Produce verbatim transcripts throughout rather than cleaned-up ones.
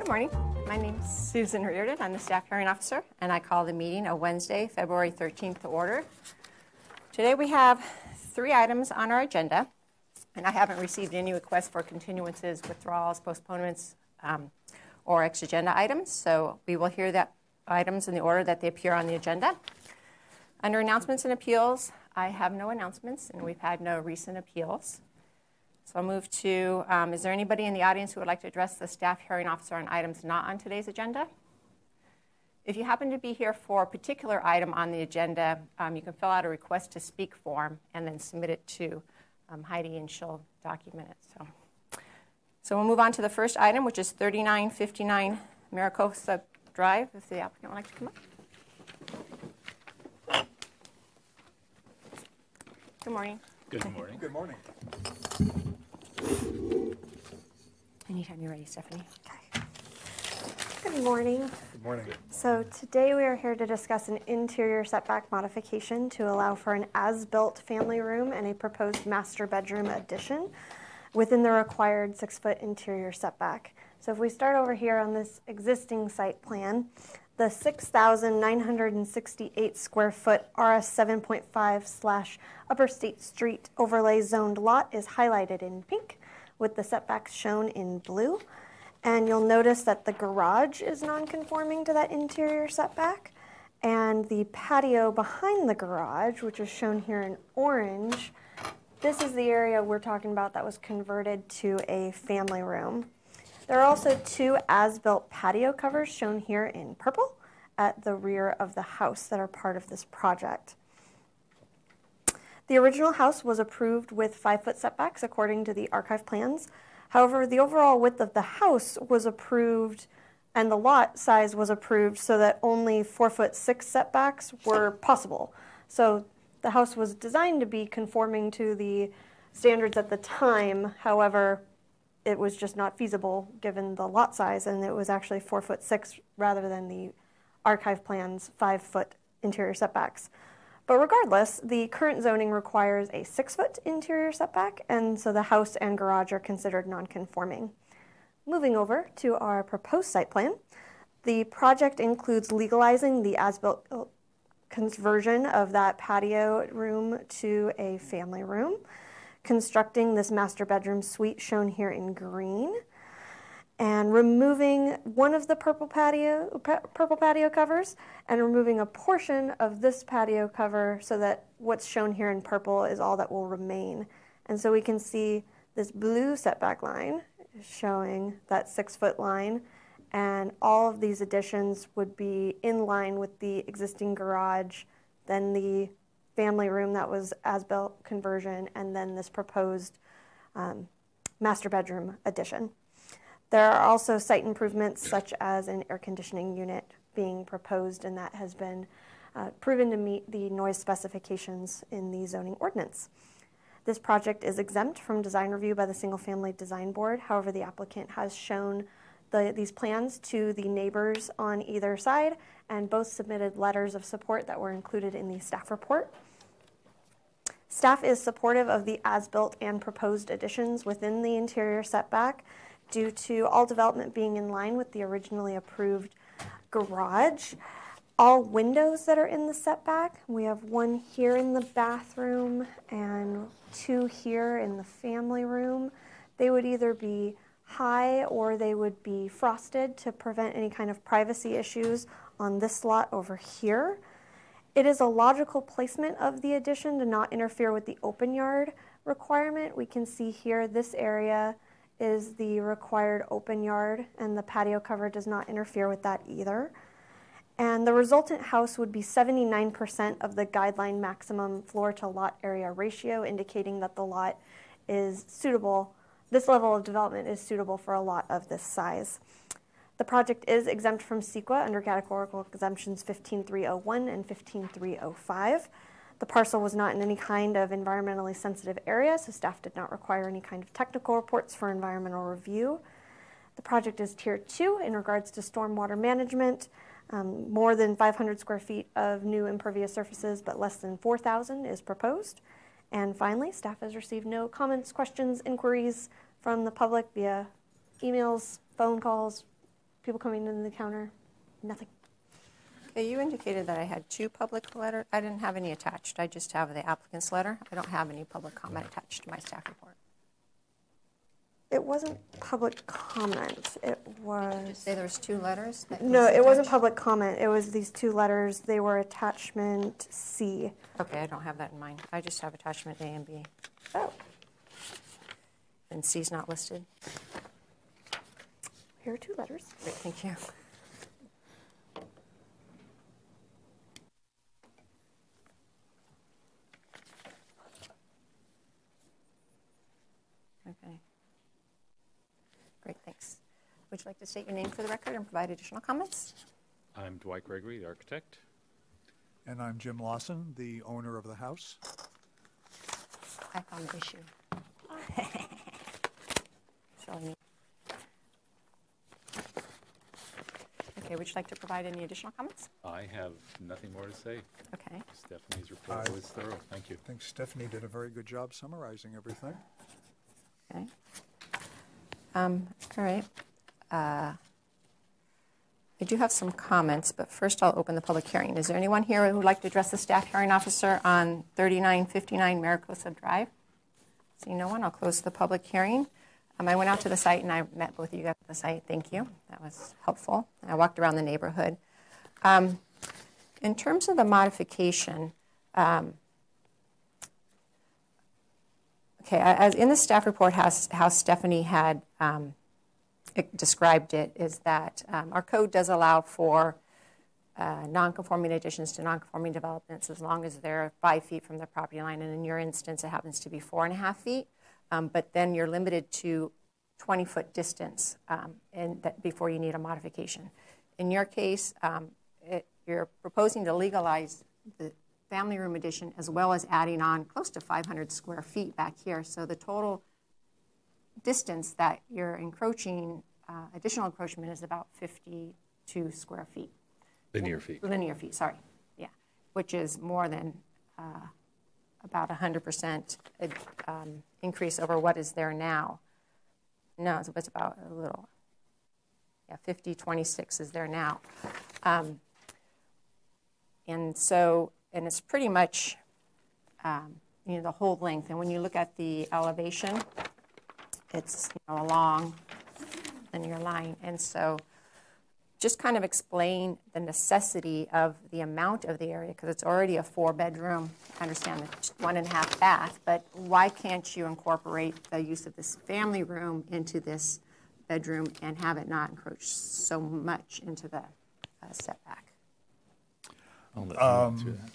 Good morning. My name is Susan Reardon. I'm the staff hearing officer, and I call the meeting of Wednesday, February thirteenth to order. Today we have three items on our agenda, and I haven't received any requests for continuances, withdrawals, postponements, um, or ex-agenda items, so we will hear that items in the order that they appear on the agenda. Under announcements and appeals, I have no announcements, and we've had no recent appeals. So I'll move to, um, is there anybody in the audience who would like to address the staff hearing officer on items not on today's agenda? If you happen to be here for a particular item on the agenda, um, you can fill out a request to speak form and then submit it to um, Heidi, and she'll document it. So. so we'll move on to the first item, which is thirty-nine fifty-nine Maricosa Drive, if the applicant would like to come up. Good morning. Good morning. Good morning. Anytime you're ready, Stephanie. Okay. Good morning. Good morning. So today we are here to discuss an interior setback modification to allow for an as-built family room and a proposed master bedroom addition within the required six-foot interior setback. So if we start over here on this existing site plan, the six thousand nine hundred sixty-eight square foot R S seven point five slash Upper State Street overlay zoned lot is highlighted in pink with the setbacks shown in blue. And you'll notice that the garage is non-conforming to that interior setback. And the patio behind the garage, which is shown here in orange, this is the area we're talking about that was converted to a family room. There are also two as-built patio covers shown here in purple at the rear of the house that are part of this project. The original house was approved with five-foot setbacks according to the archive plans. However, the overall width of the house was approved and the lot size was approved so that only four-foot six setbacks were possible. So the house was designed to be conforming to the standards at the time. However, it was just not feasible given the lot size, and it was actually four foot six rather than the archive plan's five foot interior setbacks. But regardless, the current zoning requires a six foot interior setback, and so the house and garage are considered non-conforming. Moving over to our proposed site plan, the project includes legalizing the as-built conversion of that patio room to a family room, constructing this master bedroom suite shown here in green, and removing one of the purple patio purple patio covers and removing a portion of this patio cover so that what's shown here in purple is all that will remain. And so we can see this blue setback line showing that six foot line, and all of these additions would be in line with the existing garage, then the family room that was as-built conversion, and then this proposed um, master bedroom addition. There are also site improvements such as an air conditioning unit being proposed, and that has been uh, proven to meet the noise specifications in the zoning ordinance. This project is exempt from design review by the Single Family Design Board. However, the applicant has shown the, these plans to the neighbors on either side, and both submitted letters of support that were included in the staff report. Staff is supportive of the as-built and proposed additions within the interior setback due to all development being in line with the originally approved garage. All windows that are in the setback, we have one here in the bathroom and two here in the family room. They would either be high or they would be frosted to prevent any kind of privacy issues on this lot over here. It is a logical placement of the addition to not interfere with the open yard requirement. We can see here this area is the required open yard, and the patio cover does not interfere with that either. And the resultant house would be seventy-nine percent of the guideline maximum floor to lot area ratio, indicating that the lot is suitable. This level of development is suitable for a lot of this size. The project is exempt from C E Q A under categorical exemptions fifteen point three oh one and fifteen point three oh five. The parcel was not in any kind of environmentally sensitive area, so staff did not require any kind of technical reports for environmental review. The project is tier two in regards to stormwater management. Um, more than five hundred square feet of new impervious surfaces, but less than four thousand is proposed. And finally, staff has received no comments, questions, inquiries from the public via emails, phone calls, people coming in the counter, nothing. Okay, you indicated that I had two public letters. I didn't have any attached. I just have the applicant's letter. I don't have any public comment attached to my staff report. It wasn't public comment. It was. Did you say there was two letters? That No, was it wasn't attached? public comment. It was these two letters. They were attachment C. Okay, I don't have that in mind. I just have attachment A and B. Oh. And C's not listed. Here are two letters. Great, thank you. Okay. Great, thanks. Would you like to state your name for the record and provide additional comments? I'm Dwight Gregory, the architect. And I'm Jim Lawson, the owner of the house. I found the issue. So neat. Okay, would you like to provide any additional comments? I have nothing more to say. Okay. Stephanie's report I- was thorough. Thank you. I think Stephanie did a very good job summarizing everything. Okay. Um, all right. Uh, I do have some comments, but first I'll open the public hearing. Is there anyone here who would like to address the staff hearing officer on thirty-nine fifty-nine Maricosa Drive? Seeing no one, I'll close the public hearing. Um, I went out to the site and I met both of you guys at the site. Thank you. That was helpful. And I walked around the neighborhood. Um, in terms of the modification, um, okay, as in the staff report, how, how Stephanie had um, it described it is that um, our code does allow for uh, non-conforming additions to non-conforming developments as long as they're five feet from the property line. And in your instance, it happens to be four and a half feet. Um, but then you're limited to twenty-foot distance um, and that before you need a modification. In your case, um, it, you're proposing to legalize the family room addition as well as adding on close to five hundred square feet back here. So the total distance that you're encroaching, uh, additional encroachment is about fifty-two square feet. Linear feet. Linear feet, sorry. Yeah, which is more than uh, about one hundred percent um, increase over what is there now. No, it's, it's about a little. Yeah, fifty twenty-six is there now. Um, and so, and it's pretty much, um, you know, the whole length. And when you look at the elevation, it's, you know, a long linear line. And so just kind of explain the necessity of the amount of the area, because it's already a four-bedroom, I understand the one and a half bath, but why can't you incorporate the use of this family room into this bedroom and have it not encroach so much into the uh, setback? I'll let you answer that.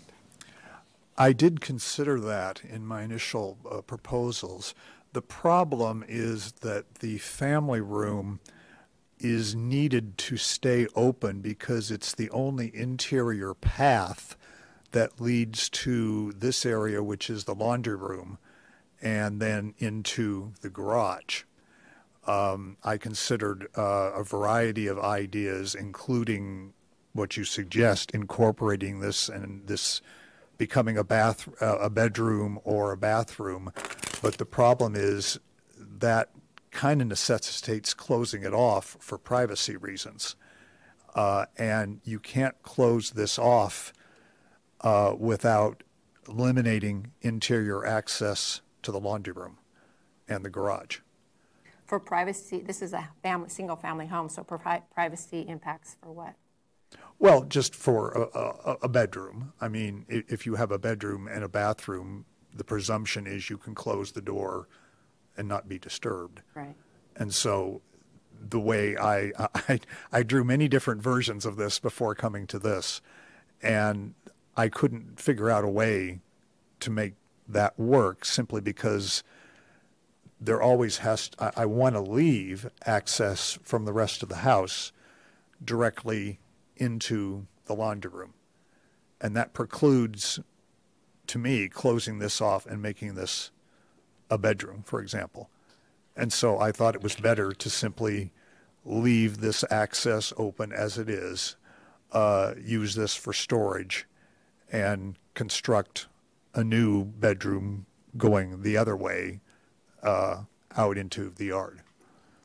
I did consider that in my initial uh, proposals. The problem is that the family room is needed to stay open because it's the only interior path that leads to this area, which is the laundry room, and then into the garage. Um, I considered uh, a variety of ideas, including what you suggest, incorporating this and this becoming a bath, uh, a bedroom or a bathroom. But the problem is that kind of necessitates closing it off for privacy reasons. Uh, and you can't close this off uh, without eliminating interior access to the laundry room and the garage. For privacy, this is a family, single-family home, so pri- privacy impacts for what? Well, just for a, a, a bedroom. I mean, if you have a bedroom and a bathroom, the presumption is you can close the door and not be disturbed. Right. And so the way I, I, I drew many different versions of this before coming to this, and I couldn't figure out a way to make that work simply because there always has, to, I, I want to leave access from the rest of the house directly into the laundry room. And that precludes, to me, closing this off and making this a bedroom, for example. And so I thought it was better to simply leave this access open as it is, uh, use this for storage, and construct a new bedroom going the other way uh, out into the yard.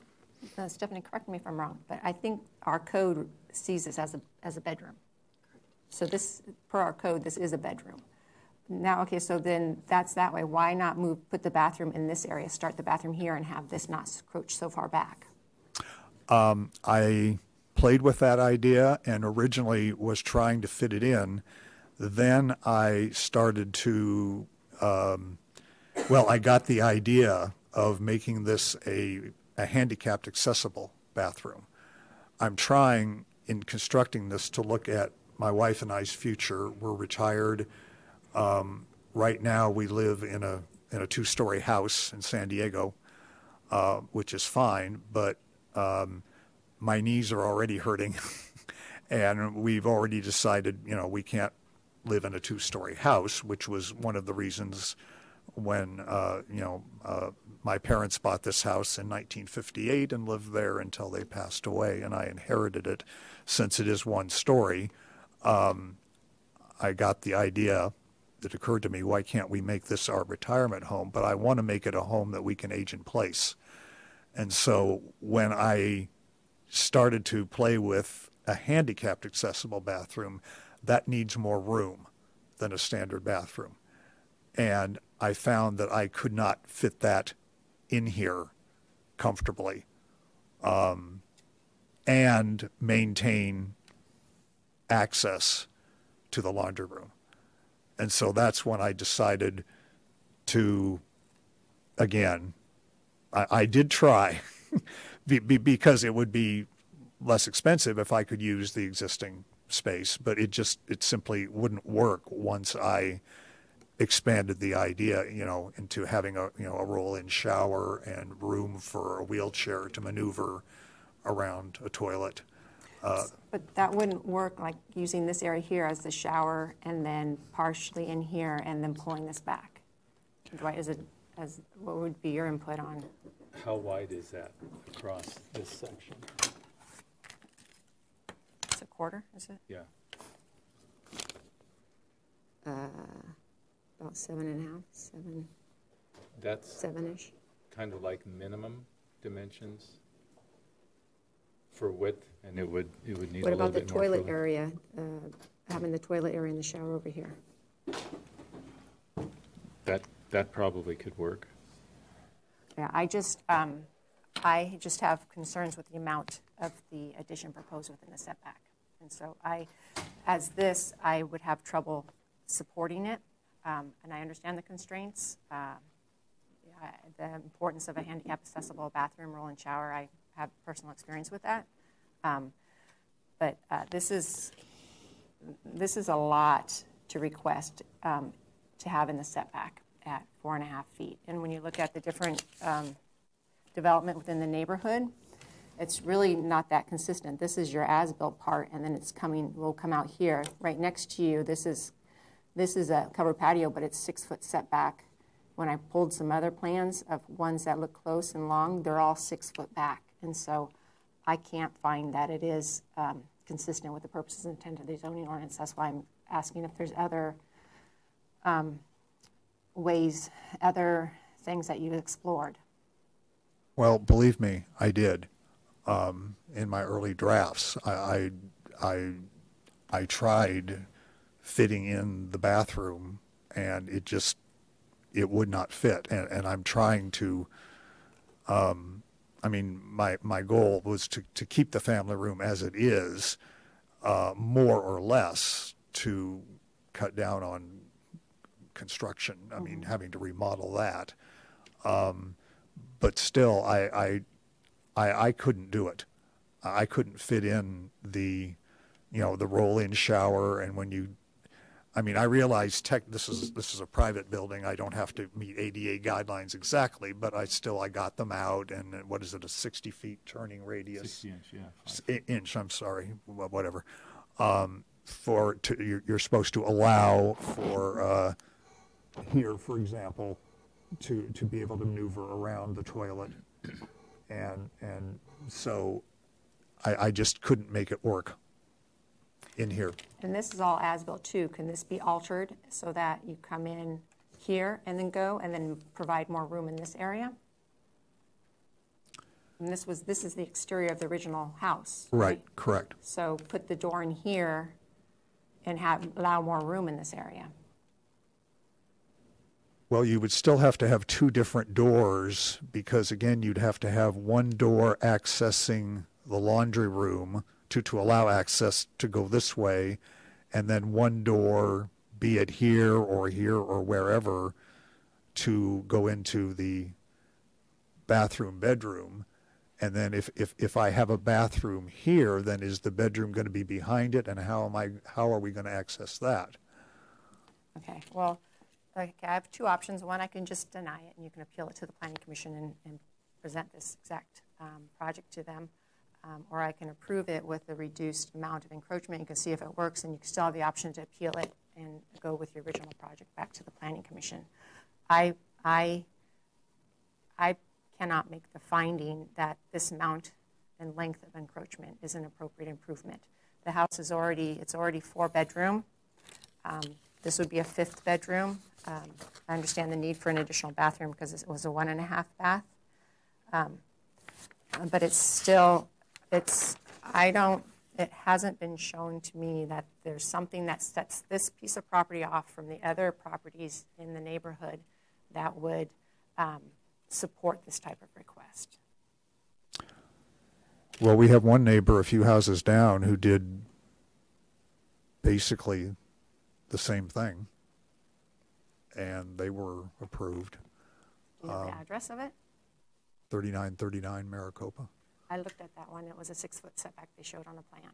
uh, Stephanie, correct me if I'm wrong, but I think our code sees this as a, as a bedroom. So this, per our code, this is a bedroom. Now, okay, so then that's that way. Why not move, put the bathroom in this area, start the bathroom here and have this not encroach so far back? Um, I played with that idea and originally was trying to fit it in. Then I started to, um, well, I got the idea of making this a, a handicapped accessible bathroom. I'm trying in constructing this to look at my wife and I's future. We're retired. Um, right now we live in a, in a two-story house in San Diego, uh, which is fine, but um, my knees are already hurting. And we've already decided, you know, we can't live in a two-story house, which was one of the reasons when, uh, you know, uh, my parents bought this house in nineteen fifty-eight and lived there until they passed away, and I inherited it. Since it is one story, um, I got the idea, it occurred to me, why can't we make this our retirement home? But I want to make it a home that we can age in place. And so when I started to play with a handicapped accessible bathroom, that needs more room than a standard bathroom. And I found that I could not fit that in here comfortably um, and maintain access to the laundry room. And so that's when I decided to, again, I, I did try be, be, because it would be less expensive if I could use the existing space, but it just, it simply wouldn't work once I expanded the idea, you know, into having a, you know, a roll-in shower and room for a wheelchair to maneuver around a toilet. Uh, But that wouldn't work, like using this area here as the shower and then partially in here and then pulling this back. Dwight, is it, as, what would be your input on? How wide is that across this section? It's a quarter, is it? Yeah. Uh, about seven and a half, seven, That's seven-ish. kind of like minimum dimensions for width, and it would, it would need a What little about the bit more. toilet for the- area, uh, having the toilet area and the shower over here? That, that probably could work. Yeah, I just, um, I just have concerns with the amount of the addition proposed within the setback. And so I, as this, I would have trouble supporting it. Um, and I understand the constraints, uh, I, the importance of a handicap accessible bathroom, roll-in shower. I have personal experience with that. Um, but uh, this is, this is a lot to request um, to have in the setback at four and a half feet. And when you look at the different um, development within the neighborhood, it's really not that consistent. This is your as-built part, and then it's coming, will come out here. Right next to you, this is, this is a covered patio, but it's six-foot setback. When I pulled some other plans of ones that look close and long, they're all six foot back. And so I can't find that it is um, consistent with the purposes and intent of the zoning ordinance. That's why I'm asking if there's other um, ways, other things that you've explored. Well, believe me, I did. Um, in my early drafts, I, I, I, I tried fitting in the bathroom, and it just, it would not fit. And, and I'm trying to, um, I mean, my, my goal was to, to keep the family room as it is, uh, more or less, to cut down on construction. I mean, mm-hmm. having to remodel that. Um, but still, I, I, I, I couldn't do it. I couldn't fit in the, you know, the roll-in shower, and when you, I mean, I realize tech, this is this is a private building. I don't have to meet A D A guidelines exactly, but I still I got them out. And what is it, a sixty feet turning radius? sixty inch, yeah. Five. Inch, I'm sorry, whatever. Um, for to, you're, you're supposed to allow for uh, here, for example, to to be able to maneuver around the toilet, and and so I, I just couldn't make it work in here. And this is all as-built too. Can this be altered so that you come in here and then go and then provide more room in this area? And this was, this is the exterior of the original house. Right, correct. So put the door in here and have, allow more room in this area. Well, you would still have to have two different doors because, again, you'd have to have one door accessing the laundry room to, to allow access to go this way, and then one door, be it here or here or wherever, to go into the bathroom, bedroom. And then if, if, if I have a bathroom here, then is the bedroom going to be behind it, and how am I, how are we going to access that? Okay, well, okay, I have two options. One, I can just deny it, and you can appeal it to the Planning Commission and, and present this exact um, project to them. Um, or I can approve it with a reduced amount of encroachment. You can see if it works, and you can still have the option to appeal it and go with your original project back to the Planning Commission. I, I, I cannot make the finding that this amount and length of encroachment is an appropriate improvement. The house is already, it's already four bedroom. Um, this would be a fifth bedroom. Um, I understand the need for an additional bathroom because it was a one and a half bath. Um, but it's still, it's, I don't, it hasn't been shown to me that there's something that sets this piece of property off from the other properties in the neighborhood that would um, support this type of request. Well, we have one neighbor a few houses down who did basically the same thing, and they were approved. Do you know Um, the address of it? thirty-nine thirty-nine Maricopa. I looked at that one. It was a six-foot setback they showed on the plan.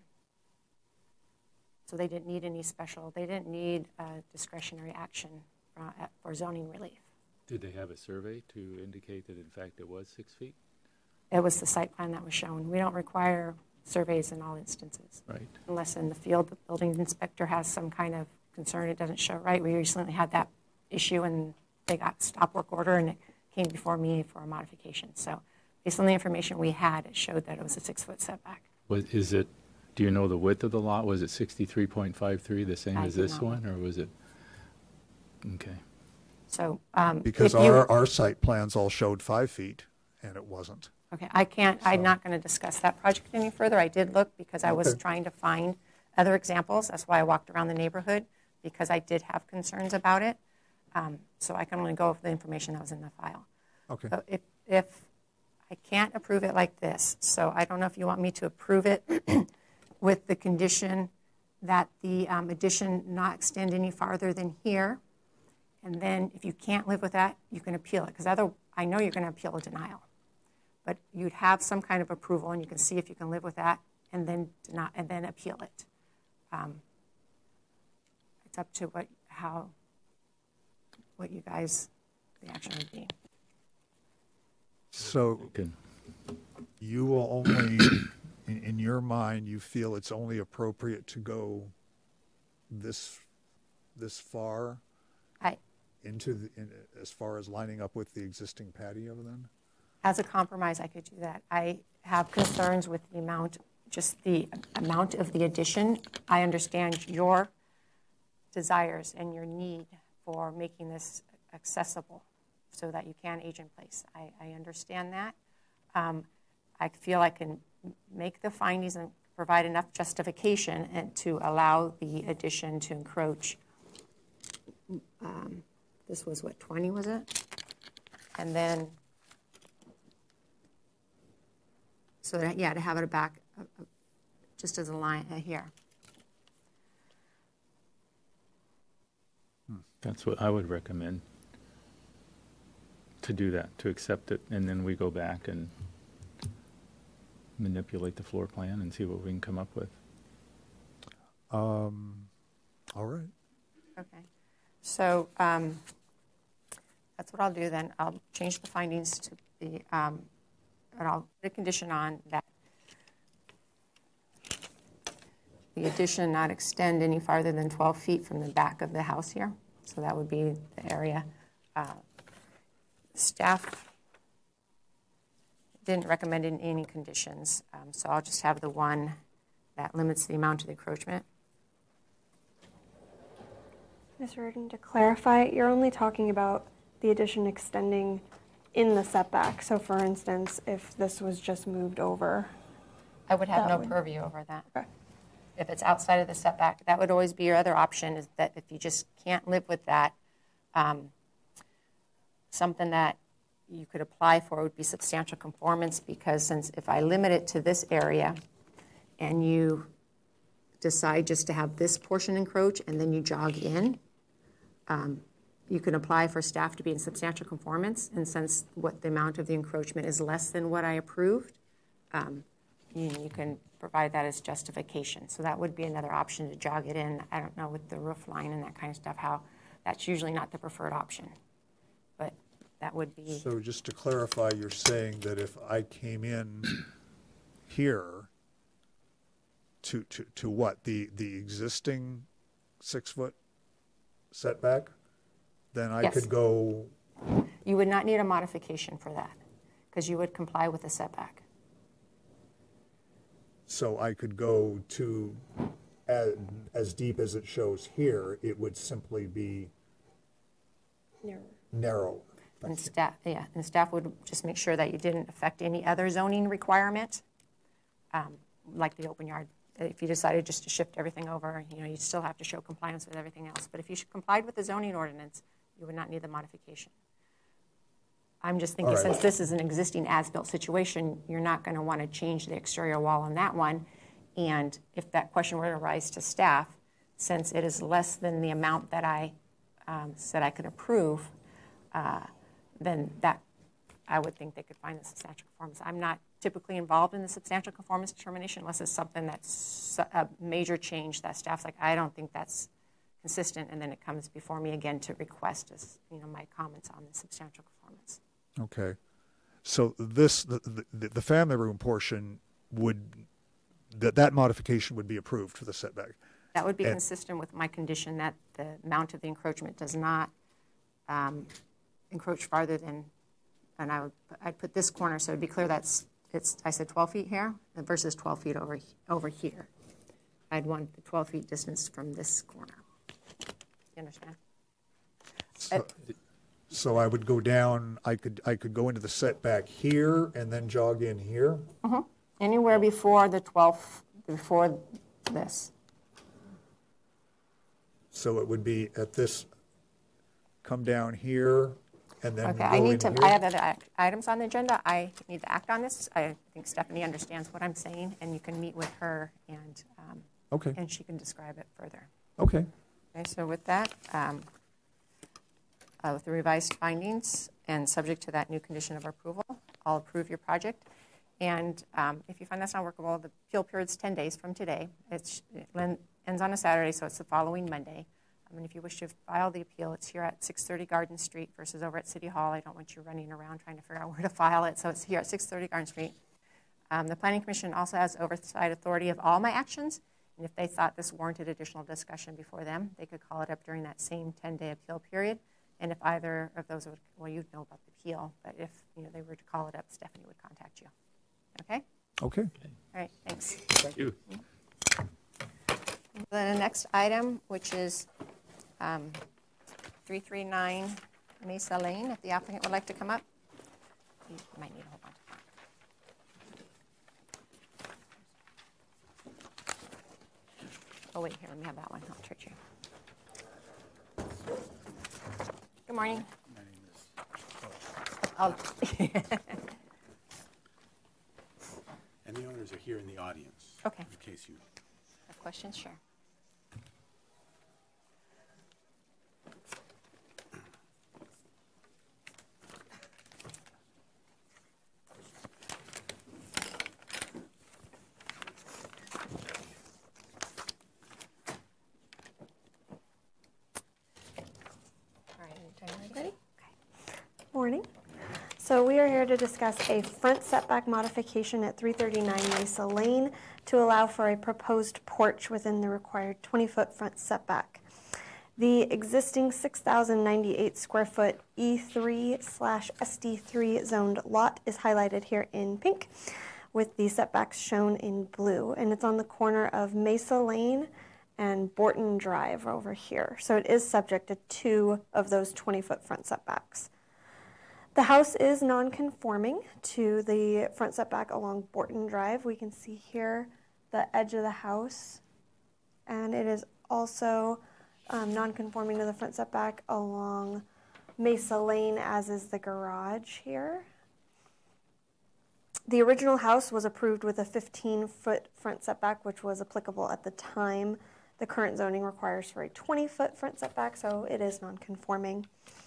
So they didn't need any special, they didn't need uh, discretionary action uh, for zoning relief. Did they have a survey to indicate that in fact it was six feet? It was the site plan that was shown. We don't require surveys in all instances. Right. Unless in the field, the building inspector has some kind of concern it doesn't show right. We recently had that issue and they got stop work order and it came before me for a modification. So based on the information we had, it showed that it was a six-foot setback. Was, is it, do you know the width of the lot? Was it sixty-three point five three, the same I as do this not. one, or was it? Okay. So um, Because if you, our, our site plans all showed five feet, and it wasn't. okay, I can't, I'm So- not going to discuss that project any further. I did look because I was Okay. trying to find other examples. That's why I walked around the neighborhood, because I did have concerns about it. Um, so I can only go over the information that was in the file. Okay. So if, if I can't approve it like this, so I don't know if you want me to approve it with the condition that the um, addition not extend any farther than here. And then if you can't live with that, you can appeal it. Because other, I know you're going to appeal a denial. But you'd have some kind of approval, and you can see if you can live with that, and then deny, and then appeal it. Um, it's up to what, how, what you guys, the action would be. So Good. you will only, in, in your mind, you feel it's only appropriate to go this, this far I, into the, in, as far as lining up with the existing patio then? as a compromise, I could do that. I have concerns with the amount, just the amount of the addition. I understand your desires and your need for making this accessible so that you can age in place. I, I understand that. Um, I feel I can make the findings and provide enough justification and to allow the addition to encroach. Um, this was what, twenty was it? And then, so that, yeah, to have it back uh, uh, just as a line uh, here. That's what I would recommend, to do that, to accept it, and then we go back and manipulate the floor plan and see what we can come up with. Um, all right. Okay. So um, that's what I'll do then. I'll change the findings to the, um, and I'll put a condition on that the addition not extend any farther than twelve feet from the back of the house here. So that would be the area. Uh, staff didn't recommend in any conditions, um, so I'll just have the one that limits the amount of the encroachment. Miz Reardon, to clarify, you're only talking about the addition extending in the setback. So for instance, if this was just moved over. I would have That no would- purview over that. Okay. If it's outside of the setback, that would always be your other option, is that if you just can't live with that, um, something that you could apply for would be substantial conformance, because since if I limit it to this area and you decide just to have this portion encroach and then you jog in, um, you can apply for staff to be in substantial conformance, and since what the amount of the encroachment is less than what I approved, um, you, you can provide that as justification. So that would be another option, to jog it in. I don't know with the roof line and that kind of stuff how that's usually not the preferred option, but that would be. So just to clarify, you're saying that if I came in here to, to, to what, the, the existing six-foot setback, then I Yes. could go, You would not need a modification for that, because you would comply with the setback. so I could go to, as, as deep as it shows here, it would simply be narrow. And staff, yeah, and staff would just make sure that you didn't affect any other zoning requirement, um, like the open yard. If you decided just to shift everything over, you know, you still have to show compliance with everything else. But if you complied with the zoning ordinance, you would not need the modification. I'm just thinking, All right. since this is an existing as-built situation, you're not going to want to change the exterior wall on that one. And if that question were to arise to staff, since it is less than the amount that I um, said I could approve, uh, then that, I would think they could find the substantial conformance. I'm not typically involved in the substantial conformance determination unless it's something that's a major change that staff's like, I don't think that's consistent, and then it comes before me again to request, as you know, my comments on the substantial conformance. Okay. So this, the, the, the family room portion would, that, that modification would be approved for the setback. That would be And- consistent with my condition that the amount of the encroachment does not um, encroach farther than, and I would, I'd put this corner so it'd be clear that's, it's, I said twelve feet here versus twelve feet over, over here. I'd want the twelve feet distance from this corner. You understand? So, so I would go down, I could, I could go into the setback here and then jog in here? Mm-hmm. Anywhere before the twelve, before this. So it would be at this, come down here and then Okay, go I in need to, here? I have other ac- items on the agenda. I need to act on this. I think Stephanie understands what I'm saying, and you can meet with her, and, um, Okay, and she can describe it further. okay. Okay, so with that, um, uh, with the revised findings and subject to that new condition of approval, I'll approve your project. And um, if you find that's not workable, the appeal period's ten days from today. It's, it len- ends on a Saturday, so it's the following Monday. I mean, if you wish to file the appeal, it's here at six thirty Garden Street versus over at City Hall. I don't want you running around trying to figure out where to file it, so it's here at six thirty Garden Street. Um, the Planning Commission also has oversight authority of all my actions, and if they thought this warranted additional discussion before them, they could call it up during that same ten-day appeal period. And if either of those would, well, you'd know about the appeal, but if you know they were to call it up, Stephanie would contact you. Okay? Okay. All right, thanks. Thank you. The next item, which is um, three three nine Mesa Lane, if the applicant would like to come up. You might need a whole bunch of time. Oh, wait, here, let me have that one. I'll trick you. Good morning. My name is, I'll and the owners are here in the audience. Okay. In case you, have questions, sure. All right, anytime you're ready. Morning. So we are here to discuss a front setback modification at three thirty-nine Mesa Lane to allow for a proposed porch within the required twenty-foot front setback. The existing six thousand ninety-eight square foot E three slash S D three zoned lot is highlighted here in pink with the setbacks shown in blue, and it's on the corner of Mesa Lane and Borton Drive over here. So it is subject to two of those twenty-foot front setbacks. The house is non-conforming to the front setback along Borton Drive. We can see here the edge of the house, and it is also um, non-conforming to the front setback along Mesa Lane, as is the garage here. The original house was approved with a fifteen-foot front setback, which was applicable at the time. The current zoning requires for a twenty-foot front setback, so it is non-conforming.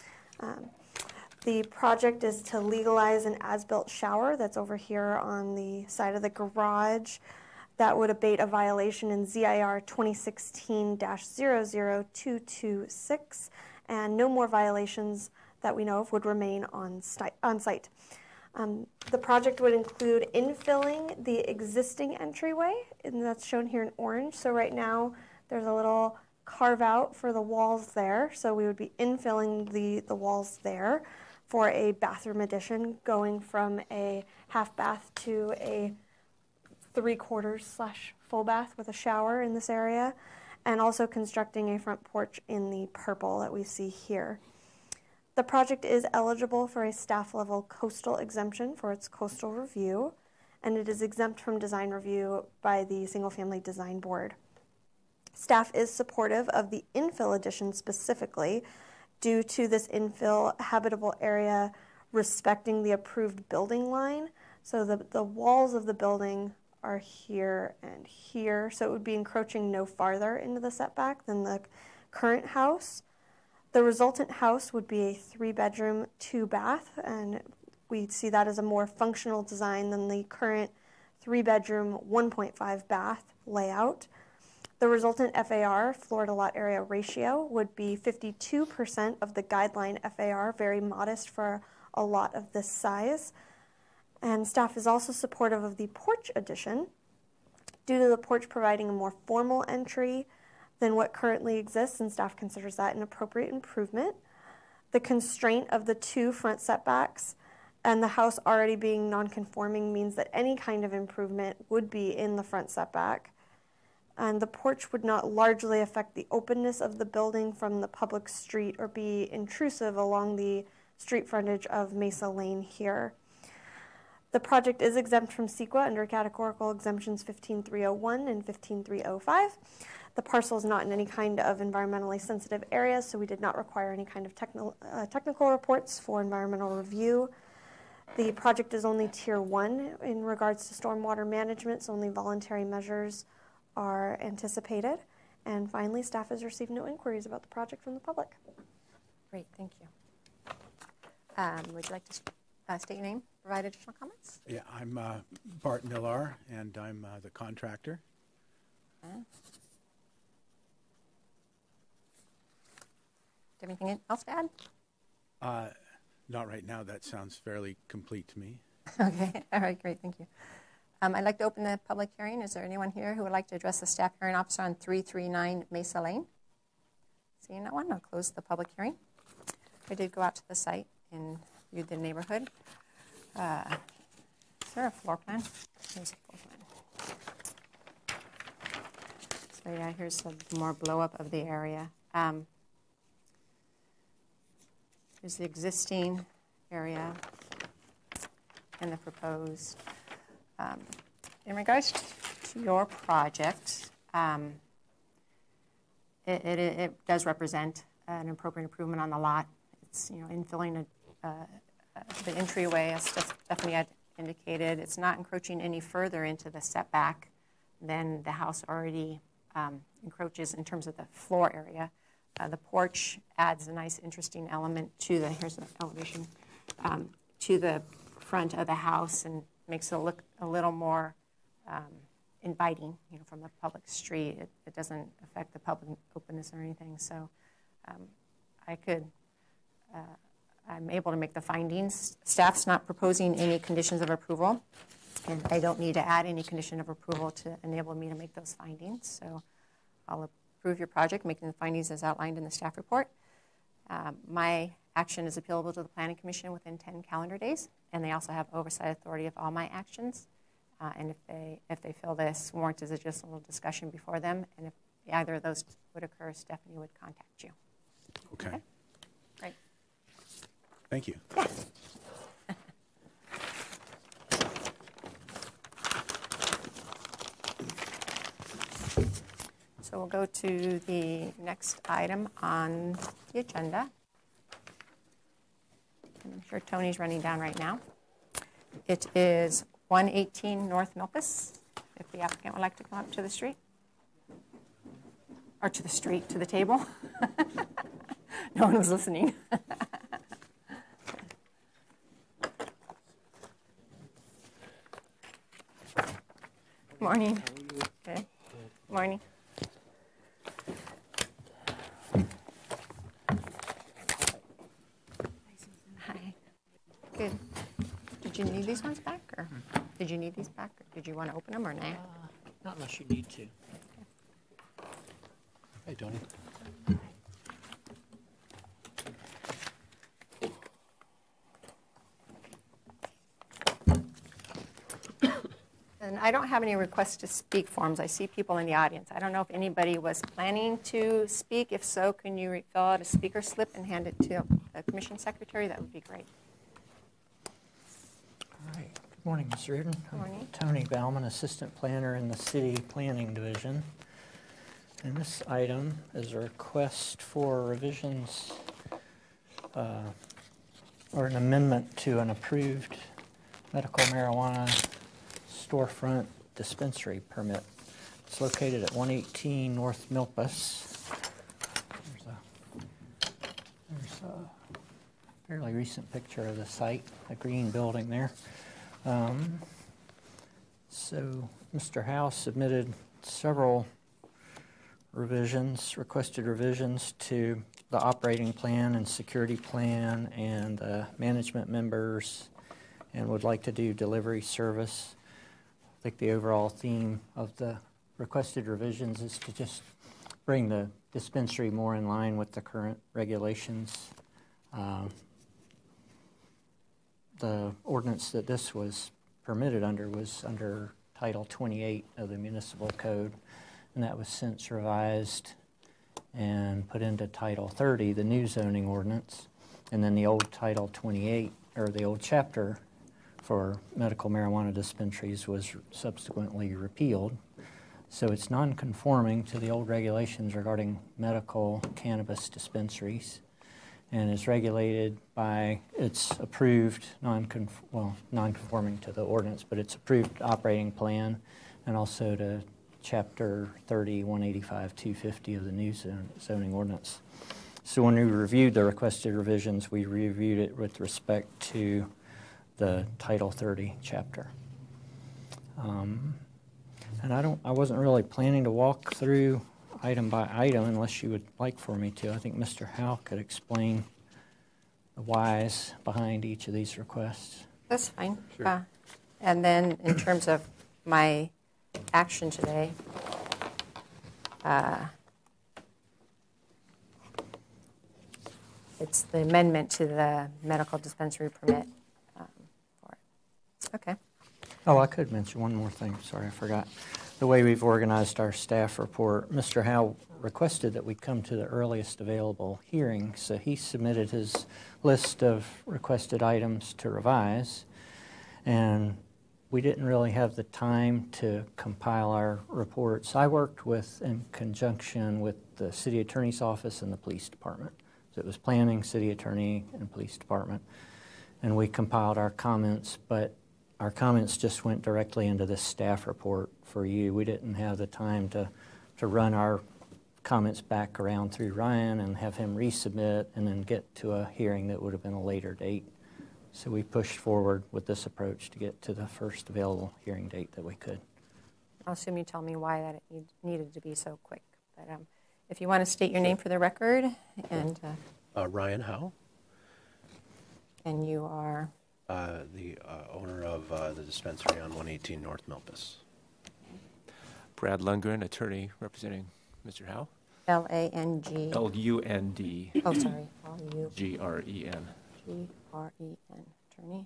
Um, the project is to legalize an as-built shower that's over here on the side of the garage. That would abate a violation in Z I R twenty sixteen dash zero zero two two six, and no more violations that we know of would remain on, on site. Um, the project would include infilling the existing entryway, and that's shown here in orange. So right now, there's a little carve out for the walls there. So we would be infilling the, the walls there for a bathroom addition, going from a half bath to a three quarters slash full bath with a shower in this area, and also constructing a front porch in the purple that we see here. The project is eligible for a staff level coastal exemption for its coastal review, and it is exempt from design review by the Single Family Design Board. Staff is supportive of the infill addition specifically due to this infill habitable area respecting the approved building line. So the, the walls of the building are here and here, so it would be encroaching no farther into the setback than the current house. The resultant house would be a three-bedroom, two-bath, and we see that as a more functional design than the current three-bedroom, one point five bath layout. The resultant F A R, floor to lot area ratio, would be fifty-two percent of the guideline F A R, very modest for a lot of this size. And staff is also supportive of the porch addition due to the porch providing a more formal entry than what currently exists, and staff considers that an appropriate improvement. The constraint of the two front setbacks and the house already being non-conforming means that any kind of improvement would be in the front setback. And the porch would not largely affect the openness of the building from the public street or be intrusive along the street frontage of Mesa Lane here. The project is exempt from C E Q A under categorical exemptions fifteen point three oh one and fifteen point three oh five. The parcel is not in any kind of environmentally sensitive area, so we did not require any kind of technical, uh, technical reports for environmental review. The project is only tier one in regards to stormwater management, so only voluntary measures are anticipated. And finally, staff has received no inquiries about the project from the public. Great, thank you. Um, would you like to uh, state your name, provide additional comments? Yeah, I'm uh, Bart Millar, and I'm uh, the contractor. Okay. Do you have anything else to add? Uh, not right now. That sounds fairly complete to me. Okay, all right, great, thank you. Um, I'd like to open the public hearing. Is there anyone here who would like to address the staff hearing officer on three three nine Mesa Lane? Seeing no one, I'll close the public hearing. I did go out to the site and view the neighborhood. Uh, is there a floor plan? Here's a floor plan. So yeah, here's the more blow up of the area. Um, here's the existing area and the proposed. Um, in regards to your project, um, it, it, it does represent an appropriate improvement on the lot. It's, you know, infilling a, uh, uh, the entryway, as Stephanie had indicated. It's not encroaching any further into the setback than the house already um, encroaches in terms of the floor area. Uh, the porch adds a nice, interesting element to the, here's the elevation, um, to the front of the house and makes it look a little more um, inviting, you know, from the public street. It, it doesn't affect the public openness or anything. So um, I could, uh, I'm able to make the findings. Staff's not proposing any conditions of approval, and I don't need to add any condition of approval to enable me to make those findings. So I'll approve your project, making the findings as outlined in the staff report. Um, my action is appealable to the Planning Commission within ten calendar days, and they also have oversight authority of all my actions. Uh, and if they if they feel this warrants a just a little discussion before them, and if either of those would occur, Stephanie would contact you. Okay. Okay? Great. Thank you. Yeah. So we'll go to the next item on the agenda. I'm sure Tony's running down right now. It is one eighteen North Milpas, if the applicant would like to come up to the street. Or to the street, to the table. No one was listening. Morning. Good. Morning. Hi. Good. Did you need these ones back, or did you need these back, or did you want to open them, or no? Uh, Not unless you need to. Hey, Tony. And I don't have any requests to speak forms. I see people in the audience. I don't know if anybody was planning to speak. If so, can you fill out a speaker slip and hand it to the commission secretary? That would be great. All right. Good morning, Miz Reardon. Good morning. I'm Tony Bauman, Assistant Planner in the City Planning Division. And this item is a request for revisions uh, or an amendment to an approved medical marijuana storefront dispensary permit. It's located at one eighteen North Milpas. There's a, there's a fairly recent picture of the site, a green building there. Um, so Mister House submitted several revisions, requested revisions to the operating plan and security plan and the management members, and would like to do delivery service. I think the overall theme of the requested revisions is to just bring the dispensary more in line with the current regulations. Uh, the ordinance that this was permitted under was under Title twenty-eight of the Municipal Code, and that was since revised and put into Title thirty, the new zoning ordinance, and then the old Title twenty-eight, or the old chapter for medical marijuana dispensaries, was subsequently repealed. So it's non-conforming to the old regulations regarding medical cannabis dispensaries, and is regulated by its approved, non-conf well, non-conforming to the ordinance, but its approved operating plan, and also to Chapter thirty, one eighty-five, two fifty of the new zone, zoning ordinance. So when we reviewed the requested revisions, we reviewed it with respect to the Title thirty chapter. Um, and I don't, I wasn't really planning to walk through item by item unless you would like for me to. I think Mister Howe could explain the whys behind each of these requests. That's fine. Sure. Uh, and then in terms of my action today, uh, it's the amendment to the medical dispensary permit um, for it. Okay. Oh, I could mention one more thing. Sorry, I forgot. The way we've organized our staff report, Mister Howe requested that we come to the earliest available hearing, so he submitted his list of requested items to revise, and we didn't really have the time to compile our reports. I worked with, in conjunction with the city attorney's office and the police department. So it was planning, city attorney, and police department, and we compiled our comments, but our comments just went directly into this staff report for you. We didn't have the time to, to run our comments back around through Ryan and have him resubmit and then get to a hearing that would have been a later date. So we pushed forward with this approach to get to the first available hearing date that we could. I'll assume you tell me why that it need, needed to be so quick. But um, if you want to state your name for the record, and uh, Uh, Ryan Howe, and you are uh, the uh, owner of uh, the dispensary on one eighteen North Milpas. Brad Lundgren, attorney representing Mister Howe. L A N G. L U N D Oh, sorry. L U G R E N. G R E N. Attorney.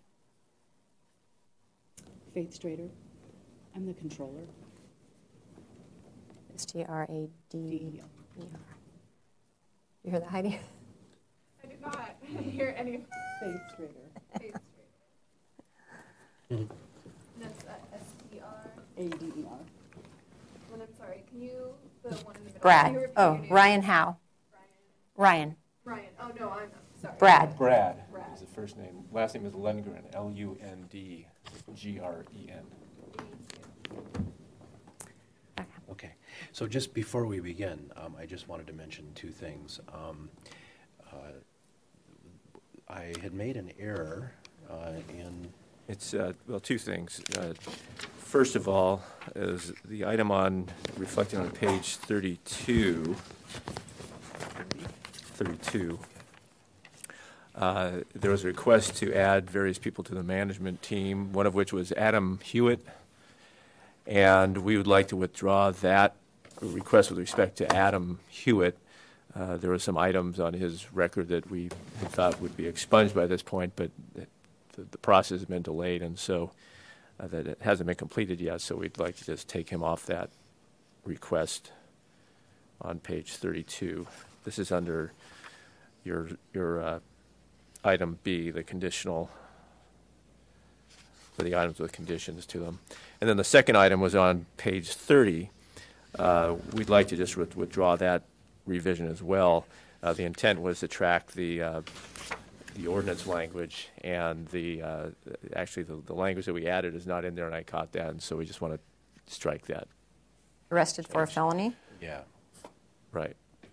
Faith Strader. I'm the controller. S T R A D E R. D. You hear that, Heidi? I did not hear any of Faith Strader. Faith Strader. That's uh, S T R. A D E R. And I'm sorry, can Can you, the one in the middle? Brad. Can you repeat Oh, your name? Ryan Howe. Ryan. Ryan. Ryan. Oh, no, I'm sorry. Brad. Brad Brad. is the first name. Last name is Lundgren, L U N D G R E N. Okay, so just before we begin, um, I just wanted to mention two things. Um, uh, I had made an error uh, in, It's, uh, well, two things. Uh, First of all, is the item on, reflected on page thirty-two. thirty-two. Uh, There was a request to add various people to the management team, one of which was Adam Hewitt. And we would like to withdraw that request with respect to Adam Hewitt. Uh, There were some items on his record that we had thought would be expunged by this point, but the, the process has been delayed, and so uh, that it hasn't been completed yet, so we'd like to just take him off that request on page thirty-two. This is under your, your uh, item B, the conditional, for the items with conditions to them. And then the second item was on page thirty. Uh, We'd like to just with- withdraw that revision as well. Uh, The intent was to track the, uh, the ordinance language, and the, uh, actually, the, the language that we added is not in there, and I caught that, and so we just want to strike that. Arrested for a felony. yeah. Right.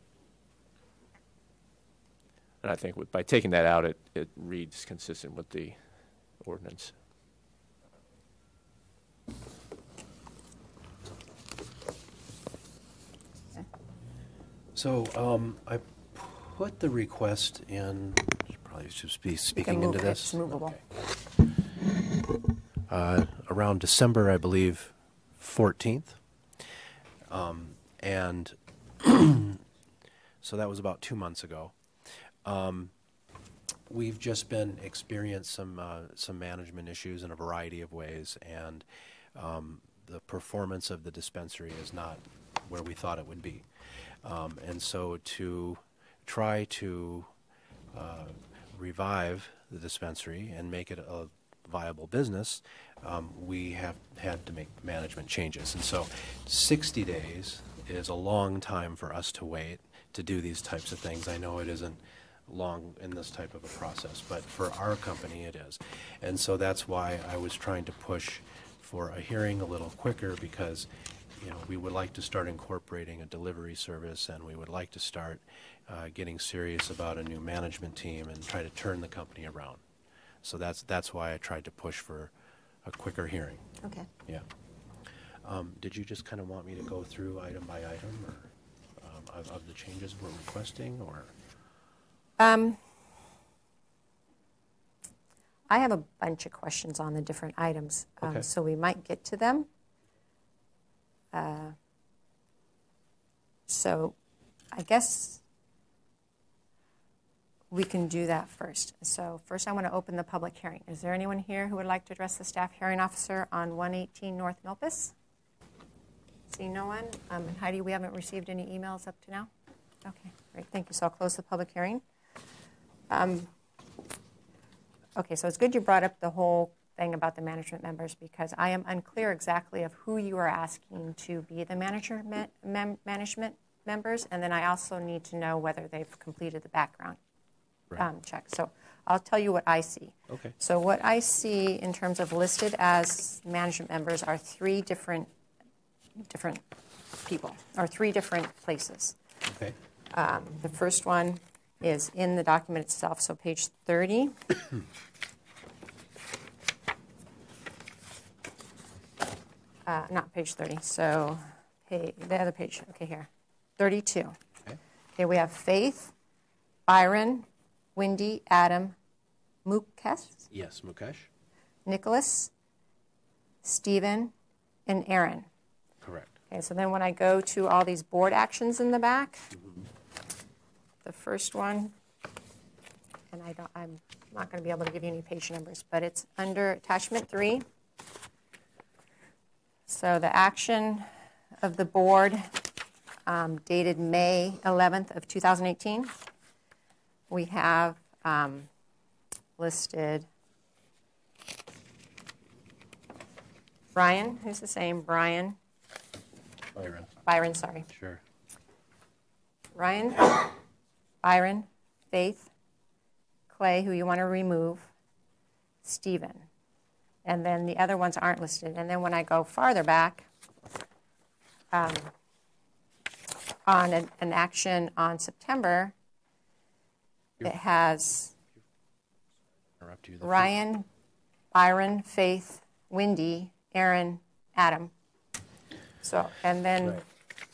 And I think with- by taking that out, it, it reads consistent with the ordinance. So um, I put the request in, probably should be You can speaking move into it. this. It's movable. Uh, around December, I believe, fourteenth. Um, and so that was about two months ago. Um, we've just been experienced some uh, some management issues in a variety of ways, and um, the performance of the dispensary is not where we thought it would be. Um, and so to try to uh, revive the dispensary and make it a viable business, um, we have had to make management changes. And so sixty days is a long time for us to wait to do these types of things. I know it isn't long in this type of a process, but for our company it is. And so that's why I was trying to push for a hearing a little quicker, because you know, we would like to start incorporating a delivery service, and we would like to start uh, getting serious about a new management team and try to turn the company around. So that's that's why I tried to push for a quicker hearing. Okay. Yeah. Um, did you just kind of want me to go through item by item, or um, of, of the changes we're requesting, or? Um, I have a bunch of questions on the different items, um, Okay. so we might get to them. Uh, so I guess we can do that first. So first I want to open the public hearing. Is there anyone here who would like to address the staff hearing officer on one eighteen North Milpas? See no one? Um, and Heidi, we haven't received any emails up to now? Okay, great, thank you. So I'll close the public hearing. Um, okay, so it's good you brought up the whole thing about the management members, because I am unclear exactly of who you are asking to be the manager mem- management members, and then I also need to know whether they've completed the background Right. um, check. So I'll tell you what I see. Okay. So what I see in terms of listed as management members are three different different people, or three different places. Okay. Um, the first one is in the document itself, so page thirty. Uh, not page thirty, so page, the other page, okay, here, thirty-two. Okay. Okay, we have Faith, Byron, Wendy, Adam, Mukesh, Yes, Mukesh. Nicholas, Stephen, and Aaron. Correct. Okay, so then when I go to all these board actions in the back, the first one, and I don't, I'm not going to be able to give you any page numbers, but it's under attachment three. So the action of the board um, dated May eleventh of two thousand eighteen. We have um, listed Brian, who's the same, Brian, Byron. Byron, sorry. Sure. Ryan, Byron, Faith, Clay, who you want to remove, Stephen. And then the other ones aren't listed. And then when I go farther back, um, on an, an action on September, it has Interrupt you. The Ryan, Byron, Faith, Wendy, Aaron, Adam. So, and then Right.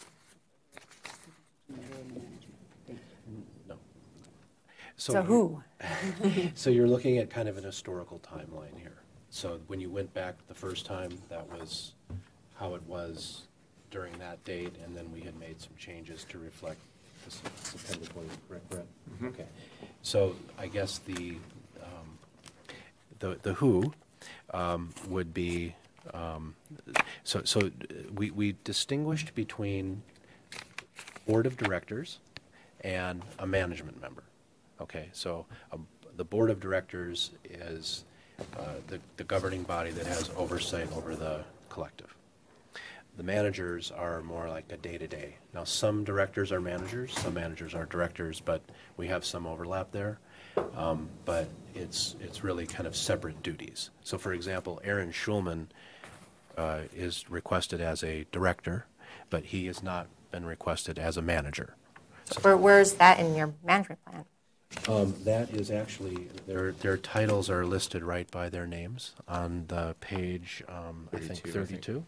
No. So who? So you're looking at kind of an historical timeline here. So when you went back the first time, that was how it was during that date, and then we had made some changes to reflect the Sep- September twentieth, correct, Brett? Okay. So I guess the, um, the, the who um, would be, um, so, so uh, we, we distinguished between board of directors and a management member. Okay, so um, the board of directors is uh, the, the governing body that has oversight over the collective. The managers are more like a day-to-day. Now, some directors are managers, some managers are directors, but we have some overlap there. Um, but it's it's really kind of separate duties. So, for example, Aaron Schulman uh, is requested as a director, but he has not been requested as a manager. where, where's that in your management plan? Um, that is actually, their, their titles are listed right by their names on the page, um, I think thirty-two, I think. thirty-two.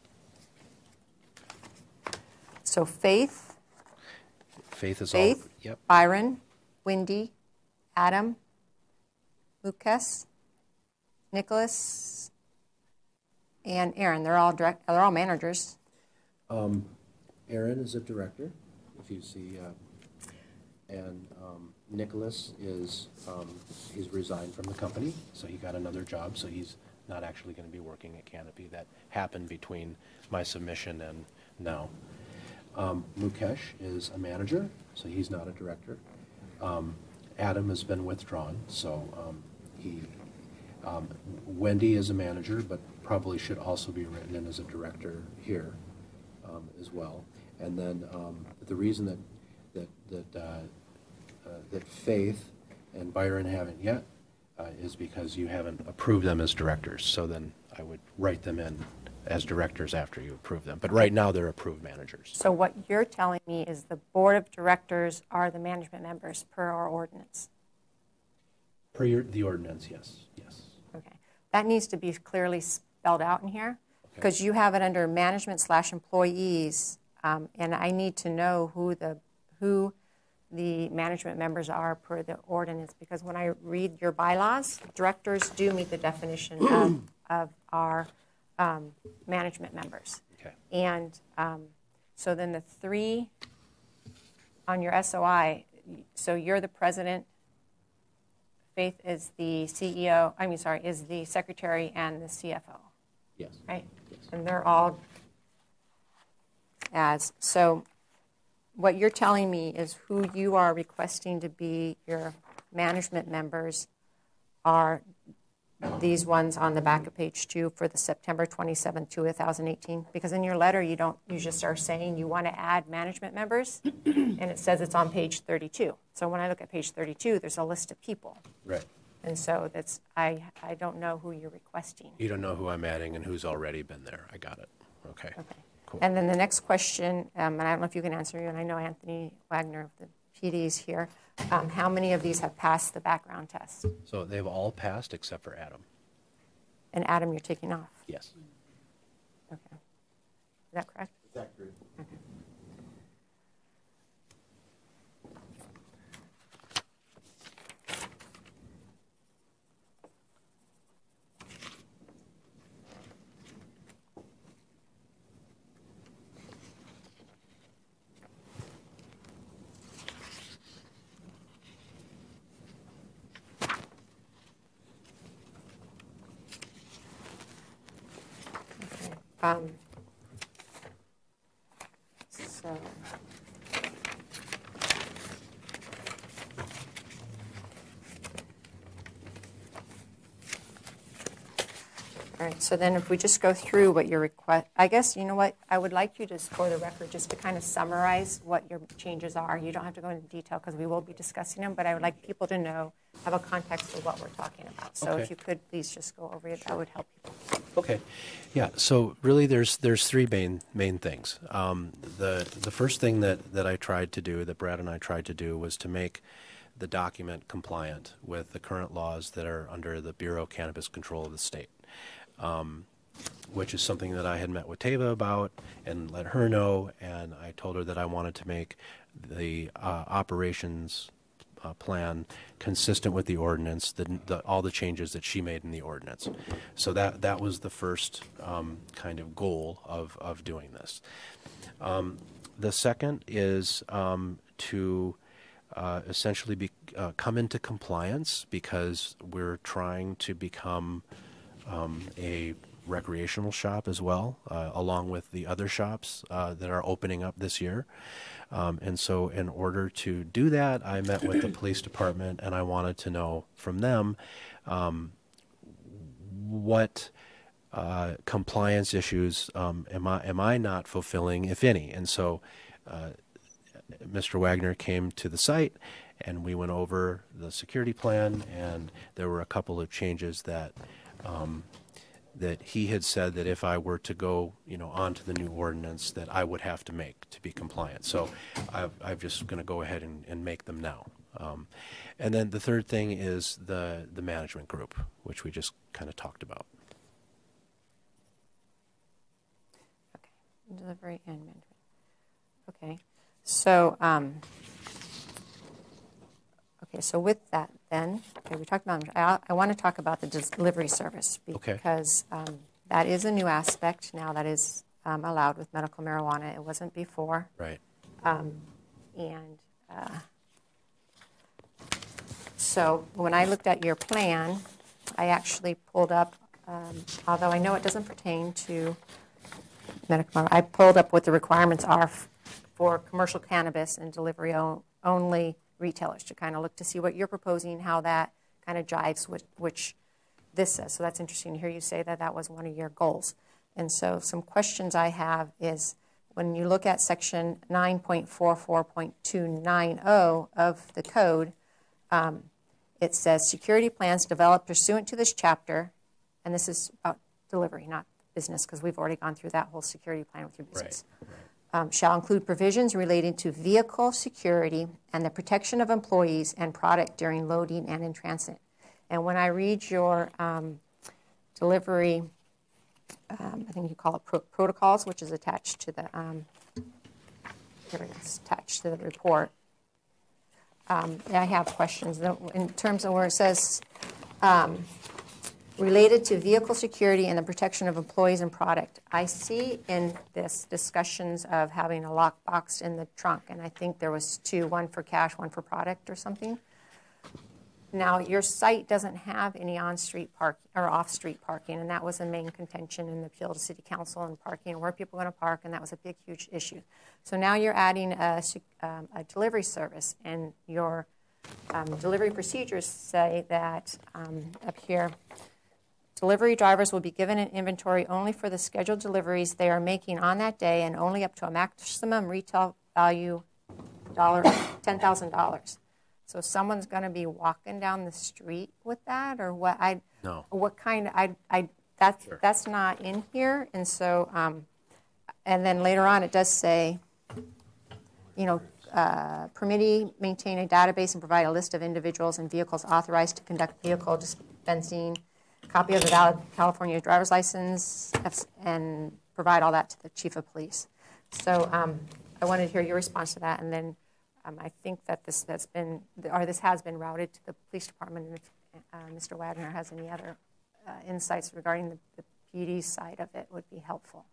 So Faith, Faith is all, Faith, yep, Byron, Wendy, Adam, Lucas, Nicholas, and Aaron. They're all direct. They're all managers. Um, Aaron is a director, if you see, uh, and um, Nicholas is, um, he's resigned from the company, so he got another job, so he's not actually going to be working at Canopy. That happened between my submission and now. Um, Mukesh is a manager, so he's not a director. Um, Adam has been withdrawn, so um, he, um, Wendy is a manager, but probably should also be written in as a director here um, as well. And then um, the reason that that that uh, uh, that Faith and Byron haven't yet uh, is because you haven't approved them as directors. So then I would write them in as directors after you approve them. But right now they're approved managers. So what you're telling me is the board of directors are the management members per our ordinance. Per your, the ordinance, yes, yes. Okay. That needs to be clearly spelled out in here Okay. because you have it under management slash employees, um, and I need to know who the who the management members are per the ordinance, because when I read your bylaws, directors do meet the definition of, of our um, management members. Okay. And um, so then the three on your S O I, so you're the president, Faith is the C E O, I mean, sorry, is the secretary and the C F O, Yes. right? Yes. And they're all as, so what you're telling me is who you are requesting to be your management members are these ones on the back of page two for the September twenty-seventh, two thousand eighteen. Because in your letter, you don't, you just are saying you want to add management members, and it says it's on page thirty-two. So when I look at page thirty-two, there's a list of people. Right. And so that's, I, I don't know who you're requesting. You don't know who I'm adding and who's already been there. I got it. Okay. Okay. Cool. And then the next question, um, and I don't know if you can answer, and I know Anthony Wagner of the P D is here. Um, how many of these have passed the background test? So they've all passed except for Adam. And Adam, you're taking off. Yes. Okay. Is that correct? Is that correct? Okay. Um, so, All right, so then if we just go through what your request, I guess, you know what, I would like you to, for the record, just to kind of summarize what your changes are. You don't have to go into detail because we will be discussing them, but I would like people to know, have a context of what we're talking about. So Okay. if you could please just go over it, that would help people. Okay, yeah. So really, there's there's three main main things. Um, the the first thing that that I tried to do, that Brad and I tried to do, was to make the document compliant with the current laws that are under the Bureau of Cannabis Control of the state. Um, which is something that I had met with Tava about and let her know, and I told her that I wanted to make the uh, operations uh, plan consistent with the ordinance, the, the, all the changes that she made in the ordinance. So that that was the first um, kind of goal of, of doing this. Um, the second is um, to uh, essentially be, uh, come into compliance, because we're trying to become um, a recreational shop as well, uh, along with the other shops uh, that are opening up this year. Um, and so in order to do that, I met with the police department, and I wanted to know from them um, what uh, compliance issues um, am I am I not fulfilling, if any. And so uh, Mister Wagner came to the site, and we went over the security plan, and there were a couple of changes that um, that he had said that if I were to go, you know, onto the new ordinance, that I would have to make to be compliant. So I've, I'm just going to go ahead and, and make them now. Um, and then the third thing is the, the management group, which we just kind of talked about. Okay, delivery and management. Okay, so um, okay, so with that, then, okay, we talked about. I, I want to talk about the delivery service because Okay. um, that is a new aspect now that is um, allowed with medical marijuana. It wasn't before, Right. um, and uh, so when I looked at your plan, I actually pulled up, um, although I know it doesn't pertain to medical marijuana, I pulled up what the requirements are f- for commercial cannabis and delivery o- only retailers to kind of look to see what you're proposing, how that kind of jives with which this says. So that's interesting to hear you say that that was one of your goals. And so some questions I have is when you look at section nine point four four point two nine zero of the code, um, it says security plans developed pursuant to this chapter, and this is about delivery, not business, because we've already gone through that whole security plan with your business. Right. Right. Um, shall include provisions relating to vehicle security and the protection of employees and product during loading and in transit. And when I read your um, delivery, um, I think you call it pro- protocols, which is attached to the um, here it is, attached to the report. Um, I have questions in terms of where it says um, related to vehicle security and the protection of employees and product. I see in this discussions of having a lockbox in the trunk, and I think there was two, one for cash, one for product or something. Now, your site doesn't have any on-street park or off-street parking, and that was a main contention in the appeal to City Council and parking and where people are going to park, and that was a big, huge issue. So now you're adding a, um, a delivery service, and your um, delivery procedures say that um, up here, delivery drivers will be given an inventory only for the scheduled deliveries they are making on that day and only up to a maximum retail value ten thousand dollars. So someone's going to be walking down the street with that, or what? I No. What kind? Of, I I that's Sure. that's not in here, and so um, and then later on it does say, you know, uh, permittee maintain a database and provide a list of individuals and vehicles authorized to conduct vehicle dispensing, copy of the valid California driver's license, and provide all that to the chief of police. So um, I wanted to hear your response to that, and then. Um, I think that this has been, or this has been routed to the police department, and if uh, Mister Wagner has any other uh, insights regarding the, the P D side of it, would be helpful.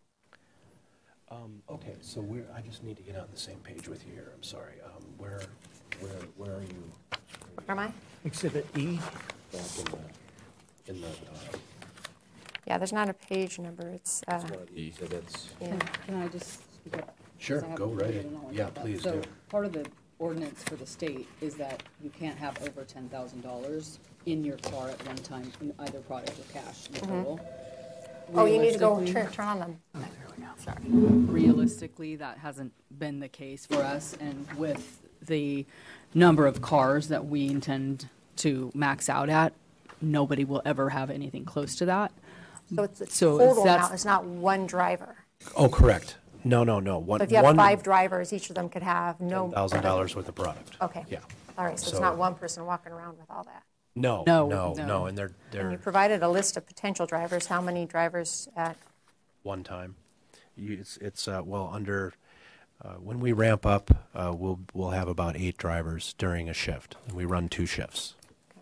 Um, okay, so we're, I just need to get on the same page with you here. I'm sorry. Um, where, where, where are you? Where am I? Exhibit E. Back in the, in the. Uh, Yeah, there's not a page number. It's uh, one of the exhibits. yeah. Can, can I just speak up? Sure, Because I go haven't right really in. knowledge Yeah, about that. please So do. part of the ordinance for the state is that you can't have over ten thousand dollars in your car at one time in either product or cash in total. Oh, you need to go realistically- turn, turn on them. Sorry. Realistically, that hasn't been the case for us, and with the number of cars that we intend to max out at, nobody will ever have anything close to that. So it's the So total that's- amount, it's not one driver. Oh, correct. No, no, no. One, So if you have one five drivers, each of them could have no. thousand dollars worth of product. Okay. Yeah. All right, so it's So- not one person walking around with all that. No, No, no, no. no. And they're And you they're provided a list of potential drivers. How many drivers at, one time. You, it's it's uh, well under. Uh, when we ramp up, uh, we'll we'll have about eight drivers during a shift, and we run two shifts.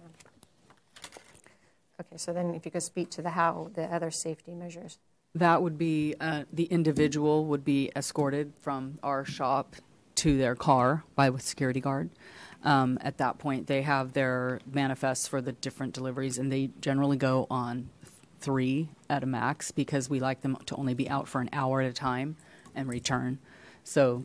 okay, so then if you could speak to the how, the other safety measures. That would be, uh, the individual would be escorted from our shop to their car by a security guard. Um, at that point, they have their manifests for the different deliveries, and they generally go on three at a max because we like them to only be out for an hour at a time and return. So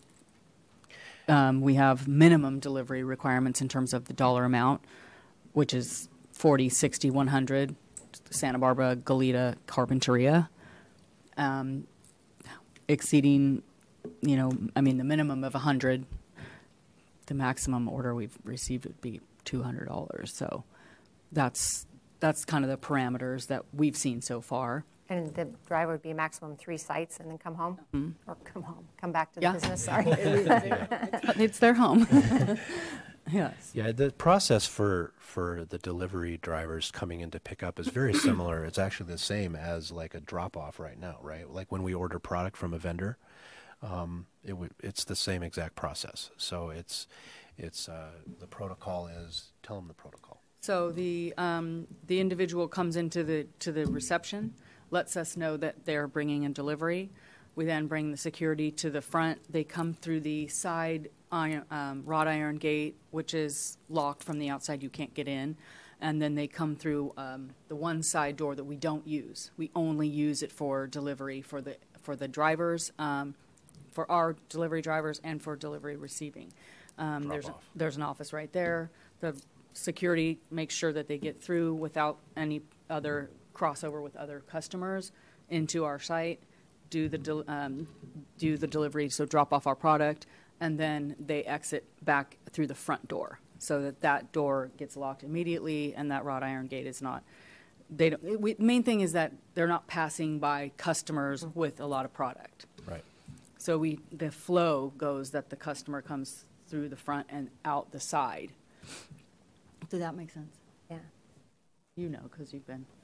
um, we have minimum delivery requirements in terms of the dollar amount, which is forty, sixty, one hundred, Santa Barbara, Goleta, Carpinteria. Um, exceeding, you know, I mean, the minimum of one hundred, the maximum order we've received would be two hundred dollars. So that's that's kind of the parameters that we've seen so far. And the driver would be maximum three sites and then come home? Or come home, come back to the Yeah. business, sorry. It's their home. Yes. Yeah, the process for for the delivery drivers coming in to pick up is very similar. It's actually the same as like a drop off right now, right? Like when we order product from a vendor, um, it would it's the same exact process. So it's it's uh, the protocol is tell them the protocol. So the um, the individual comes into the to the reception, lets us know that they're bringing in delivery. We then bring the security to the front. They come through the side iron, um, wrought iron gate, which is locked from the outside. You can't get in. And then they come through um, the one side door that we don't use. We only use it for delivery for the for the drivers, um, for our delivery drivers, and for delivery receiving. Um, there's Drop-off. there's an office right there. The security makes sure that they get through without any other crossover with other customers into our site. Do the del- um, do the delivery, so drop off our product, and then they exit back through the front door, so that that door gets locked immediately, and that wrought iron gate is not. They don't. We, main thing is that they're not passing by customers with a lot of product. Right. So we the flow goes that the customer comes through the front and out the side. Does that make sense? Yeah. You know, because you've been.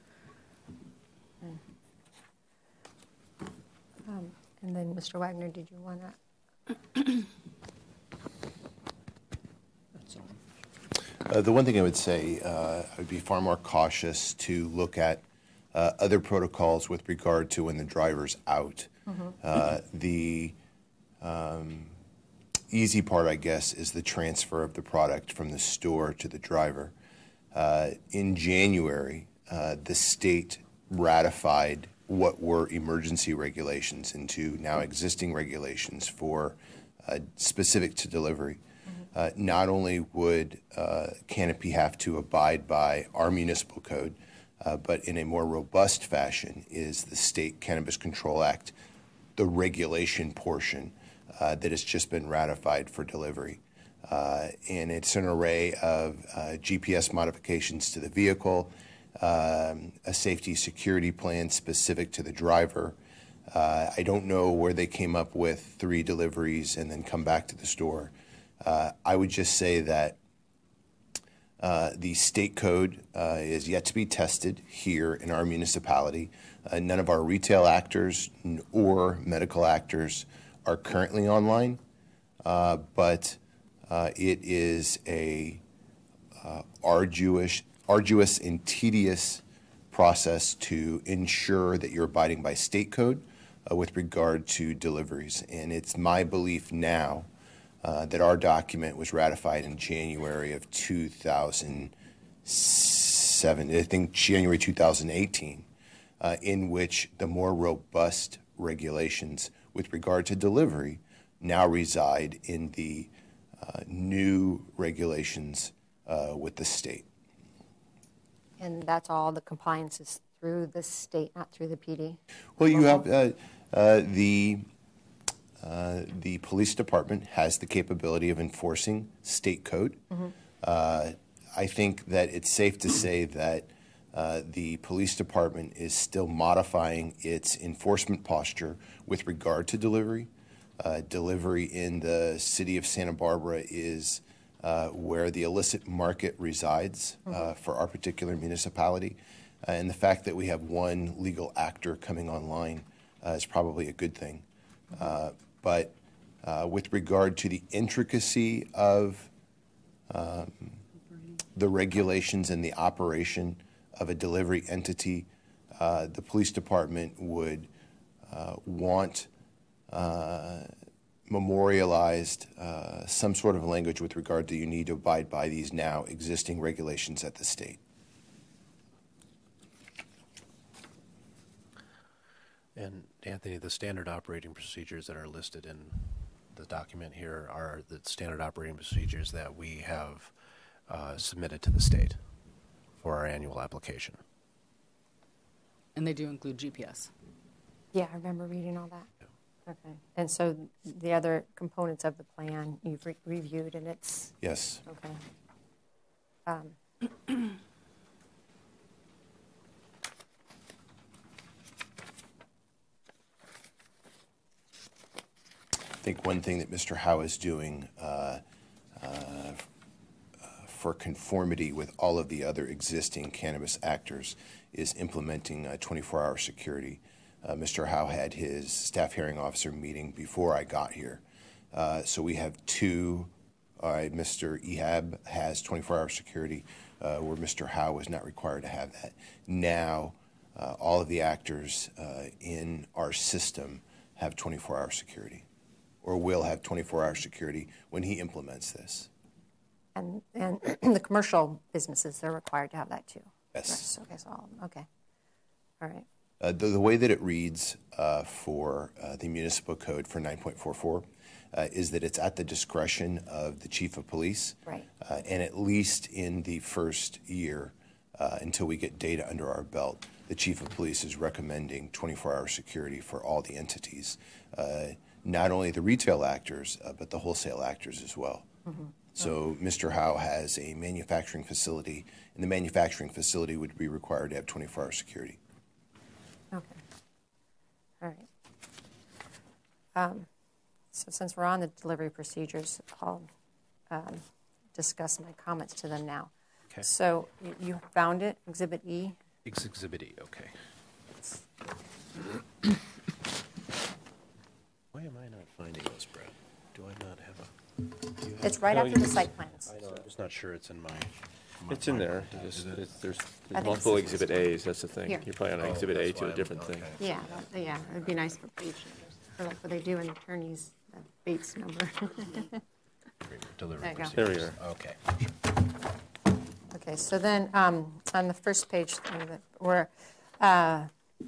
Um, And then, Mister Wagner, did you want to? Uh, the one thing I would say, uh, I would be far more cautious to look at uh, other protocols with regard to when the driver's out. Uh, the um, easy part, I guess, is the transfer of the product from the store to the driver. Uh, in January, uh, the state ratified what were emergency regulations into now existing regulations for uh, specific to delivery. Uh, not only would uh, Canopy have to abide by our municipal code, uh, but in a more robust fashion is the State Cannabis Control Act, the regulation portion uh, that has just been ratified for delivery. Uh, and it's an array of uh, G P S modifications to the vehicle, um, a safety security plan specific to the driver. Uh, I don't know where they came up with three deliveries and then come back to the store. Uh, I would just say that uh, the state code uh, is yet to be tested here in our municipality. Uh, none of our retail actors n- or medical actors are currently online, uh, but uh, it is a uh, arduous, arduous and tedious process to ensure that you're abiding by state code uh, with regard to deliveries. And it's my belief now Uh, that our document was ratified in January of two thousand seven, I think January two thousand eighteen, uh, in which the more robust regulations with regard to delivery now reside in the uh, new regulations uh, with the state. And that's all the compliance is through the state, not through the P D? Well, you have uh, uh, the uh, the police department has the capability of enforcing state code. Mm-hmm. Uh, I think that it's safe to say that uh, the police department is still modifying its enforcement posture with regard to delivery. Uh, delivery in the city of Santa Barbara is uh, where the illicit market resides uh, Mm-hmm. for our particular municipality. Uh, and the fact that we have one legal actor coming online uh, is probably a good thing. Uh, but uh, with regard to the intricacy of um, the regulations and the operation of a delivery entity, uh, the police department would uh, want uh, memorialized uh, some sort of language with regard to you need to abide by these now existing regulations at the state. And Anthony, the standard operating procedures that are listed in the document here are the standard operating procedures that we have uh, submitted to the state for our annual application. And they do include G P S. Yeah, I remember reading all that. Okay. And so the other components of the plan you've re- reviewed, and it's Yes. okay. Um, I think one thing that Mister Howe is doing uh, uh, for conformity with all of the other existing cannabis actors is implementing uh, twenty-four hour security. Uh, Mister Howe had his staff hearing officer meeting before I got here. Uh, so we have two, all right, Mister Ehab has twenty-four hour security, uh, where Mister Howe was not required to have that. Now, uh, all of the actors uh, in our system have twenty-four hour security, or will have twenty-four hour security when he implements this. and and the commercial businesses, they're required to have that too. Yes. Right, okay, so all, okay, all right. Uh, the, the way that it reads uh, for uh, the municipal code for nine point four four uh, is that it's at the discretion of the chief of police. Right. Uh, and at least in the first year, uh, until we get data under our belt, the chief of police is recommending twenty-four hour security for all the entities, uh, not only the retail actors, uh, but the wholesale actors as well. Mm-hmm. So Mister Howe has a manufacturing facility, and the manufacturing facility would be required to have twenty-four hour security. Okay. All right. Um, so since we're on the delivery procedures, I'll um, discuss my comments to them now. Okay. So you, you found it, Exhibit E? Ex- Exhibit E, okay. Why am I not finding this, Brad? Do I not have a? do you have- It's right No, after you the just- site plans. I know, I'm just not sure it's in my. It's in there. It's- it's- There's I there's think multiple it's- Exhibit A's, that's the thing. Here. You're probably on Oh, Exhibit A that's to why a I'm- different thing. okay. Yeah, that, yeah, it'd be nice for page numbers, or like what they do in attorneys, the Bates number. Delivery There you go. There we procedures. Okay. Okay, so then, um, on the first page, on the- where, uh,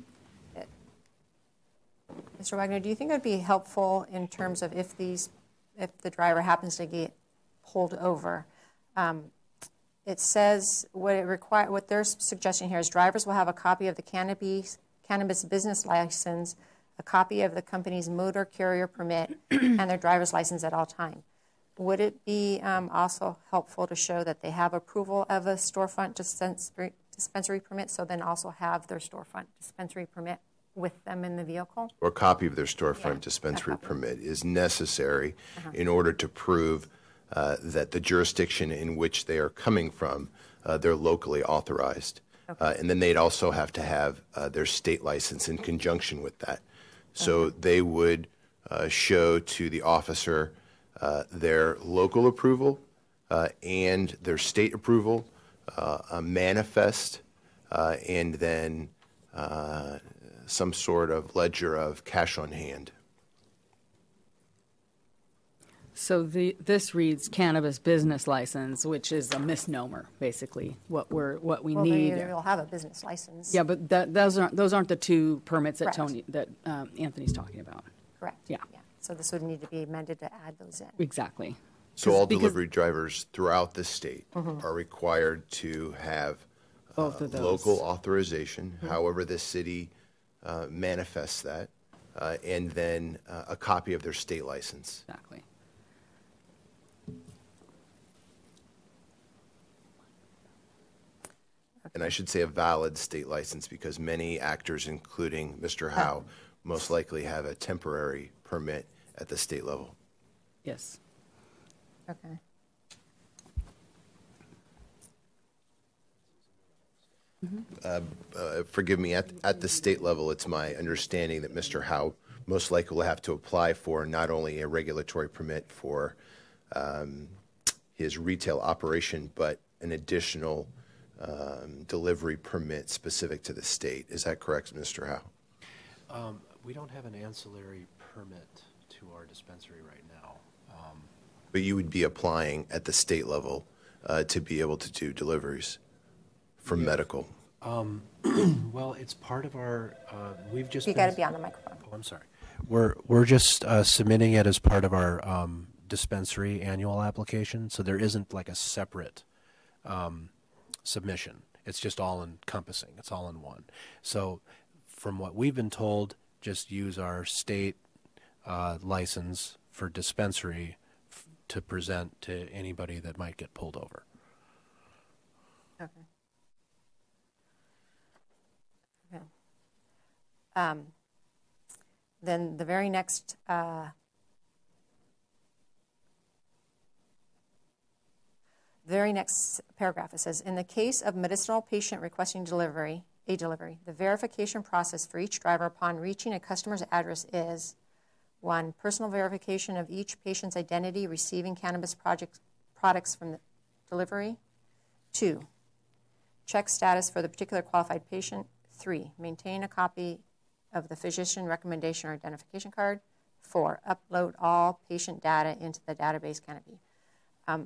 Mister Wagner, do you think it would be helpful in terms of if these, if the driver happens to get pulled over? Um, it says what it require, what they're suggesting here is drivers will have a copy of the cannabis cannabis business license, a copy of the company's motor carrier permit, and their driver's license at all time. Would it be um, also helpful to show that they have approval of a storefront dispensary, dispensary permit, so then also have their storefront dispensary permit with them in the vehicle? Or a copy of their storefront Yeah, dispensary a copy. permit is necessary Uh-huh. in order to prove uh, that the jurisdiction in which they are coming from, uh, they're locally authorized. Uh, and then they'd also have to have uh, their state license in conjunction with that. So they would uh, show to the officer uh, their local approval uh, and their state approval, uh, a manifest, uh, and then uh, some sort of ledger of cash on hand. So the, this reads cannabis business license, which is a misnomer, basically, what we're, what we Well, need. they will have a business license. Yeah, but that, those aren't, those aren't the two permits that Correct. Tony, that um, Anthony's talking about. Correct. Yeah. So this would need to be amended to add those in. Exactly. So all Because- delivery drivers throughout the state are required to have Both of those. local authorization, however the city uh, manifests that, uh, and then uh, a copy of their state license. Exactly. And I should say a valid state license, because many actors, including Mister Howe, most likely have a temporary permit at the state level. Yes. Okay. Uh, forgive me, at, at the state level, it's my understanding that Mister Howe most likely will have to apply for not only a regulatory permit for um, his retail operation, but an additional um, delivery permit specific to the state. Is that correct, Mister Howe? Um, we don't have an ancillary permit to our dispensary right now. Um, But you would be applying at the state level uh, to be able to do deliveries for medical. Um, well, it's part of our, uh, we've just. You been- got to be on the microphone. Oh, I'm sorry. We're, we're just uh, submitting it as part of our um, dispensary annual application, so there isn't like a separate um, submission. It's just all encompassing. It's all in one. So from what we've been told, just use our state uh, license for dispensary f- to present to anybody that might get pulled over. Okay. Okay. Um, then the very next uh, very next paragraph, it says, in the case of medicinal patient requesting delivery, a delivery, the verification process for each driver upon reaching a customer's address is one, personal verification of each patient's identity receiving cannabis project, products from the delivery. Two, check status for the particular qualified patient. Three, maintain a copy of the physician recommendation or identification card. Four, upload all patient data into the database canopy. Um,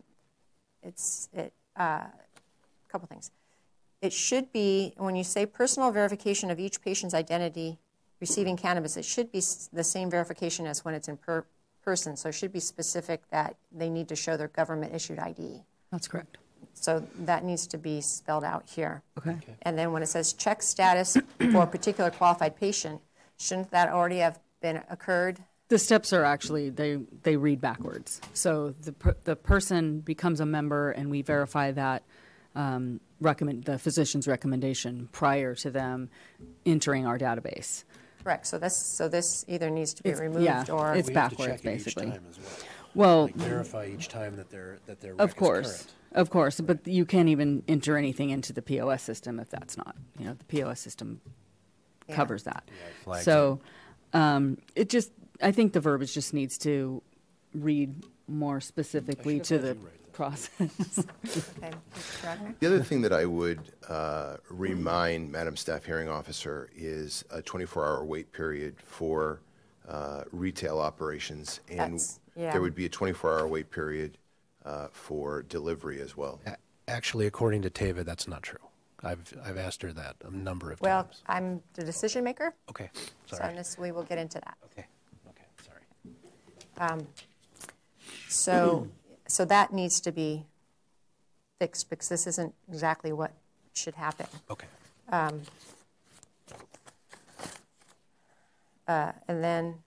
it's it, uh, a couple things. It should be, when you say personal verification of each patient's identity receiving cannabis, it should be the same verification as when it's in per person. So it should be specific that they need to show their government-issued I D. That's correct. So that needs to be spelled out here. Okay. Okay. And then when it says check status for a particular qualified patient, shouldn't that already have been occurred? The steps are actually, they, they read backwards. So the, per, the person becomes a member and we verify that um, recommend, the physician's recommendation prior to them entering our database. Correct. So this, so this either needs to be It's- removed yeah, or... it's We have to backwards, check it each basically. time as well. Well, Like verify each time that their that their rec of is course, current. of course, but you can't even enter anything into the P O S system if that's not, you know, the P O S system Yeah. covers that. flags So um, it just, I think the verbiage just needs to read more specifically have to had the you write this. process. Okay. Mister Wagner? The other thing that I would uh, remind Madam Staff Hearing Officer is a twenty-four hour wait period for uh, retail operations. And That's- yeah. there would be a twenty-four hour wait period uh, for delivery as well. A- Actually, according to Tava, that's not true. I've I've asked her that a number of Well, times. I'm the decision maker, Okay, so sorry. this, we will get into that. Okay, okay, sorry. Um, so, so that needs to be fixed because this isn't exactly what should happen. Okay. Um, uh, and then,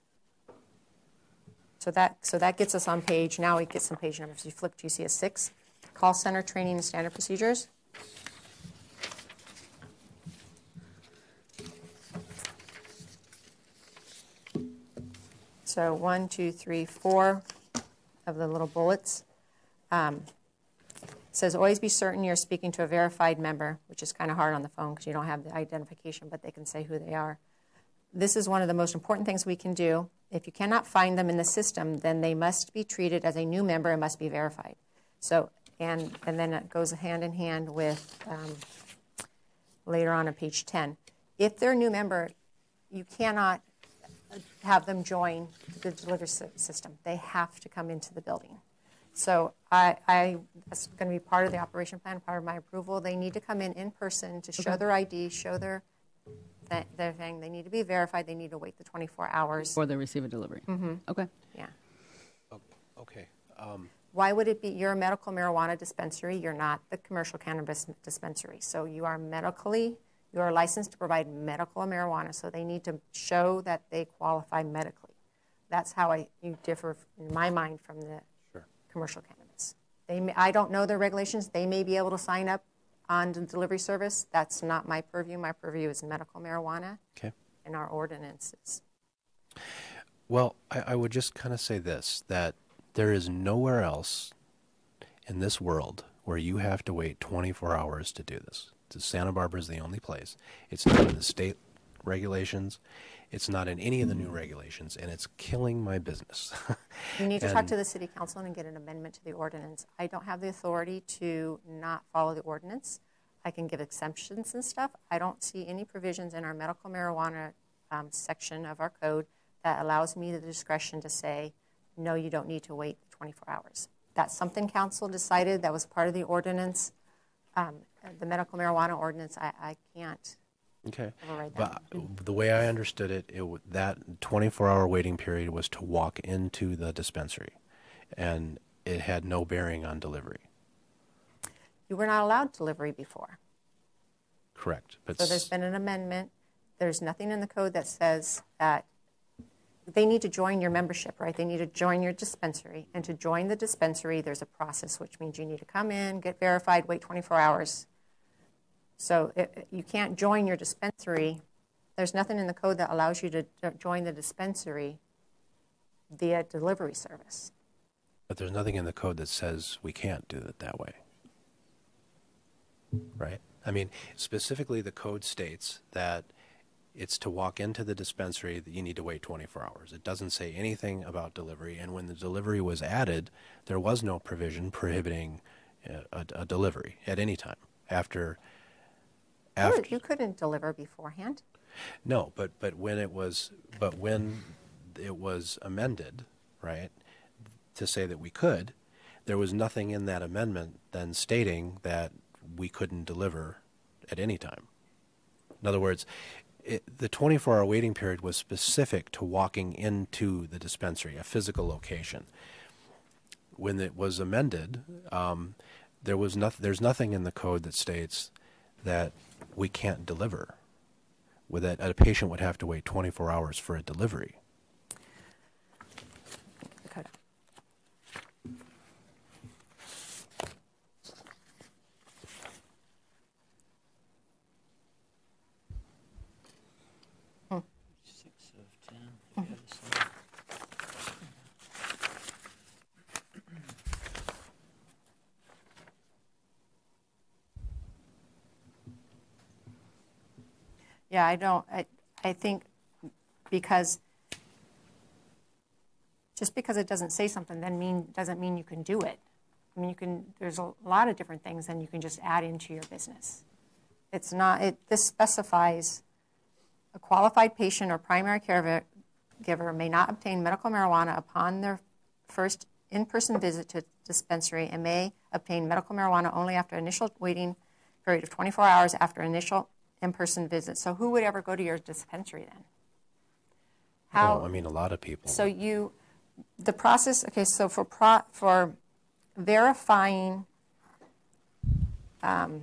so that so that gets us on page. Now we get some page numbers. You flip, you see a six, call center training and standard procedures. So one, two, three, four of the little bullets. Um, says always be certain you're speaking to a verified member, which is kind of hard on the phone because you don't have the identification, but they can say who they are. This is one of the most important things we can do. If you cannot find them in the system, then they must be treated as a new member and must be verified. So, and, and then it goes hand in hand with um, later on on page ten. If they're a new member, you cannot have them join the delivery sy- system. They have to come into the building. So I, I, that's going to be part of the operation plan, part of my approval. They need to come in in person to show Okay. their I D, show their, th- their thing. They need to be verified. They need to wait the twenty-four hours. Before they receive a delivery. Mm-hmm. Okay. Yeah. Okay. Um, Why would it be, you're a medical marijuana dispensary, you're not the commercial cannabis dispensary. So you are medically, you are licensed to provide medical marijuana, so they need to show that they qualify medically. That's how I, you differ, in my mind, from the Sure. commercial cannabis. They may, I don't know their regulations. They may be able to sign up on the delivery service. That's not my purview. My purview is medical marijuana. Okay. And our ordinances. Well, I, I would just kind of say this, that there is nowhere else in this world where you have to wait twenty-four hours to do this. Santa Barbara is the only place. It's not in the state regulations. It's not in any of the new regulations, and it's killing my business. You need to And- talk to the city council and get an amendment to the ordinance. I don't have the authority to not follow the ordinance. I can give exemptions and stuff. I don't see any provisions in our medical marijuana um, section of our code that allows me the discretion to say, no, you don't need to wait twenty-four hours. That's something council decided. That was part of the ordinance, um, the medical marijuana ordinance. I, I can't Okay. override that. But the way I understood it, it w- that twenty-four hour waiting period was to walk into the dispensary, and it had no bearing on delivery. You were not allowed delivery before. Correct. But So there's s- been an amendment. There's nothing in the code that says that they need to join your membership, right? They need to join your dispensary. And to join the dispensary, there's a process, which means you need to come in, get verified, wait twenty-four hours. So it, you can't join your dispensary. There's nothing in the code that allows you to to join the dispensary via delivery service. but there's nothing in the code that says we can't do it that way. Right? I mean, specifically the code states that it's to walk into the dispensary that you need to wait twenty-four hours. It doesn't say anything about delivery, and when the delivery was added, there was no provision prohibiting uh, a, a delivery at any time after after You couldn't deliver beforehand. No, but but when it was but when it was amended, right, to say that we could, there was nothing in that amendment then stating that we couldn't deliver at any time. In other words, it, the twenty-four hour waiting period was specific to walking into the dispensary, a physical location. When it was amended, um, there was nothing. There's nothing in the code that states that we can't deliver. With that, a patient would have to wait twenty-four hours for a delivery. Okay. Six of ten. You have the same. Yeah, I don't, I, I think because, just because it doesn't say something then mean, doesn't mean you can do it. I mean, you can, there's a lot of different things then you can just add into your business. It's not, it, this specifies a qualified patient or primary caregiver may not obtain medical marijuana upon their first in-person visit to dispensary and may obtain medical marijuana only after initial waiting period of twenty-four hours after initial in-person visit. So who would ever go to your dispensary then? How? Oh, I mean, a lot of people. So you, the process, okay, so for pro, for verifying, um,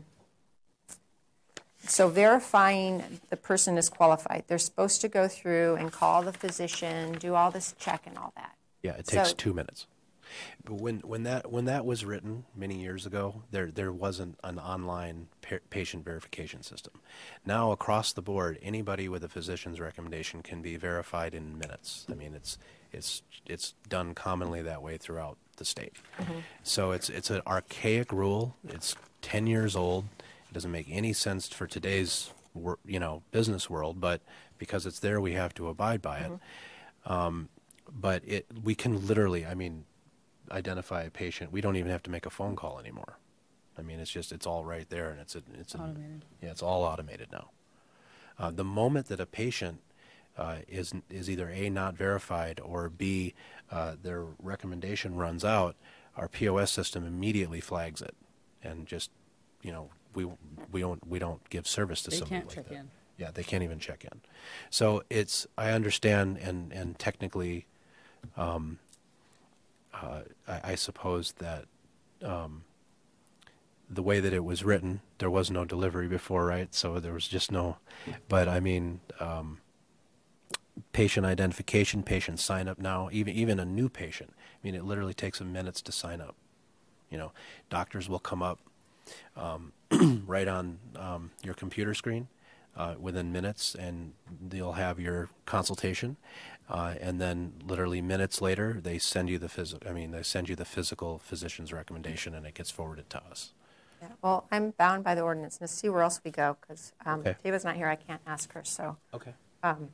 so verifying the person is qualified, they're supposed to go through and call the physician, do all this check and all that. Yeah, it takes So- two minutes. But when when that when that was written many years ago, there there wasn't an online pa- patient verification system. Now across the board, anybody with a physician's recommendation can be verified in minutes. I mean, it's it's it's done commonly that way throughout the state. So it's it's an archaic rule. It's ten years old. It doesn't make any sense for today's wor- you know business world, but because it's there, we have to abide by it. Um, but it we can literally, I mean, identify a patient. We don't even have to make a phone call anymore. I mean, it's just it's all right there, and it's a, it's a, Automated. yeah, it's all automated now. Uh, the moment that a patient uh, is is either A, not verified, or B, uh, their recommendation runs out, our P O S system immediately flags it, and just you know we we don't we don't give service to They somebody can't like check that. in. Yeah, they can't even check in. So it's I understand, and and technically. Um, uh, uh, I, I suppose that um, the way that it was written, there was no delivery before, right? So there was just no, but I mean, um, patient identification, patient sign up now, even even a new patient. I mean, it literally takes them minutes to sign up. You know, doctors will come up um, right on um, your computer screen uh, within minutes, and they'll have your consultation, uh, and then literally minutes later, they send you the phys- I mean, they send you the physical physician's recommendation, and it gets forwarded to us. Yeah, well, I'm bound by the ordinance. Let's see where else we go, because um, Okay. Tava's not here. I can't ask her, so. Okay. Um,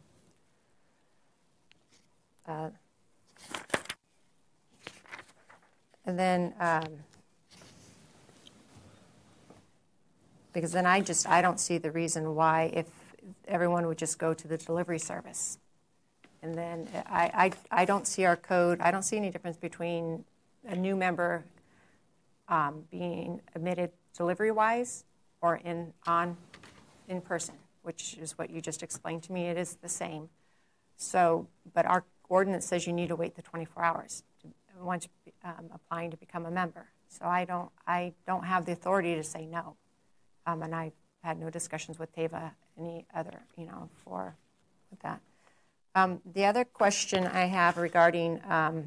uh, and then, um, because then I just, I don't see the reason why if everyone would just go to the delivery service. And then I, I, I don't see our code, I don't see any difference between a new member um, being admitted delivery-wise or in on in person, which is what you just explained to me. It is the same. So, but our ordinance says you need to wait the twenty-four hours to, once um, applying to become a member. So I don't, I don't have the authority to say no. Um, and I've had no discussions with Tava, any other, you know, for with that. Um, the other question I have regarding um,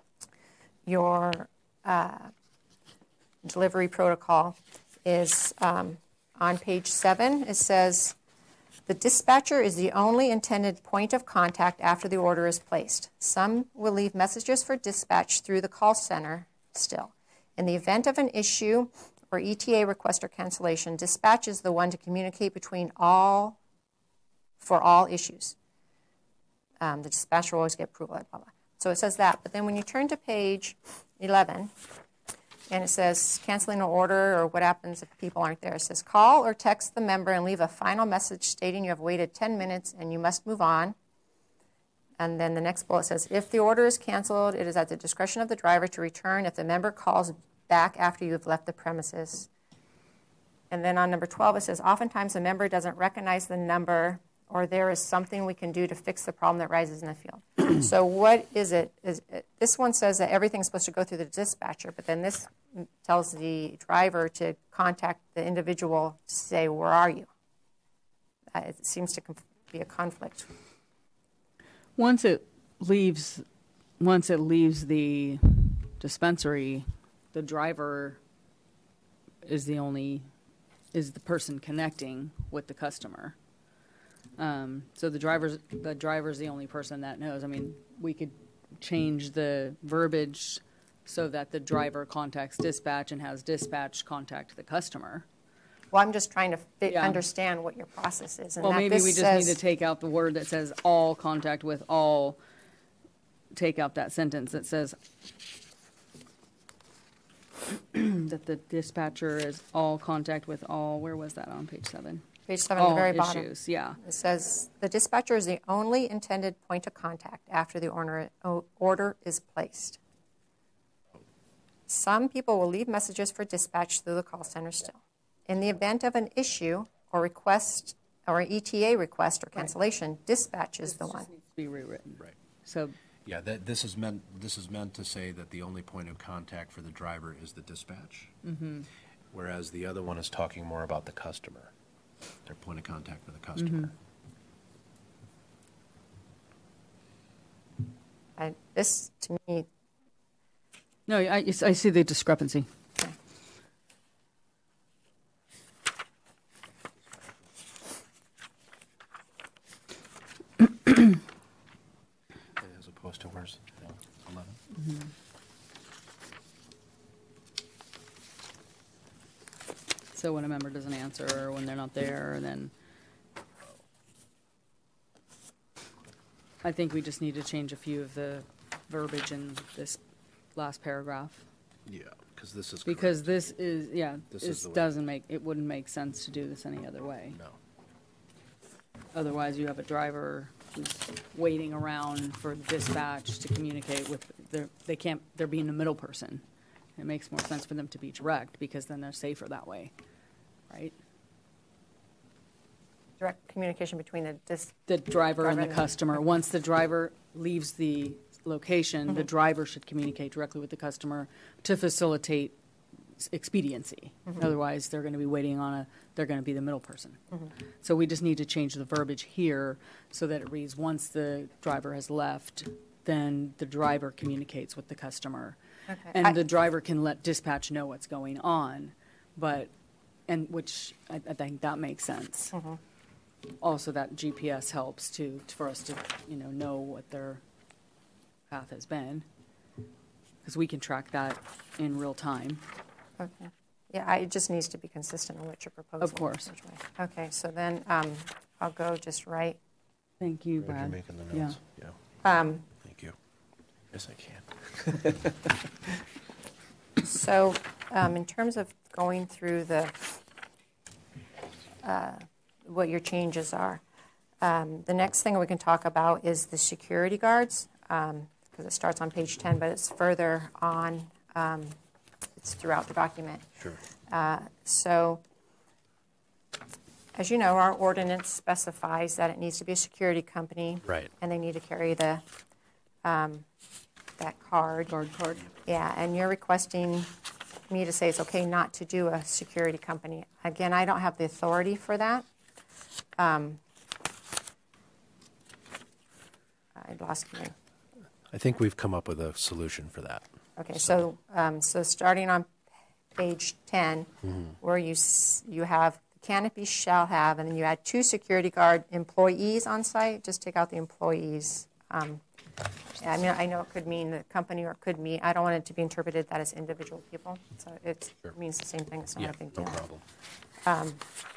your uh, delivery protocol is um, on page seven. It says, the dispatcher is the only intended point of contact after the order is placed. Some will leave messages for dispatch through the call center still. In the event of an issue or E T A request or cancellation, dispatch is the one to communicate between all, for all issues. Um, the dispatcher will always get approval, blah, blah, blah. So it says that. But then when you turn to page eleven, and it says canceling an order or what happens if people aren't there, it says call or text the member and leave a final message stating you have waited ten minutes and you must move on. And then the next bullet says, if the order is canceled, it is at the discretion of the driver to return if the member calls back after you have left the premises. And then on number twelve, it says, oftentimes the member doesn't recognize the number or there is something we can do to fix the problem that rises in the field. So what is it? Is it? This one says that everything's supposed to go through the dispatcher, but then this tells the driver to contact the individual to say, where are you? Uh, it seems to conf- be a conflict. Once it leaves, once it leaves the dispensary, the driver is the only, is the person connecting with the customer. Um, so the driver's the driver's the only person that knows. I mean, we could change the verbiage so that the driver contacts dispatch and has dispatch contact the customer. Well, I'm just trying to fit, Yeah. understand what your process is. And Well, that maybe this we just says, need to take out the word that says all contact with all. Take out that sentence that says that the dispatcher is all contact with all. Where was that on page seven? Page seven, at all the very issues, bottom. yeah. It says the dispatcher is the only intended point of contact after the order, order is placed. Some people will leave messages for dispatch through the call center still. In the event of an issue or request or E T A request or cancellation, right. Dispatch is this the just one. Needs to be rewritten. Right. So. Yeah, that, this is meant. This is meant to say that the only point of contact for the driver is the dispatch, mm-hmm. whereas the other one is talking more about the customer. Their point of contact for the customer. Mm-hmm. I, this, to me... No, I, I see the discrepancy. Okay. As opposed to where's eleven? Mm-hmm. So when a member doesn't answer or when they're not there, then I think we just need to change a few of the verbiage in this last paragraph. Yeah, because this is Because correct. this is, yeah, This this is the way. doesn't make, it wouldn't make sense to do this any other way. No. Otherwise, you have a driver who's waiting around for dispatch to communicate with, their, they can't, they're being the middle person. It makes more sense for them to be direct because then they're safer that way, right? Direct communication between the dis- The driver and the Driver and the- customer. Once the driver leaves the location, the driver should communicate directly with the customer to facilitate s- expediency. Otherwise, they're going to be waiting on a, they're going to be the middle person. So we just need to change the verbiage here so that it reads, once the driver has left, then the driver communicates with the customer. Okay. And I- the driver can let dispatch know what's going on, but, and which, I, I think that makes sense. Also, that G P S helps to, for us to, you know, know what their path has been, because we can track that in real time. Okay. Yeah, I- it just needs to be consistent on what you're proposing. Of course. which way. Okay, so then um, I'll go just right. Thank you, Glad you're Brad. making the Yeah. notes. Yeah. Um, Thank you. Yes, I can. So um, in terms of going through the, uh, what your changes are, um, the next thing we can talk about is the security guards, because it starts on page ten, but it's further on, um, it's throughout the document. Sure. Uh, So, as you know, our ordinance specifies that it needs to be a security company. Right. And they need to carry the, um, that card. Guard card. Yeah, and you're requesting me to say it's okay not to do a security company. Again, I don't have the authority for that. Um, I lost my, I think we've come up with a solution for that. okay, so, um, so starting on page ten, where you, s- you have canopy shall have, and then you add two security guard employees on site, just take out the employees. Um, I mean, I know it could mean the company or it could mean, I don't want it to be interpreted that as individual people, so it Sure. means the same thing, it's not Yeah, a big no deal. problem.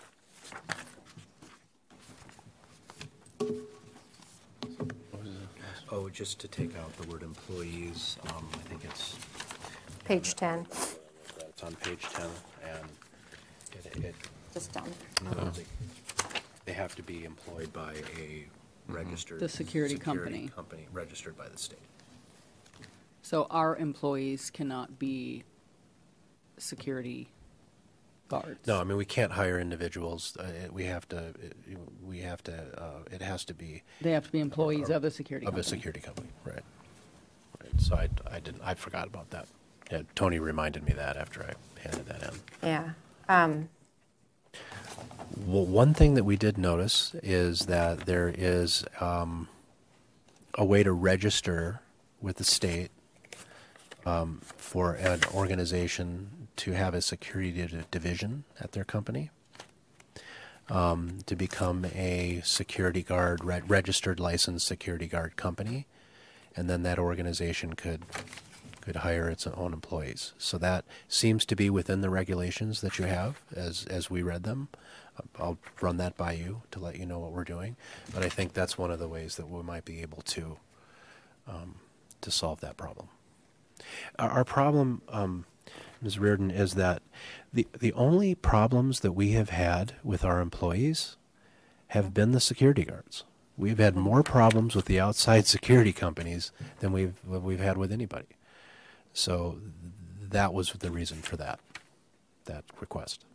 Oh, just to take out the word employees, um, I think it's, Page ten, it's on page ten, and it, it, just down. no, they, they have to be employed by a registered. The security company. Company, registered by the state. So our employees cannot be security guards. No, I mean, we can't hire individuals, uh, it- we have to, it- we have to, uh, it has to be They have to be employees of the security of company. a security company, right. Right. So I, I didn't, I forgot about that. Yeah, Tony reminded me that after I handed that in. Yeah, um, Well, one thing that we did notice is that there is um, a way to register with the state um, for an organization to have a security di- division at their company, um, to become a security guard, re- registered licensed security guard company, and then that organization could could hire its own employees. So that seems to be within the regulations that you have as as we read them. I'll run that by you to let you know what we're doing. But I think that's one of the ways that we might be able to um, to solve that problem. Our, our problem, um, Miz Reardon, is that the the only problems that we have had with our employees have been the security guards. We've had more problems with the outside security companies than we've we've had with anybody. So that was the reason for that that request.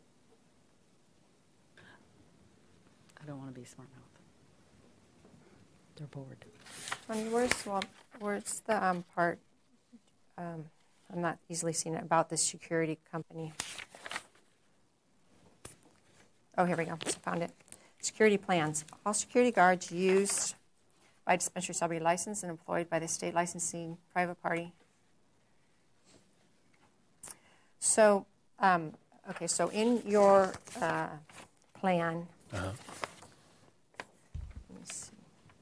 I don't want to be smart mouth. They're bored. Tony, where's, well, where's the um, part, um, I'm not easily seeing it, about the security company? Oh, here we go, I found it. Security plans. All security guards used by dispensary shall be licensed and employed by the state licensing private party. So, um, okay, so in your uh, plan, Uh-huh. let me see.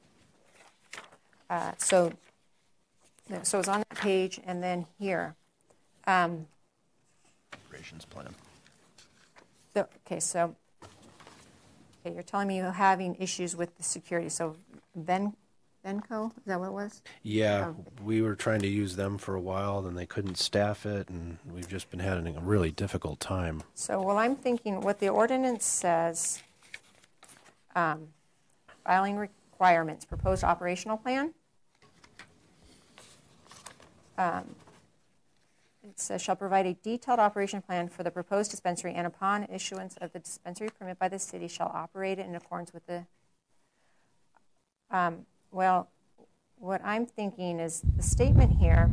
Uh, so, so it's on that page, and then here. Um, Operations plan. the, okay, so okay, you're telling me you're having issues with the security. So, Ben, Benco, is that what it was? Yeah, Oh. we were trying to use them for a while, then they couldn't staff it, and we've just been having a really difficult time. So, well, I'm thinking what the ordinance says. Um, filing requirements, proposed operational plan. Um, it says shall provide a detailed operation plan for the proposed dispensary, and upon issuance of the dispensary permit by the city, shall operate it in accordance with the. Um, well, what I'm thinking is the statement here,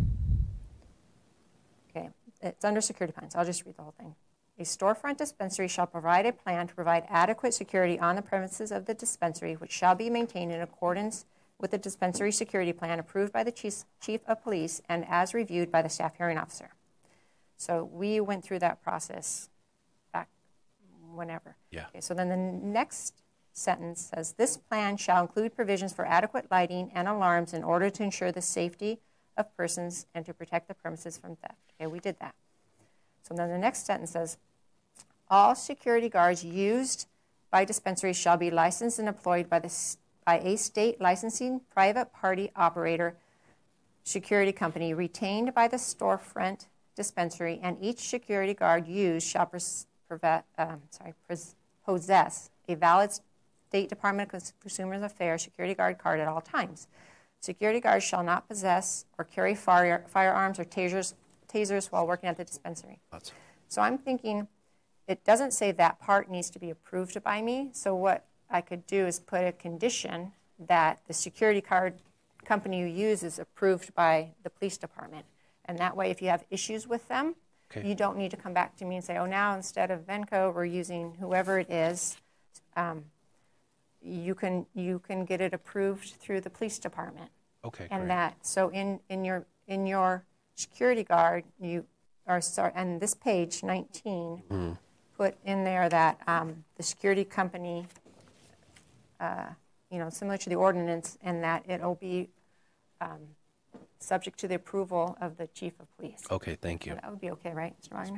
okay, it's under security plan, so I'll just read the whole thing. A storefront dispensary shall provide a plan to provide adequate security on the premises of the dispensary, which shall be maintained in accordance with the dispensary security plan approved by the chief, chief of police and as reviewed by the staff hearing officer. So we went through that process back whenever. Yeah. Okay, so then the next sentence says, this plan shall include provisions for adequate lighting and alarms in order to ensure the safety of persons and to protect the premises from theft. Okay, we did that. So then the next sentence says, all security guards used by dispensaries shall be licensed and employed by, the, by a state licensing private party operator security company retained by the storefront dispensary, and each security guard used shall pres, preve, um, sorry, pres, possess a valid State Department of Consumer Affairs security guard card at all times. Security guards shall not possess or carry fire, firearms or tasers, tasers while working at the dispensary. That's So I'm thinking it doesn't say that part needs to be approved by me. So what I could do is put a condition that the security card company you use is approved by the police department. And that way, if you have issues with them, okay. you don't need to come back to me and say, oh, now instead of Venco, we're using whoever it is. Um, you can you can get it approved through the police department. Okay, And great. that, so in, in your in your security guard, you are, sorry, and this page nineteen, Mm-hmm. put in there that um, the security company, uh, you know, similar to the ordinance, and that it'll be um, subject to the approval of the chief of police. Okay, thank you. So that would be okay, right, Mister Wagner?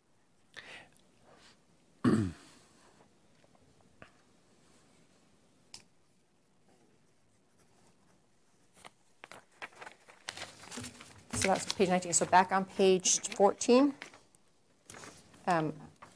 So that's page nineteen. So back on page fourteen. Um,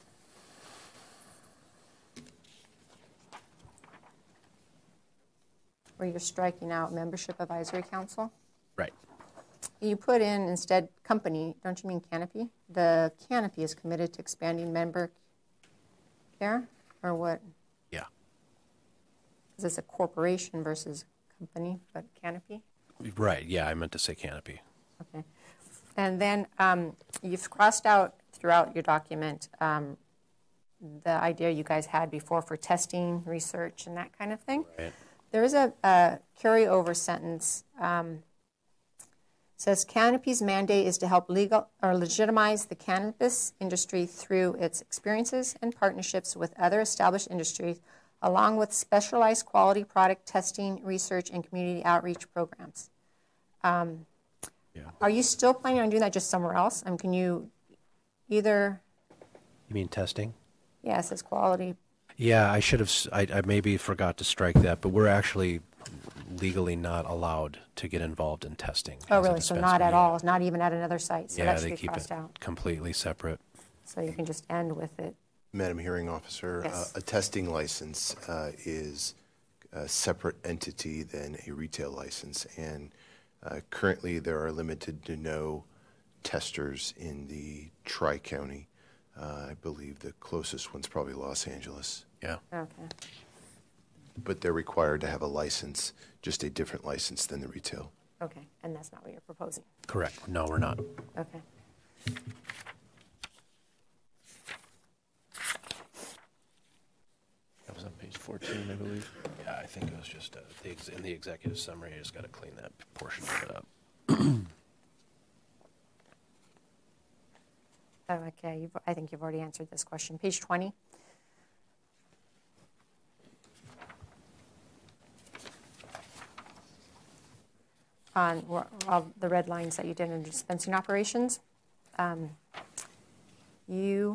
where you're striking out membership advisory council. Right. You put in instead company, don't you mean canopy? The canopy is committed to expanding member care, or what? Yeah. Because it's a corporation versus company, but canopy. Right. Yeah, I meant to say canopy. Okay. And then um, you've crossed out throughout your document um, the idea you guys had before for testing, research, and that kind of thing. Right. There is a, a carryover sentence. Um, says Canopy's mandate is to help legal or legitimize the cannabis industry through its experiences and partnerships with other established industries, along with specialized quality product testing, research, and community outreach programs. Um, Yeah. Are you still planning on doing that just somewhere else? I mean, can you either, You mean testing? yeah, it says quality. Yeah, I should have, s- I, I maybe forgot to strike that, but we're actually legally not allowed to get involved in testing. Oh, as a really? So not dispensary. at all, not even at another site? So Yeah, that should they be keep crossed it out. completely separate. So you can just end with it. Madam Hearing Officer, Yes. uh, a testing license uh, is a separate entity than a retail license, and uh, currently there are limited to no testers in the Tri-County. Uh, I believe the closest one's probably Los Angeles, Yeah. Okay. but they're required to have a license, just a different license than the retail. Okay. And that's not what you're proposing. Correct. No, we're not. Okay. That was on page fourteen, I believe. Yeah, I think it was just, uh, the ex- in the executive summary, I just got to clean that portion of it up. Oh, okay. You've, I think you've already answered this question. Page twenty. On wh- all the red lines that you did in dispensing operations, um, you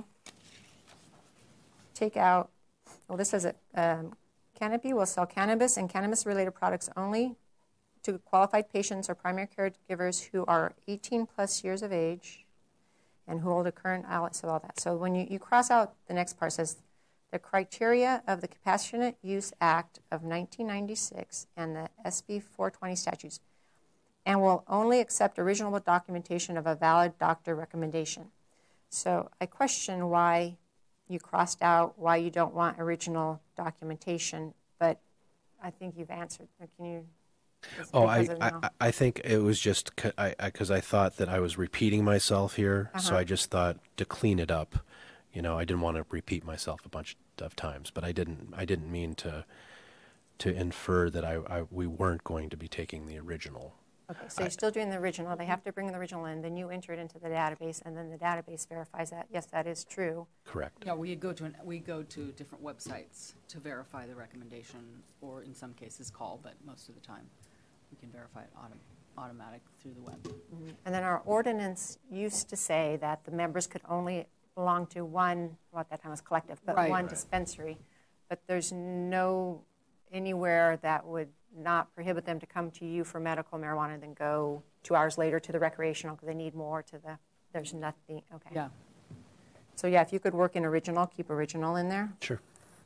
take out, well, this says it, um, Canopy will sell cannabis and cannabis-related products only to qualified patients or primary caregivers who are eighteen plus years of age and who hold a current outlet, so all that. So when you, you cross out the next part, it says the criteria of the Compassionate Use Act of nineteen ninety-six and the S B four twenty statutes, and will only accept original documentation of a valid doctor recommendation. So I question why you crossed out why you don't want original documentation, but I think you've answered. Can you? Is Oh, I, because of I, no- I think it was just because I, I, 'cause I thought that I was repeating myself here, so Uh-huh. I just thought to clean it up, you know, I didn't want to repeat myself a bunch of times, but I didn't I didn't mean to to infer that I, I we weren't going to be taking the original. Okay, so you're still doing the original. They have to bring the original in, then you enter it into the database, and then the database verifies that, yes, that is true. Correct. Yeah, we go to, an, we go to different websites to verify the recommendation, or in some cases call, but most of the time we can verify it autom- automatic through the web. And then our ordinance used to say that the members could only belong to one, well, at that time it was collective, but Right. one Right. dispensary. But there's no, anywhere that would not prohibit them to come to you for medical marijuana and then go two hours later to the recreational because they need more to the, there's nothing, okay. Yeah. So yeah, if you could work in original, keep original in there. Sure.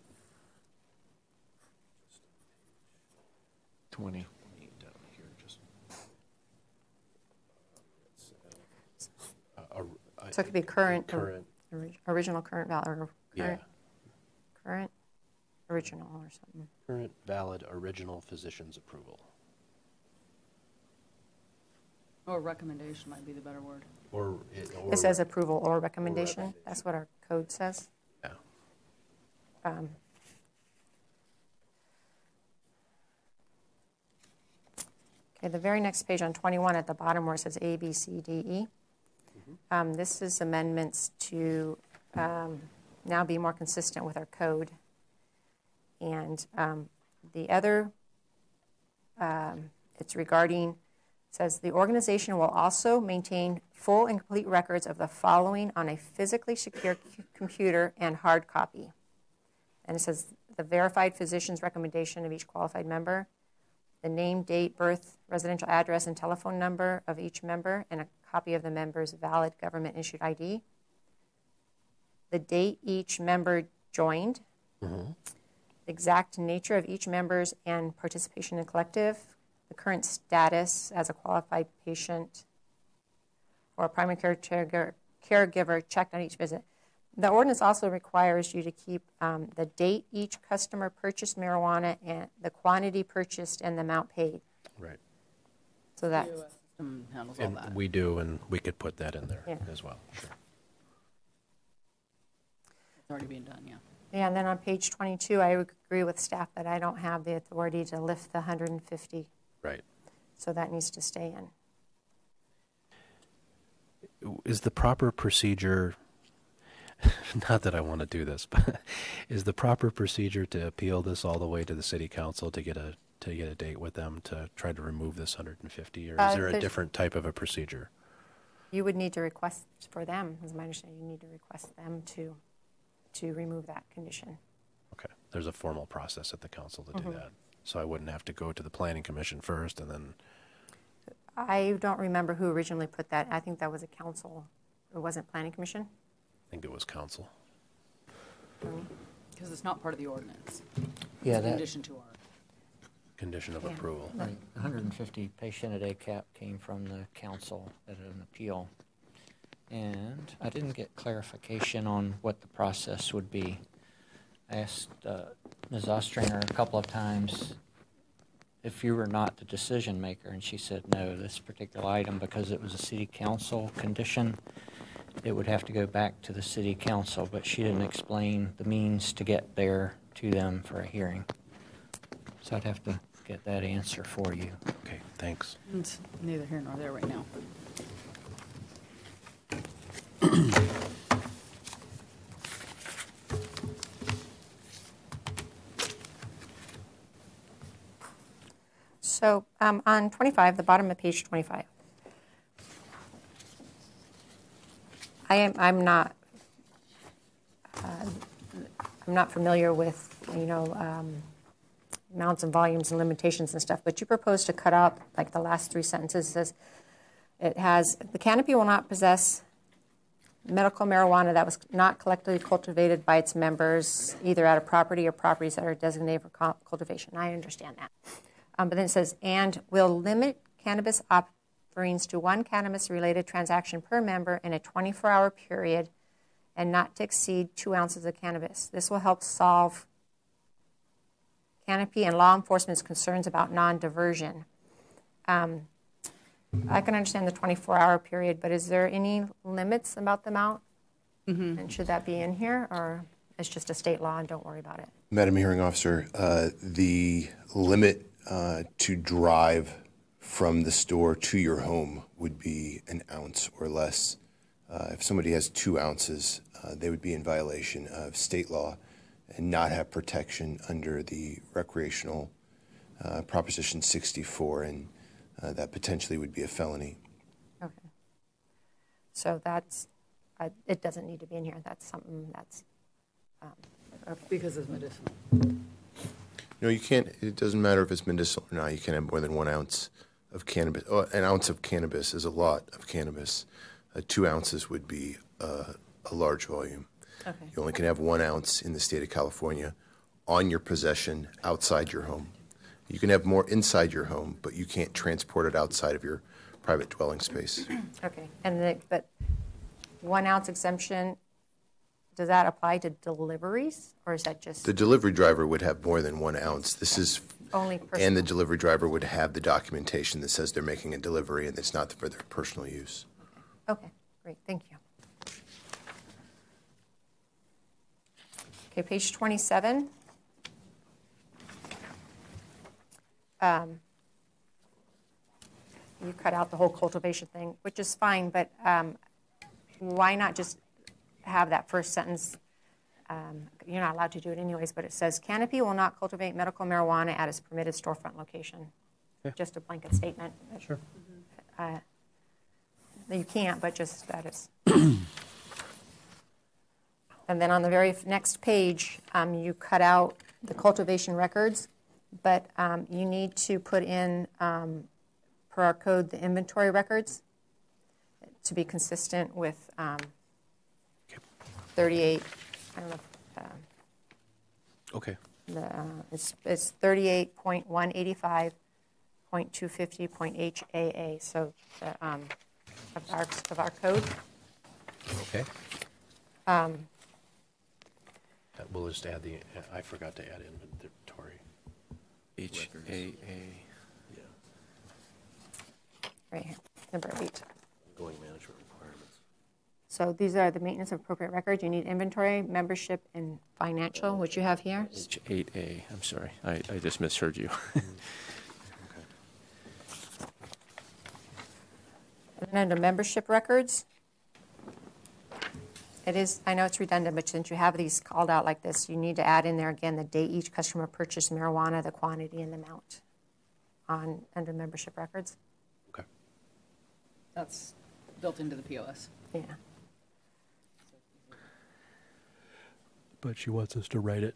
twenty. Uh, uh, So it could be current, current. ori- original, current, valid, or Yeah. current, current, original or something. Current valid original physician's approval. Or recommendation might be the better word. Or it, or It says approval or recommendation. That's what our code says. Yeah. Um, Okay, the very next page on twenty-one at the bottom where it says A, B, C, D, E. Um, This is amendments to um, now be more consistent with our code. And um, the other, um, it's regarding, says the organization will also maintain full and complete records of the following on a physically secure c- computer and hard copy. And it says the verified physician's recommendation of each qualified member, the name, date, birth, residential address, and telephone number of each member, and a copy of the member's valid government-issued I D, the date each member joined, Mm-hmm. the exact nature of each member's and participation in collective, the current status as a qualified patient or a primary care caregiver, caregiver checked on each visit. The ordinance also requires you to keep um, the date each customer purchased marijuana and the quantity purchased and the amount paid. Right. So that, The system handles all And that. we do, and we could put that in there Yeah. as well. Sure. It's already being done, yeah. yeah, and then on page twenty-two, I agree with staff that I don't have the authority to lift the one hundred fifty, Right. so that needs to stay in. Is the proper procedure, not that I want to do this, but is the proper procedure to appeal this all the way to the city council to get a to get a date with them to try to remove this one hundred fifty, or is Uh, there a there's- different type of a procedure? You would need to request for them, as my understanding, you need to request them to, to remove that condition. Okay, there's a formal process at the council to Mm-hmm. do that, so I wouldn't have to go to the planning commission first and then. I don't remember who originally put that. I think that was a council. It wasn't planning commission. I think it was council. Because it's not part of the ordinance. Yeah, It's a that, condition to our, Condition of Yeah. approval. right, one hundred fifty patient a day cap came from the council at an appeal. And I didn't get clarification on what the process would be. I asked uh, Miz Ostringer a couple of times if you were not the decision maker, and she said no, this particular item, because it was a city council condition, it would have to go back to the city council, but she didn't explain the means to get there to them for a hearing. So I'd have to get that answer for you. Okay, thanks. it's neither here nor there right now. So um, on twenty-five, the bottom of page twenty-five, I am, I'm not, uh, I'm not familiar with, you know, um, amounts and volumes and limitations and stuff, but you propose to cut out, like the last three sentences, it says, it has, the canopy will not possess medical marijuana that was not collectively cultivated by its members, either at a property or properties that are designated for cu- cultivation. I understand that. Um, but then it says, and will limit cannabis offerings to one cannabis-related transaction per member in a twenty-four hour period and not to exceed two ounces of cannabis. This will help solve canopy and law enforcement's concerns about non-diversion. Um, I can understand the twenty-four hour period, but is there any limits about the amount? Mm-hmm. And should that be in here, or it's just a state law and don't worry about it? Madam Hearing Officer, uh, the limit uh, to drive from the store to your home would be an ounce or less. Uh, if somebody has two ounces, uh, they would be in violation of state law and not have protection under the recreational uh, Proposition sixty-four, and uh, that potentially would be a felony. Okay. So that's, I, it doesn't need to be in here. That's something that's, um, okay. Because it's medicinal. No, you can't. It doesn't matter if it's medicinal or not. You can't have more than one ounce of cannabis. Oh, an ounce of cannabis is a lot of cannabis. Uh, two ounces would be uh, a large volume. Okay. You only can have one ounce in the state of California on your possession outside your home. You can have more inside your home, but you can't transport it outside of your private dwelling space. Okay. And the, but one ounce exemption, does that apply to deliveries, or is that just The delivery driver would have more than one ounce. This is, only personal? and the delivery driver would have the documentation that says they're making a delivery and it's not for their personal use. Okay, great, thank you. Okay, page twenty-seven. Um, you cut out the whole cultivation thing, which is fine, but um, why not just have that first sentence? Um, you're not allowed to do it anyways, but it says, Canopy will not cultivate medical marijuana at its permitted storefront location. Yeah. Just a blanket statement. Sure. Uh, you can't, but just that is. And then on the very next page, um, you cut out the cultivation records, but um, you need to put in, um, per our code, the inventory records to be consistent with um, thirty-eight, I don't know, if, uh, Okay. the, uh, it's, it's thirty-eight point one eighty-five point two fifty point H A A, so the, um, of our, of our code. Okay. Um, Uh, We'll just add the, I forgot to add inventory. H A A. right here, number eight. Ongoing management requirements. So these are the maintenance of appropriate records. You need inventory, membership, and financial, which you have here. H eight A, I'm sorry, I, I just misheard you. And then under membership records, it is, I know it's redundant, but since you have these called out like this, you need to add in there again the date each customer purchased marijuana, the quantity, and the amount on, under membership records. Okay. That's built into the P O S. Yeah. But she wants us to write it.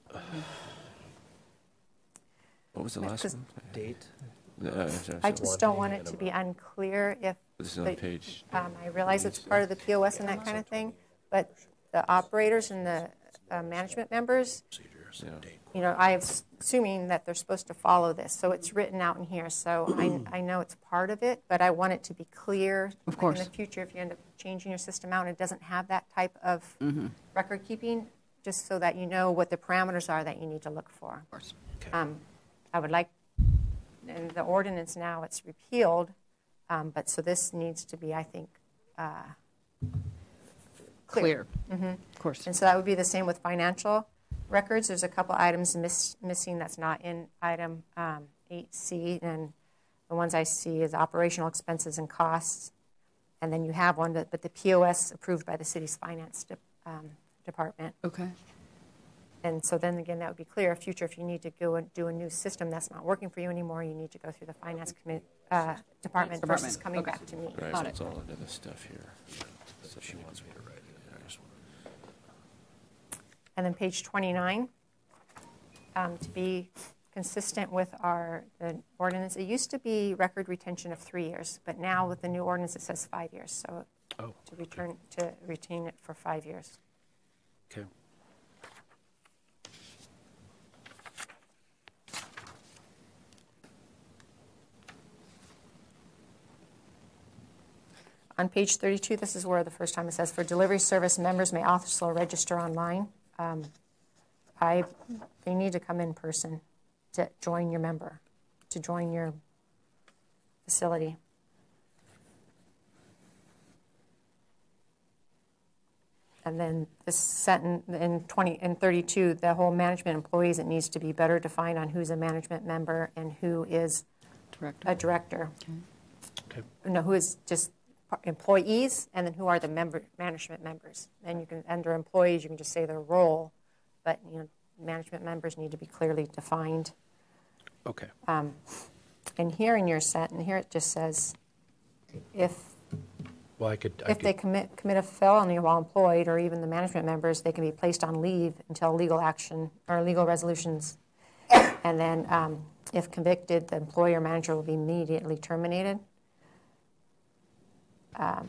What was the Yeah, last 'cause one? Date? Uh, sorry, I so- just don't want it to be unclear if, This is on but, page. um, I realize it's part of the P O S and that kind of thing, but the operators and the uh, management members, Yeah. you know, I'm assuming that they're supposed to follow this, so it's written out in here. So I, I know it's part of it, but I want it to be clear. Of like course. in the future, if you end up changing your system out and it doesn't have that type of record keeping, just so that you know what the parameters are that you need to look for. Of course. Um, I would like, in the ordinance now, it's repealed, um, but so this needs to be, I think, uh, clear. Clear. Of course. And so that would be the same with financial records. There's a couple items miss, missing that's not in item um, eight C, and the ones I see is operational expenses and costs. And then you have one, that, but the P O S approved by the city's finance de, um, department. Okay. And so then again, that would be clear. Future, if you need to go and do a new system that's not working for you anymore, you need to go through the finance commi- uh, department versus Department. coming Okay. back to me. Right, Got so it. it's all under this stuff here. So she wants me to write it. I just want And then page twenty-nine, um, to be consistent with our the ordinance, it used to be record retention of three years, but now with the new ordinance, it says five years. So Oh, to return to retain it for five years. okay. On page thirty-two, this is where the first time it says, for delivery service, members may also register online. Um, I, they need to come in person to join your member, to join your facility. And then this sentence in twenty and thirty-two, the whole management employees, it needs to be better defined on who's a management member and who is Director. a director. Okay. No, who is just employees, and then who are the member management members. And you can, under employees, you can just say their role, but you know, management members need to be clearly defined. Okay. Um, and here in your sentence, here it just says, if Well, I could. I if could, they commit commit a felony while employed, or even the management members, they can be placed on leave until legal action or legal resolutions. And then, um, if convicted, the employer manager will be immediately terminated. Um,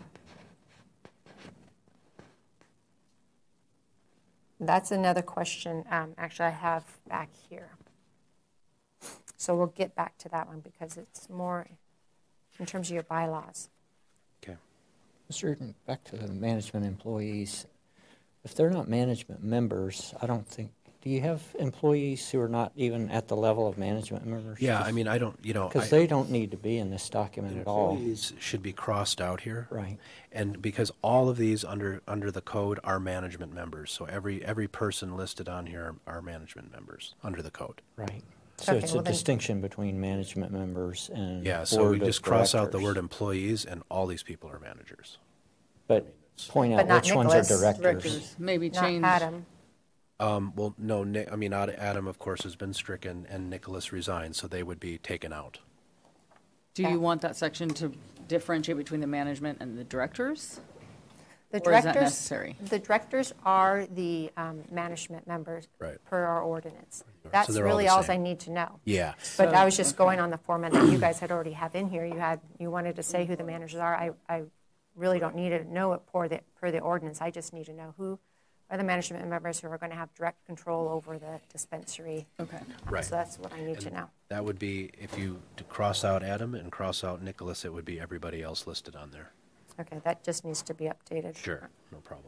that's another question. Um, actually, I have back here. So we'll get back to that one because it's more in terms of your bylaws. okay. Mister Eden, back to the management employees. If they're not management members, I don't think, do you have employees who are not even at the level of management members? Yeah, I mean, I don't, you know. Because I- they don't need to be in this document at all. Employees should be crossed out here. Right. And because all of these under, under the code are management members. So every, every person listed on here are management members under the code. Right. So Okay, it's well a then- distinction between management members and Yeah, so we board of just cross out the directors. word employees and all these people are managers. But point But out not which ones are Nicholas. directors. Directors, maybe Not change. Adam. Um, well, no, Ni- I mean, Ad- Adam, of course, has been stricken and Nicholas resigned, so they would be taken out. Do Yeah. you want that section to differentiate between the management and the directors? The Or is that directors, necessary? The directors are the um, management members Right. per our ordinance. So That's they're all really the all same. I need to know. Yeah. But So- I was just going on the format that you guys had already have in here. You had, you wanted to say who the managers are. I, I really don't need to know it per the, per the ordinance. I just need to know who are the management members who are going to have direct control over the dispensary. Okay. Right. So that's what I need to know. That would be, if you to cross out Adam and cross out Nicholas, it would be everybody else listed on there. Okay, that just needs to be updated. Sure, no problem.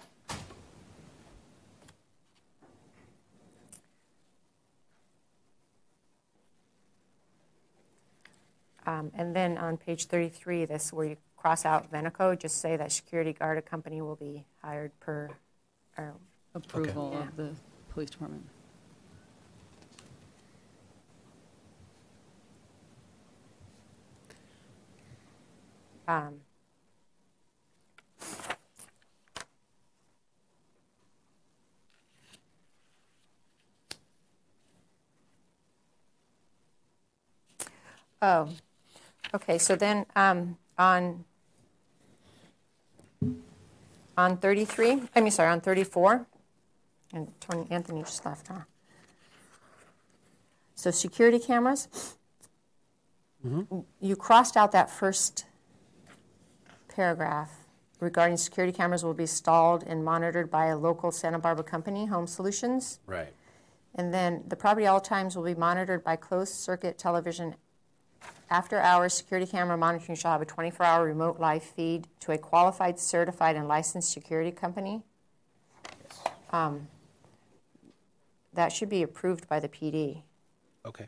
Um, and then on page thirty-three, this where you cross out Veneco, just say that security guard company will be hired per, or, Approval Yeah. of the police department. um, oh, okay, so then, um, on, on thirty-three, I mean, sorry, on thirty-four, and Tony, Anthony just left, huh? So security cameras, you crossed out that first paragraph regarding security cameras will be installed and monitored by a local Santa Barbara company, Home Solutions. Right. And then the property at all times will be monitored by closed-circuit television. After-hours security camera monitoring shall have a twenty-four hour remote live feed to a qualified, certified, and licensed security company. Um, that should be approved by the P D. Okay.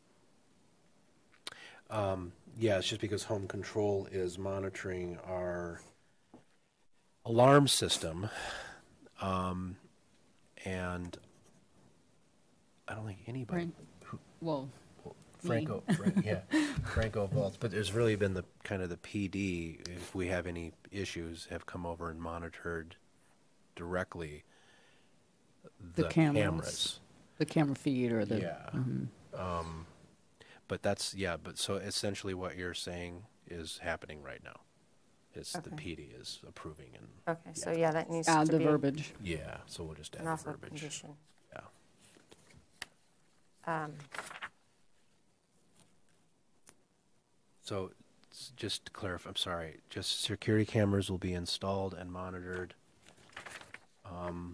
Um, yeah, it's just because home control is monitoring our alarm system, um, and I don't think anybody. Right. Well, Franco, Fra- yeah, Franco Vaults, but there's really been the kind of the P D, if we have any issues, have come over and monitored directly The the cameras. cameras. the camera feed or the. Yeah. Mhm. Um, but that's, yeah, but so essentially what you're saying is happening right now. Is the Okay. P D is approving and, Okay, so yeah, that needs Add to the be verbiage. yeah, so we'll just add an the also verbiage. condition. Yeah. Um, So s- just to clarify, I'm sorry, just security cameras will be installed and monitored. Um,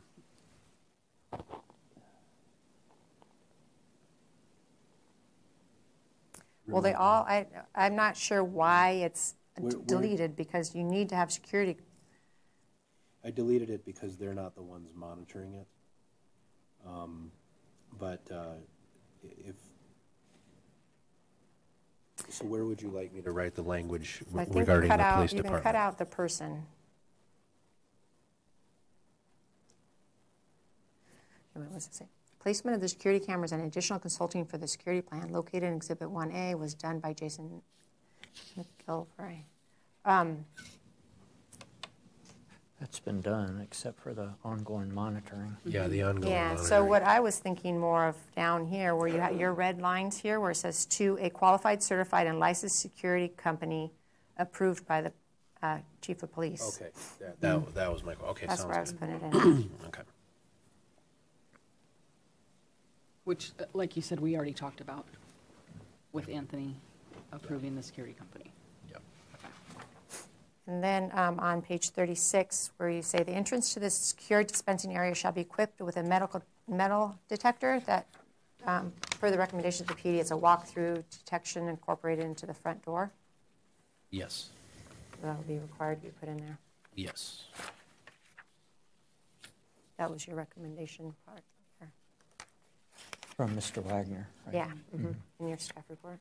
Well, they all, I, I'm not sure why it's Where- d- where- deleted, because you need to have security. I deleted it because they're not the ones monitoring it. Um, but uh, if So where would you like me to write the language I re- think regarding cut the out, police you department? can cut out the person. What was it say? Placement of the security cameras and additional consulting for the security plan located in Exhibit one A was done by Jason McGilvray. Um, That's been done, except for the ongoing monitoring. Yeah, the ongoing Yeah, monitoring. so what I was thinking more of down here, where you have your red lines here, where it says to a qualified, certified, and licensed security company approved by the uh, chief of police. Okay, that, that, that was my, okay, That's sounds where I was good. putting it in. Okay. Which, uh, like you said, we already talked about with Anthony approving the security company. Yep. And then um, on page thirty-six, where you say the entrance to this secure dispensing area shall be equipped with a medical metal detector that, um, per the recommendations of the P D, it's a walk-through detection incorporated into the front door. Yes, That would be required to be put in there. yes. That was your recommendation part. there. From Mister Wagner, right? Yeah, mhm, in your staff report.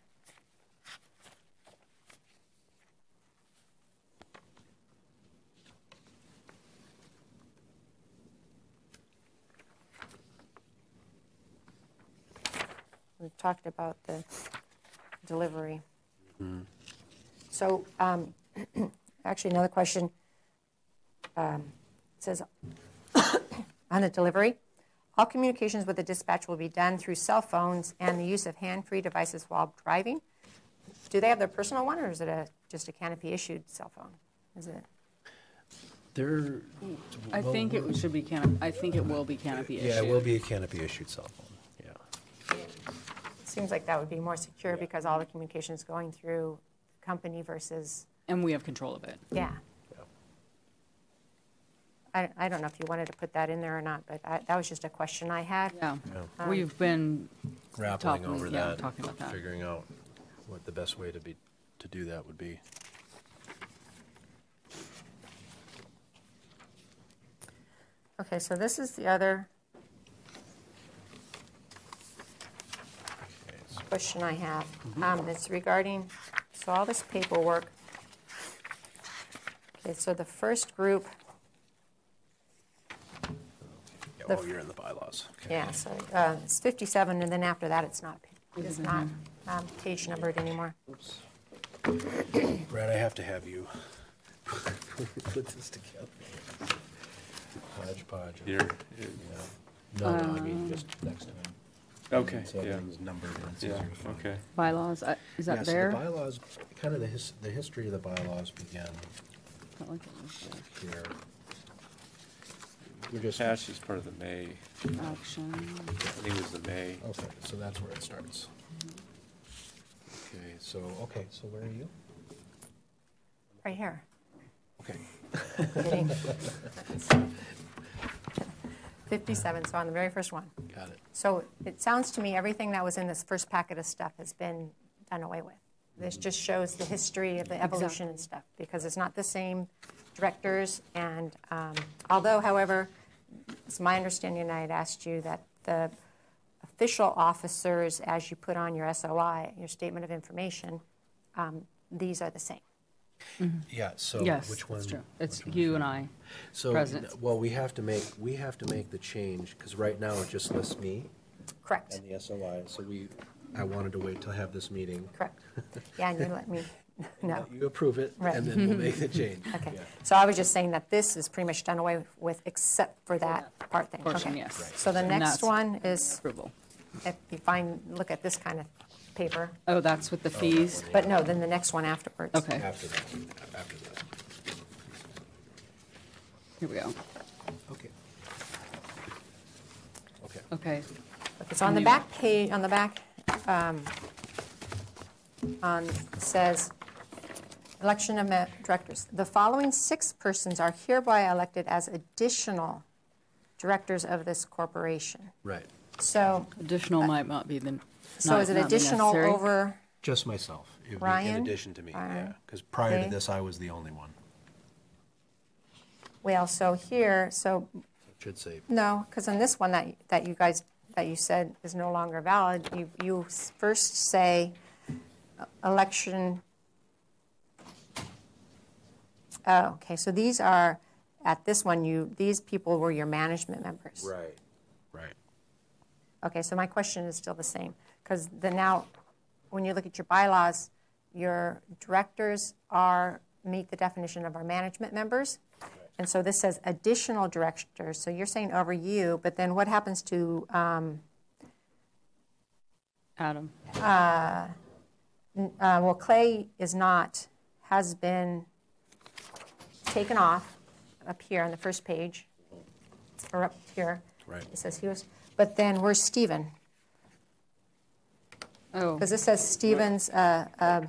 We've talked about the delivery. So, um, actually, another question. Um, it says, on the delivery, all communications with the dispatch will be done through cell phones and the use of hand-free devices while driving. Do they have their personal one, or is it a, just a canopy-issued cell phone? Is it? There. I well, think it should be canopy, I think it will be canopy issued. Yeah, it will be a canopy issued cell phone, yeah. Seems like that would be more secure because all the communication is going through the company versus, And we have control of it. yeah. I, I don't know if you wanted to put that in there or not, but I, that was just a question I had. Yeah. Yeah. We've been Grappling talking, over yeah, that, talking about that. figuring out what the best way to be, to do that would be. Okay, so this is the other Okay, so- question I have. Um, it's regarding, so all this paperwork. Okay, so the first group, Yeah, The- oh, you're in the bylaws. Okay. yeah, so uh, it's fifty-seven, and then after that, it's not, it's not um, page numbered anymore. Oops. Brad, I have to have you put this together. Hodgepodge. of- You're, Yeah. No, no, I mean, just next time. okay, So yeah, everything's numbered and it's yeah, easier to find. okay. Bylaws, uh, is Yeah, that so there? the bylaws, kind of the his, the history of the bylaws began Felt like it was here. We're just, Hash is part of the May, there. Action. I think it was the May. okay, so that's where it starts. Okay, so, okay, so where are you? Right here. Okay. Kidding. fifty-seven, so on the very first one. Got it. So it sounds to me everything that was in this first packet of stuff has been done away with. This just shows the history of the evolution and stuff, because it's not the same directors. And um, although, however, it's my understanding, and I had asked you that the official officers, as you put on your S O I, your statement of information, um, these are the same. Yeah, so Yes, which one? that's true. It's which one's you that? and I. So, President. n- well, we have to make, we have to make the change, because right now it just lists me Correct. and the S O I, so we, I wanted to wait till have this meeting. Correct. Yeah, and you let me know. You approve it, Right. and then we'll make the change. Okay. Yeah. So I was just saying that this is pretty much done away with, except for that part thing. Portion, Okay. yes. Right. So the And next that's one is, Approval. if you find, look at this kind of paper, Oh, that's with the fees? but no, then the next one afterwards. Okay, After that, after that. here we go. Okay. Okay. Okay. It's on the New. back page, on the back, um, on, it says, election of ma- directors. The following six persons are hereby elected as additional directors of this corporation. Right. So, Additional might not be the, so not- is it not be additional necessary. over, Just myself. It would be Ryan? In addition to me, yeah. Ryan? Because prior Okay. to this, I was the only one. well, so here, so, It should say, no, because on this one that, that you guys, that you said is no longer valid, you, you s- first say election. Oh, okay, so these are, at this one, you, these people were your management members. Right. Right. Okay, so my question is still the same, because the now, when you look at your bylaws, your directors are, meet the definition of our management members. Right. And so this says additional directors, so you're saying over you, but then what happens to um, Adam. Uh, uh, well, Clay is not, has been taken off up here on the first page, or up here. Right. It says he was, but then where's Stephen? Oh. Because it says Stephen's, uh, um,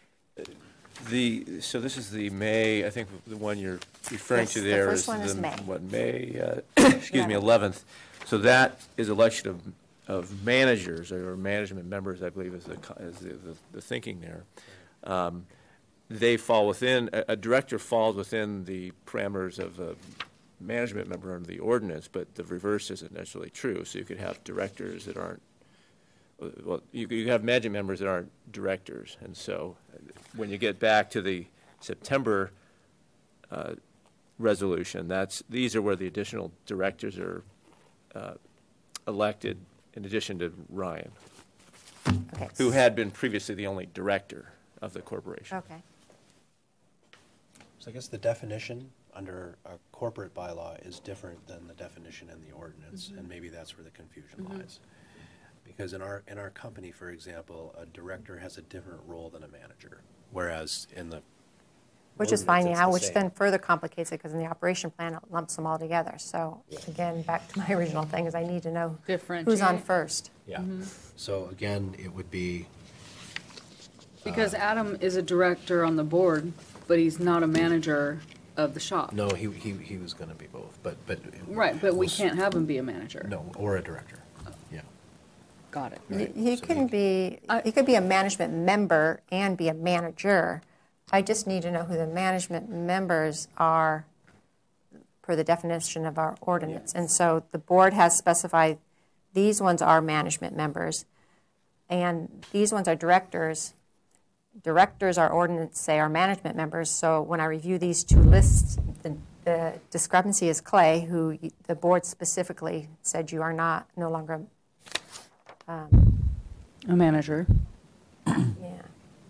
The, so this is the May, I think the one you're referring Yes, to the there first is one is the, May. what, May, uh, excuse me, eleventh. So that is election of, of managers or management members, I believe is the, co- is the, the, the thinking there. Um, They fall within, a, a director falls within the parameters of a management member under the ordinance, but the reverse isn't necessarily true. So you could have directors that aren't, well, you could you could have management members that aren't directors. And so uh, when you get back to the September uh, resolution, that's, these are where the additional directors are uh, elected in addition to Ryan, okay. who had been previously the only director of the corporation. Okay. So I guess the definition under a corporate bylaw is different than the definition in the ordinance, and maybe that's where the confusion lies. Because in our, in our company, for example, a director has a different role than a manager, whereas in the Which is fine ordinance, it's now, the which same. then further complicates it, because in the operation plan, it lumps them all together. So again, back to my original thing, is I need to know who's on Differentiate. first. Yeah. So again, it would be, Because Adam is a director on the board, but he's not a manager of the shop. no, he, he, he was gonna be both, but, but. Right, but we we'll s- can't have him be a manager. No, or a director, yeah. Got it. Right. He So can be, he could be a management member and be a manager. I just need to know who the management members are per the definition of our ordinance. And so the board has specified these ones are management members, and these ones are directors. Directors, our ordinance say, are management members. So when I review these two lists, the, the discrepancy is Clay, who y- the board specifically said you are not, no longer, um, A manager. yeah.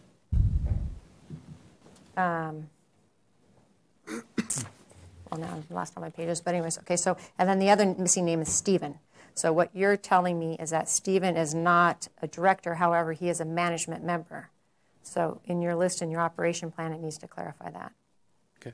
Um, well, now I've lost all my pages, but anyways, okay, so, and then the other missing name is Stephen. So what you're telling me is that Stephen is not a director, however, he is a management member. So in your list, in your operation plan, it needs to clarify that. Okay.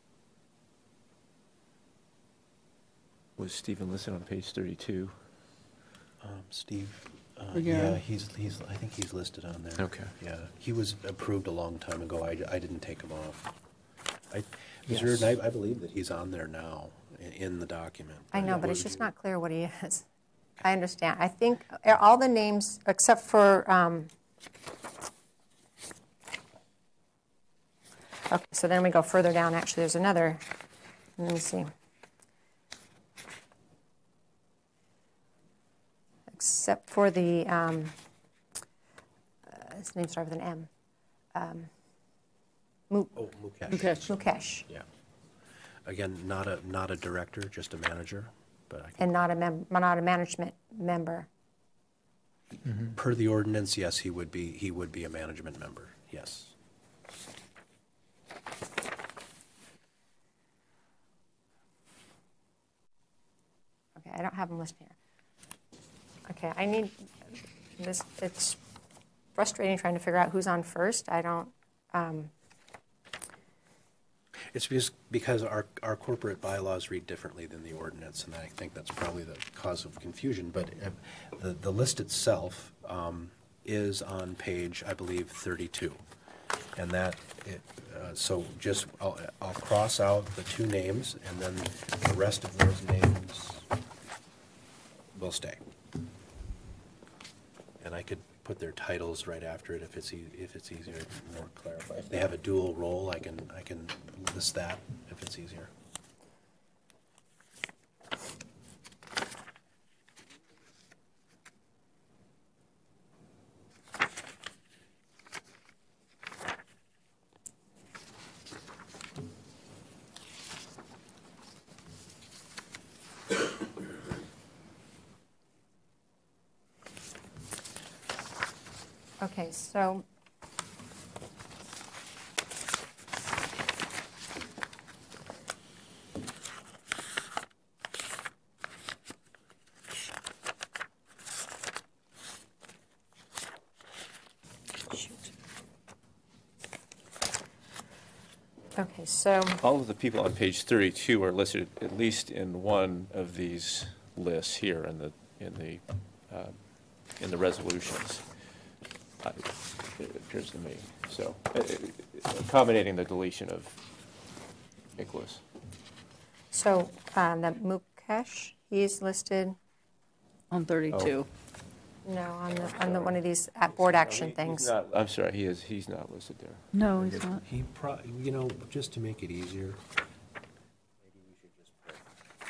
Was Stephen listed on page thirty-two? Um, Steve, uh, Yeah. yeah, he's, he's, I think he's listed on there. Okay. Yeah, he was approved a long time ago, I, I didn't take him off. I, Yes. Mister Reardon, I, I believe that he's on there now, in, in the document. I know, it but it's was- just not clear what he is. I understand. I think all the names, except for, um, okay, so then we go further down. Actually, there's another, let me see. Except for the, um, uh, his name starts with an M. Um, Mu- Oh, Mukesh. Mukesh. Mukesh, Yeah. Again, not a, not a director, just a manager, but I can, and not a mem, not a management member. per the ordinance, yes, he would be, he would be a management member, yes. Okay, I don't have them listed here. Okay, I need this. It's frustrating trying to figure out who's on first. I don't. Um, It's just because our, our corporate bylaws read differently than the ordinance, and I think that's probably the cause of confusion. But uh, the, the list itself um, is on page, I believe, thirty-two. And that, it, uh, so just, I'll, I'll cross out the two names, and then the rest of those names will stay. And I could put their titles right after it if it's, ea- if it's easier, more clarify. If they have a dual role, I can, I can list that if it's easier. Okay, so shoot. Okay, so All of the people on page thirty-two are listed at least in one of these lists here in the, in the, uh, in the resolutions. Uh, It appears to me. So uh, accommodating the deletion of Nicholas. so um, the Mukesh, he's listed. On thirty-two. No, on the on the one of these at board action No, he- things. He's not, I'm sorry, he is, he's not listed there. No, he's not. He pro, you know, just to make it easier, maybe we should just put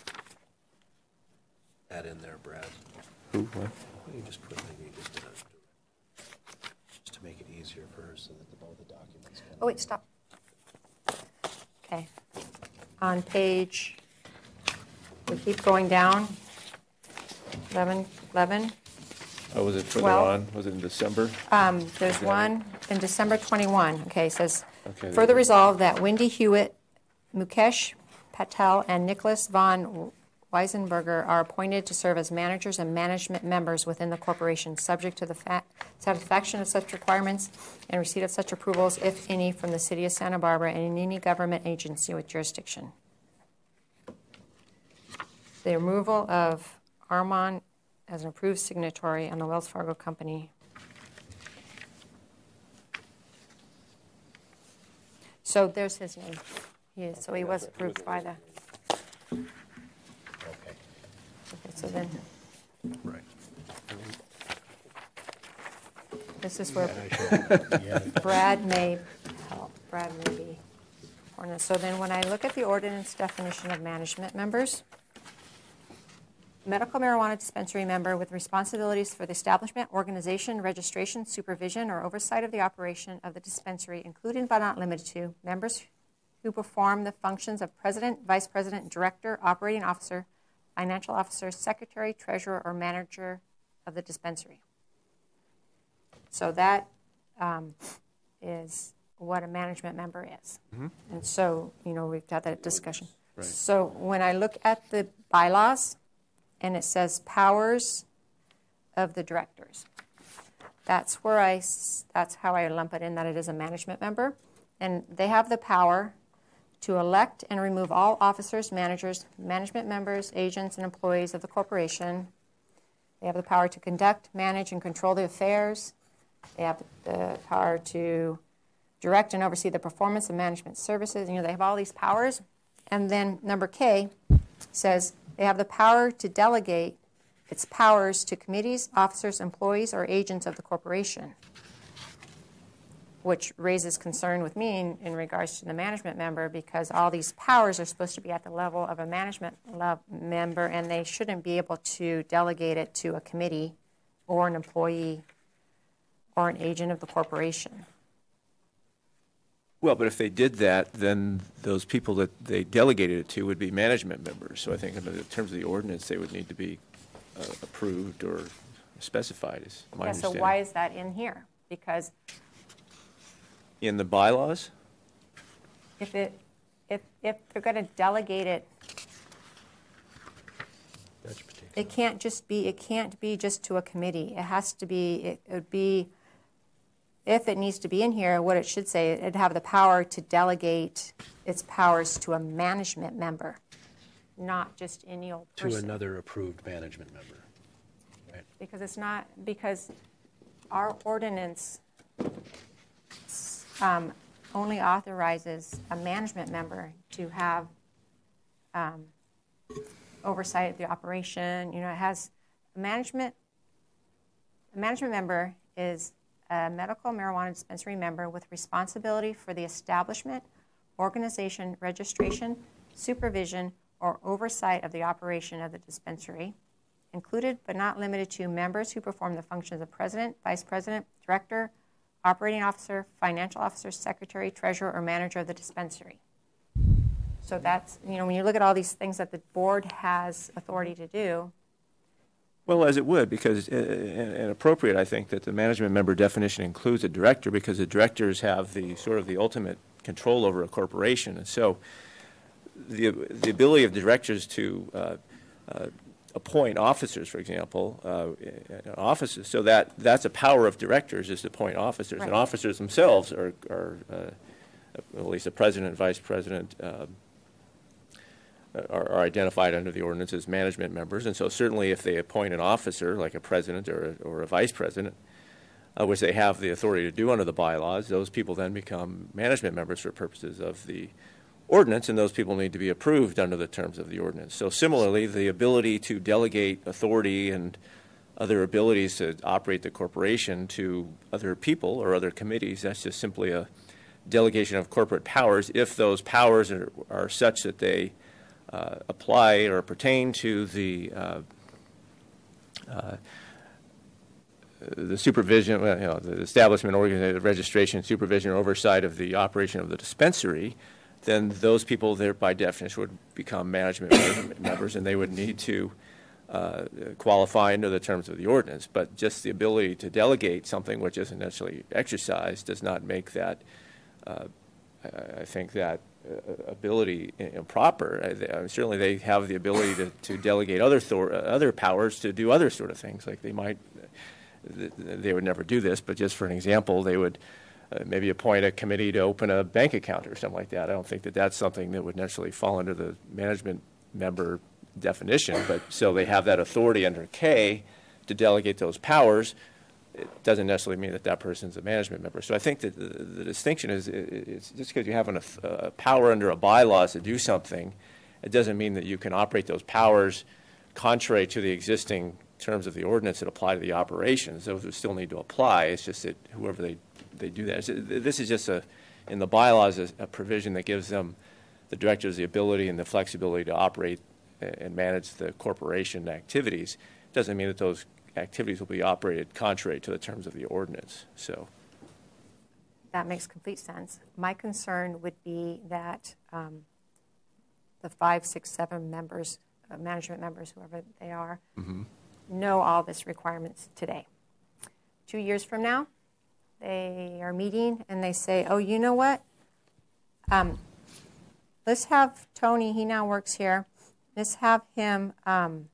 that in there, Brad. Who, what? You just put maybe just a, just to make it easier for her so that the, both the documents. can- Oh wait, stop. Okay, on page. We keep going down. eleven, eleven. Oh, was it further Well- on? Was it in December? Um, There's Okay. one in December twenty-one, okay, it says, Okay, further there- resolved that Wendy Hewitt, Mukesh Patel, and Nicholas von Weisenberger are appointed to serve as managers and management members within the corporation, subject to the fa- satisfaction of such requirements and receipt of such approvals, if any, from the city of Santa Barbara and any government agency with jurisdiction. The removal of Armand as an approved signatory on the Wells Fargo company. So there's his name. He is, so he was approved by the, Okay. okay, so then, Right. this is where Yeah. Brad may help, Brad may be. ordinance. So then when I look at the ordinance definition of management members, medical marijuana dispensary member with responsibilities for the establishment, organization, registration, supervision, or oversight of the operation of the dispensary, including but not limited to members who perform the functions of president, vice president, director, operating officer, financial officer, secretary, treasurer, or manager of the dispensary. So that um, is what a management member is. Mhm. And so, you know, we've had that discussion. Right. So when I look at the bylaws, and it says powers of the directors. That's where I, s- that's how I lump it in, that it is a management member. And they have the power to elect and remove all officers, managers, management members, agents, and employees of the corporation. They have the power to conduct, manage, and control the affairs. They have the power to direct and oversee the performance of management services. You know, they have all these powers. And then number K says they have the power to delegate its powers to committees, officers, employees, or agents of the corporation, which raises concern with me in, in regards to the management member, because all these powers are supposed to be at the level of a management lev- member, and they shouldn't be able to delegate it to a committee or an employee or an agent of the corporation. Well, but if they did that, then those people that they delegated it to would be management members. So I think in the terms of the ordinance, they would need to be uh, approved or specified, is my Yeah, so understanding. why is that in here? Because In the bylaws? if it, if, if they're going to delegate it, That's particular. it can't just be, it can't be just to a committee. It has to be, it it would be, if it needs to be in here, what it should say, it'd have the power to delegate its powers to a management member, not just any old To person. another approved management member. Right. Because it's not, because our ordinance um, only authorizes a management member to have um, oversight of the operation. You know, it has management, a management member is a medical marijuana dispensary member with responsibility for the establishment, organization, registration, supervision, or oversight of the operation of the dispensary, included but not limited to members who perform the functions of president, vice president, director, operating officer, financial officer, secretary, treasurer, or manager of the dispensary. So that's, you know, when you look at all these things that the board has authority to do, Well, as it would, because, uh, and and appropriate, I think, that the management member definition includes a director, because the directors have the sort of the ultimate control over a corporation. And so the, the ability of directors to uh, uh, appoint officers, for example, uh, offices, so that that's a power of directors, is to appoint officers. Right. And officers themselves are, are uh, at least the president, vice president, uh, Are, are identified under the ordinance as management members. And so certainly if they appoint an officer, like a president or a, or a vice president, uh, which they have the authority to do under the bylaws, those people then become management members for purposes of the ordinance, and those people need to be approved under the terms of the ordinance. So similarly, the ability to delegate authority and other abilities to operate the corporation to other people or other committees, that's just simply a delegation of corporate powers if those powers are, are such that they Uh, apply or pertain to the uh, uh, the supervision, well, you know, the establishment, organization, registration, supervision, or oversight of the operation of the dispensary, then those people there, by definition, would become management members, and they would need to uh, qualify under the terms of the ordinance. But just the ability to delegate something which isn't necessarily exercised does not make that. Uh, I, I think that. Uh, ability improper. Uh, they, uh, certainly they have the ability to, to delegate other thor- uh, other powers to do other sort of things. Like they might, th- they would never do this, but just for an example, they would uh, maybe appoint a committee to open a bank account or something like that. I don't think that that's something that would necessarily fall under the management member definition, but so they have that authority under K to delegate those powers. It doesn't necessarily mean that that person's a management member. So I think that the, the distinction is it's just because you have an, a power under a bylaws to do something, it doesn't mean that you can operate those powers contrary to the existing terms of the ordinance that apply to the operations. Those would still need to apply. It's just that whoever they, they do that. This is just a, in the bylaws, a, a provision that gives them, the directors, the ability and the flexibility to operate and manage the corporation activities. It doesn't mean that those activities will be operated contrary to the terms of the ordinance. So that makes complete sense. My concern would be that um, the five, six, seven members, uh, management members, whoever they are, mm-hmm. know all this requirements today. Two years from now, they are meeting and they say, oh, you know what? Um, let's have Tony, he now works here. Let's have him um,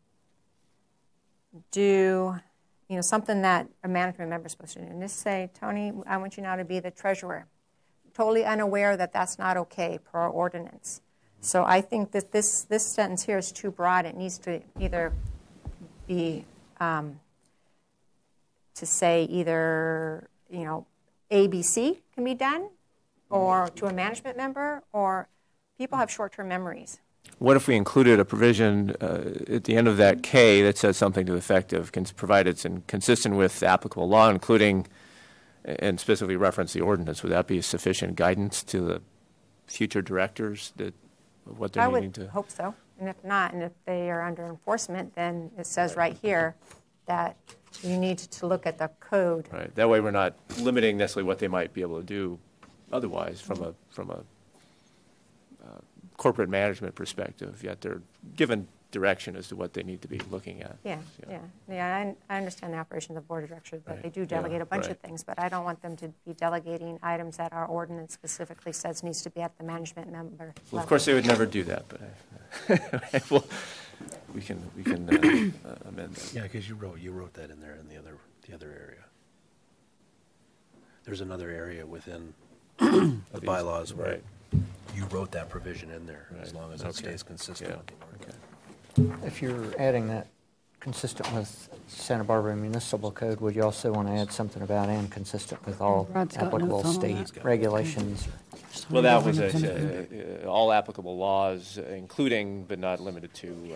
do, you know, something that a management member is supposed to do. And just say, Tony, I want you now to be the treasurer. Totally unaware that that's not okay per our ordinance. So I think that this, this sentence here is too broad. It needs to either be, um, to say either, you know, A, B, C can be done, or to a management member, or people have short-term memories. what if we included a provision uh, at the end of that K that says something to the effect of, cons- provided it's in, consistent with applicable law, including, and specifically reference the ordinance? Would that be sufficient guidance to the future directors that of what they're I needing would to? hope so. And if not, and if they are under enforcement, then it says right here that you need to look at the code. Right. That way, we're not limiting necessarily what they might be able to do otherwise from a from a uh, corporate management perspective. Yet they're given direction as to what they need to be looking at. Yeah, So, yeah, yeah. I, I understand the operation of the board of directors, but Right. they do delegate Yeah, a bunch right. of things. But I don't want them to be delegating items that our ordinance specifically says needs to be at the management member Well, level. of course, they would never do that, but I, well, we can we can uh, uh, amend that. Yeah, because you wrote you wrote that in there in the other the other area. There's another area within the these- bylaws where right. you wrote that provision in there, as Right. long as it Okay. stays consistent Yeah. with the ordinance. Okay. If you're adding that consistent with Santa Barbara Municipal Code, would you also want to add something about and consistent with all Brad's got applicable notes on all state that. regulations? Well, that was a, uh, uh, all applicable laws, uh, including but not limited to. Uh,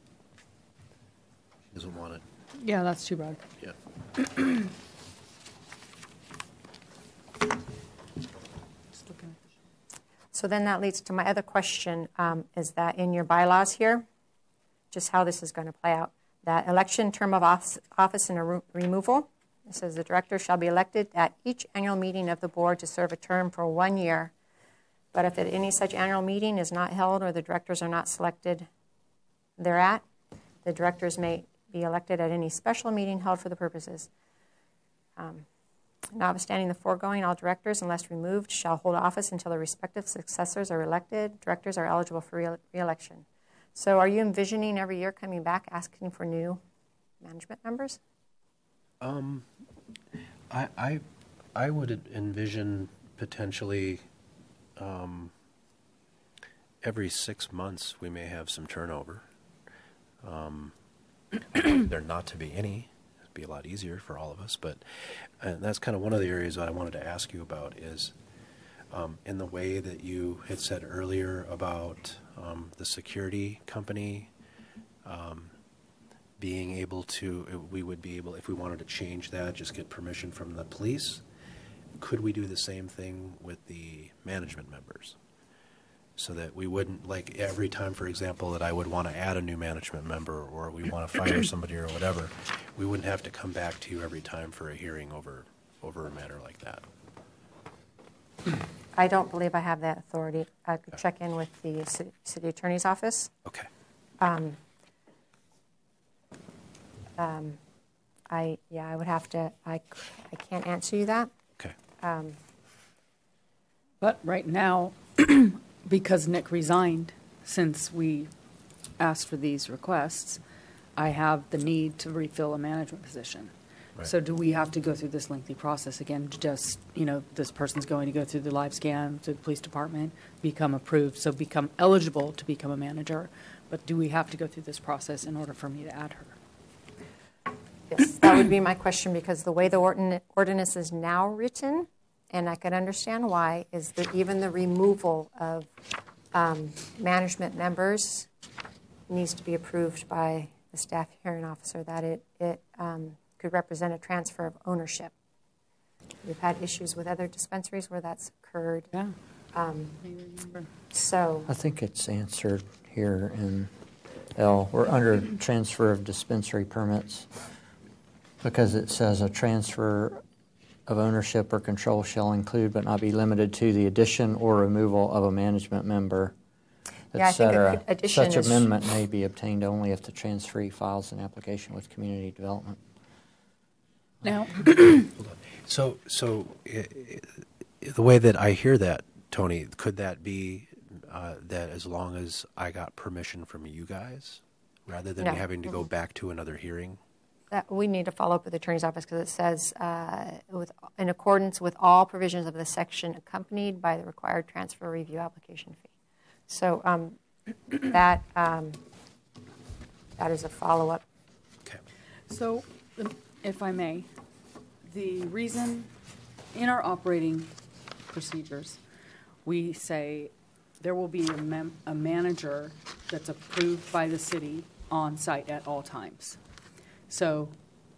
Doesn't want it. Yeah, that's too broad. Yeah. So then that leads to my other question, um, is that in your bylaws here, just how this is going to play out, that election, term of office, office and a re- removal, it says the director shall be elected at each annual meeting of the board to serve a term for one year. But if at any such annual meeting is not held or the directors are not selected thereat, the directors may be elected at any special meeting held for the purposes. Um, Notwithstanding the foregoing, all directors, unless removed, shall hold office until their respective successors are elected. Directors are eligible for re- re-election. So are you envisioning every year coming back asking for new management members? Um, I, I, I would envision potentially um, every six months we may have some turnover. Um, there not to be any. It'd be a lot easier for all of us, but and that's kind of one of the areas that I wanted to ask you about is um, in the way that you had said earlier about um, the security company um, being able to, we would be able, if we wanted to change that, just get permission from the police. Could we do the same thing with the management members? So that we wouldn't, like every time, for example, that I would want to add a new management member or we want to fire somebody or whatever, we wouldn't have to come back to you every time for a hearing over, over a matter like that. I don't believe I have that authority. I could check in with the city, city attorney's office. Okay. Um, um, I, yeah, I would have to, I, I can't answer you that. Okay. Um, But right now, because Nick resigned since we asked for these requests, I have the need to refill a management position. Right. So do we have to go through this lengthy process again? to Just, you know, this person's going to go through the live scan to the police department, become approved, so become eligible to become a manager. But do we have to go through this process in order for me to add her? Yes, that would be my question, because the way the ordin- ordinance is now written, and I can understand why, is that even the removal of um, management members needs to be approved by the staff hearing officer, that it, it um, could represent a transfer of ownership. We've had issues with other dispensaries where that's occurred. Yeah. Um, so I think it's answered here in L. We're under transfer of dispensary permits because it says a transfer of ownership or control shall include but not be limited to the addition or removal of a management member, Yeah, I et think cetera. addition Such is- amendment may be obtained only if the transferee files an application with community development. Now, So, so i- i- the way that I hear that, Tony, could that be uh, that as long as I got permission from you guys, rather than No. me having to go back to another hearing? that we need to follow up with the attorney's office, because it says uh, with, in accordance with all provisions of this section accompanied by the required transfer review application fee. So um, that um, that is a follow-up. Okay. so um, if I may, the reason in our operating procedures, we say there will be a, mem- a manager that's approved by the city on site at all times. So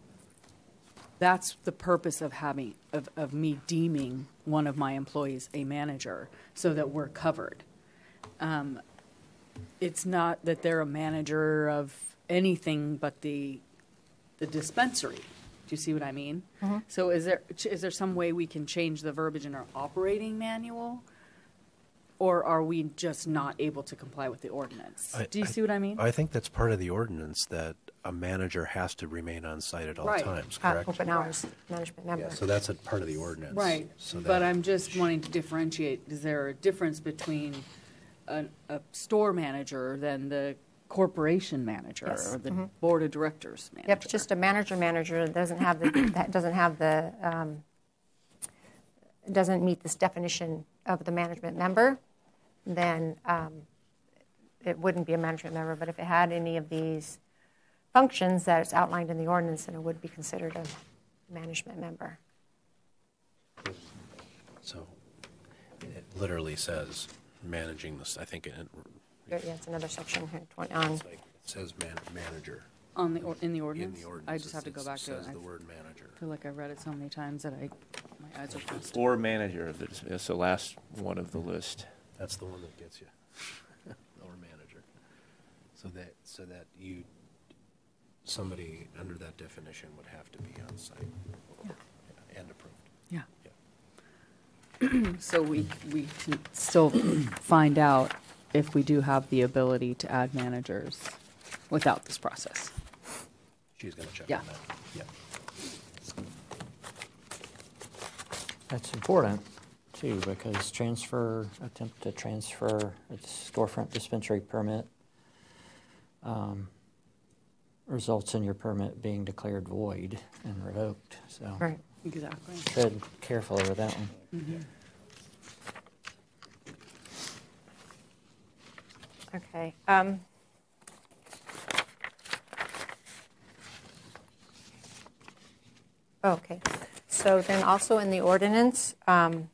that's the purpose of having, of, of me deeming one of my employees a manager, so that we're covered. Um, it's not that they're a manager of anything but the, the dispensary. Do you see what I mean? Mm-hmm. So is there, is there some way we can change the verbiage in our operating manual? Or are we just not able to comply with the ordinance? I- Do you see what I mean? I think that's part of the ordinance, that a manager has to remain on site at all Right. times, Uh, correct? open hours management member. Yeah, so that's a part of the ordinance. Right, So but that- I'm just wanting to differentiate, is there a difference between a, a store manager than the corporation manager Yes. or the board of directors manager? Yep, just a manager manager that doesn't have the that doesn't have the um, doesn't meet this definition of the management member, then um, it wouldn't be a management member. But if it had any of these functions that is outlined in the ordinance, then it would be considered a management member. So it literally says managing this, I think it, There- Yeah, it's another section here, twenty, on, it's like, it says man, manager On the, or- in the in ordinance? the ordinance. I just It have to go says- back to it. Says I the word manager. feel like I've read it so many times that I, my eyes are closed. Or manager, of the dis- that's the last one of the list. That's the one that gets you. Or manager. So that, so that you, somebody under that definition would have to be on site. Yeah, and approved. Yeah. Yeah. So we, we can still find out if we do have the ability to add managers without this process. She's going to check Yeah. on that. Yeah. That's important, too, because transfer, attempt to transfer a storefront dispensary permit um, results in your permit being declared void and revoked, so. Right. Exactly. Tread carefully with that one. Mm-hmm. Okay. Um, okay. So then also in the ordinance, um,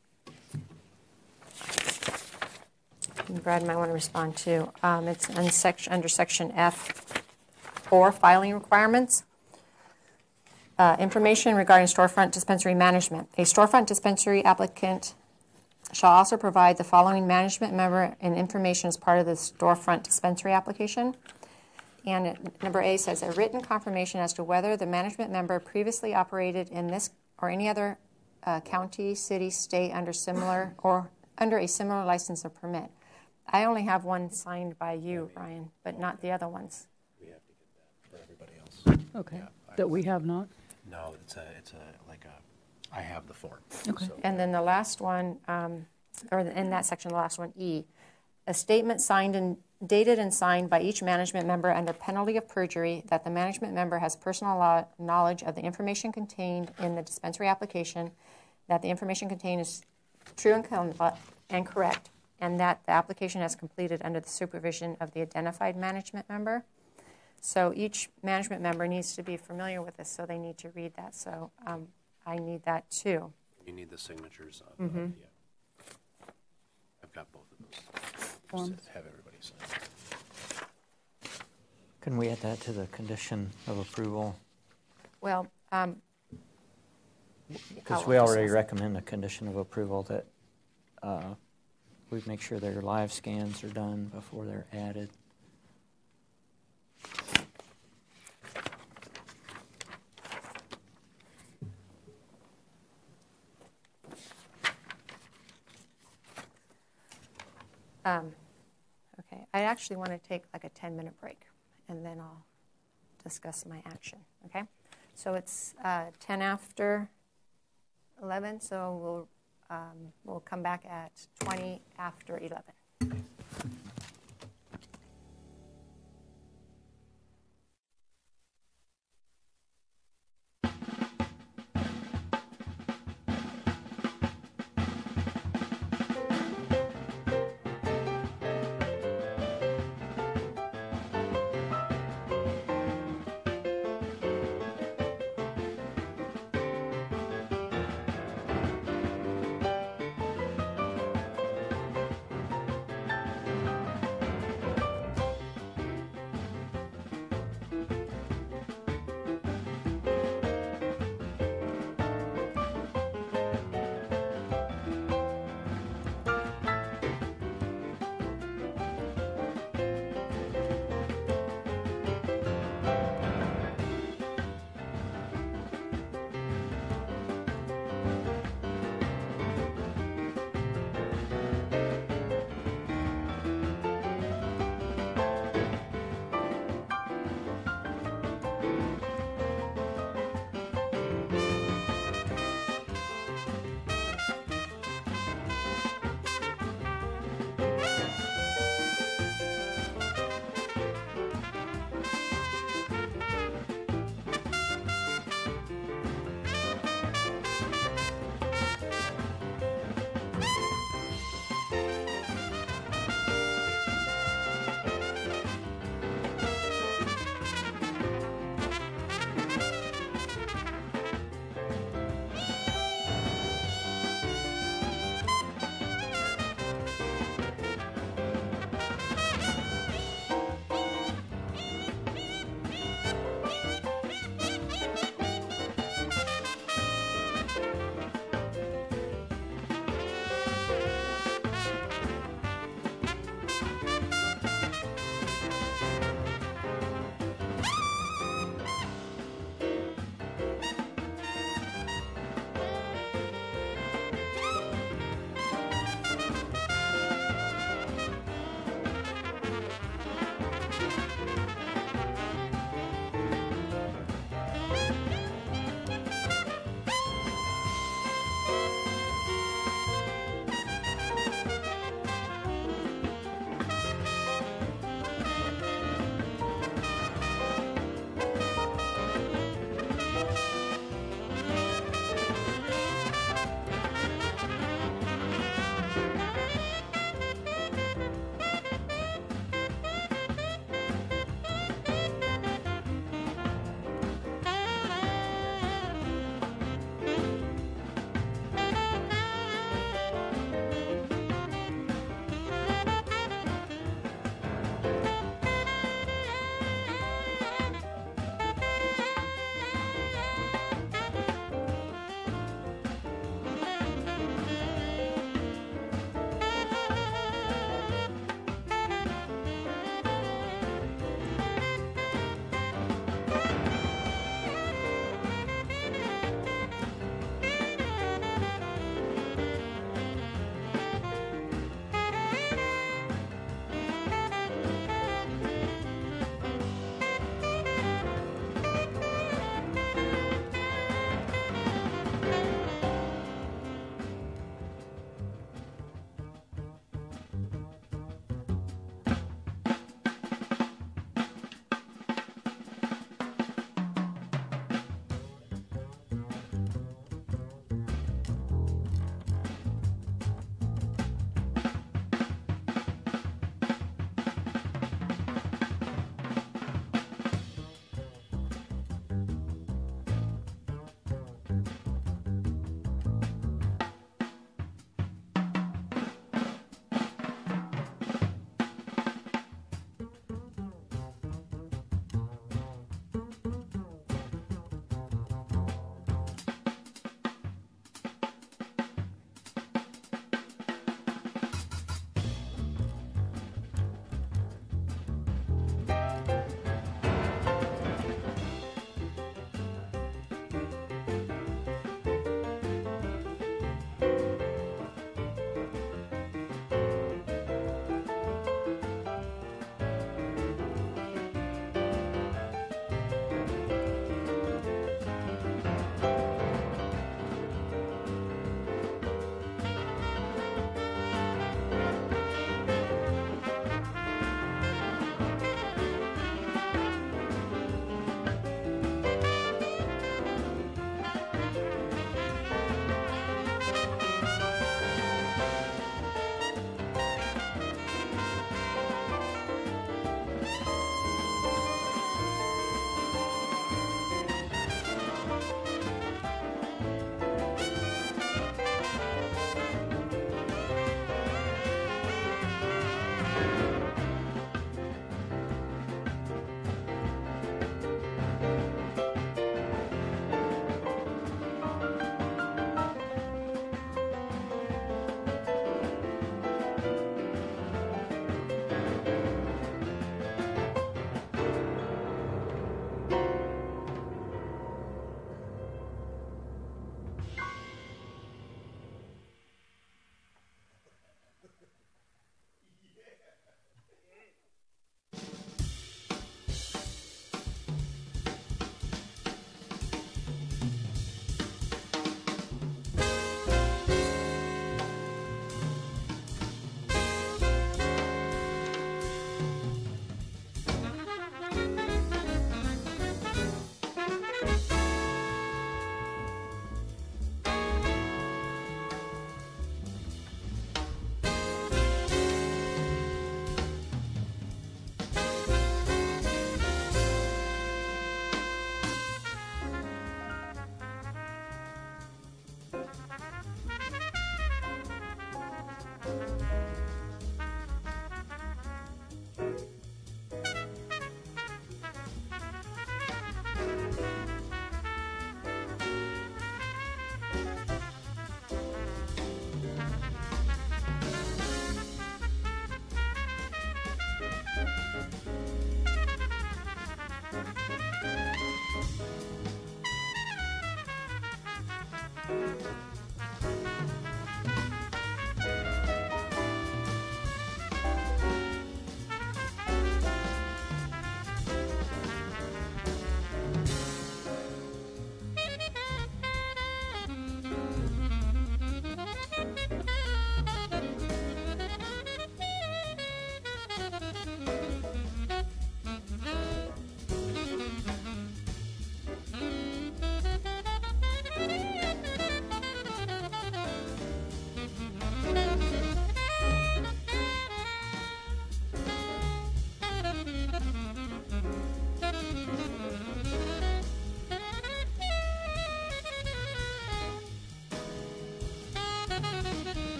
Brad might want to respond to, um, it's in section, under section F four, filing requirements. Uh, information regarding storefront dispensary management. A storefront dispensary applicant shall also provide the following management member and information as part of the storefront dispensary application. And it, number A says a written confirmation as to whether the management member previously operated in this or any other uh, county, city, state under similar or under a similar license or permit. I only have one signed by you, Ryan, but not the other ones. We have to get that for everybody else. Okay. Yeah, I- That we have not? No, it's a, it's a, like a, I have the form. Okay. So- And then the last one, um, or in that section, the last one, E, a statement signed and dated and signed by each management member under penalty of perjury that the management member has personal lo- knowledge of the information contained in the dispensary application, that the information contained is true and, com- and correct, and that the application has completed under the supervision of the identified management member. So each management member needs to be familiar with this, so they need to read that. So um, I need that too. You need the signatures on Mm-hmm. the, yeah. I've got both of those. Forms. Just have everybody sign. Can we add that to the condition of approval? Well, um, Because I'll we already discuss it. recommend a condition of approval that uh, we make sure their live scans are done before they're added. Um, okay, I actually want to take like a ten-minute break, and then I'll discuss my action, okay? So it's uh, ten after eleven, so we'll, um, we'll come back at twenty after eleven.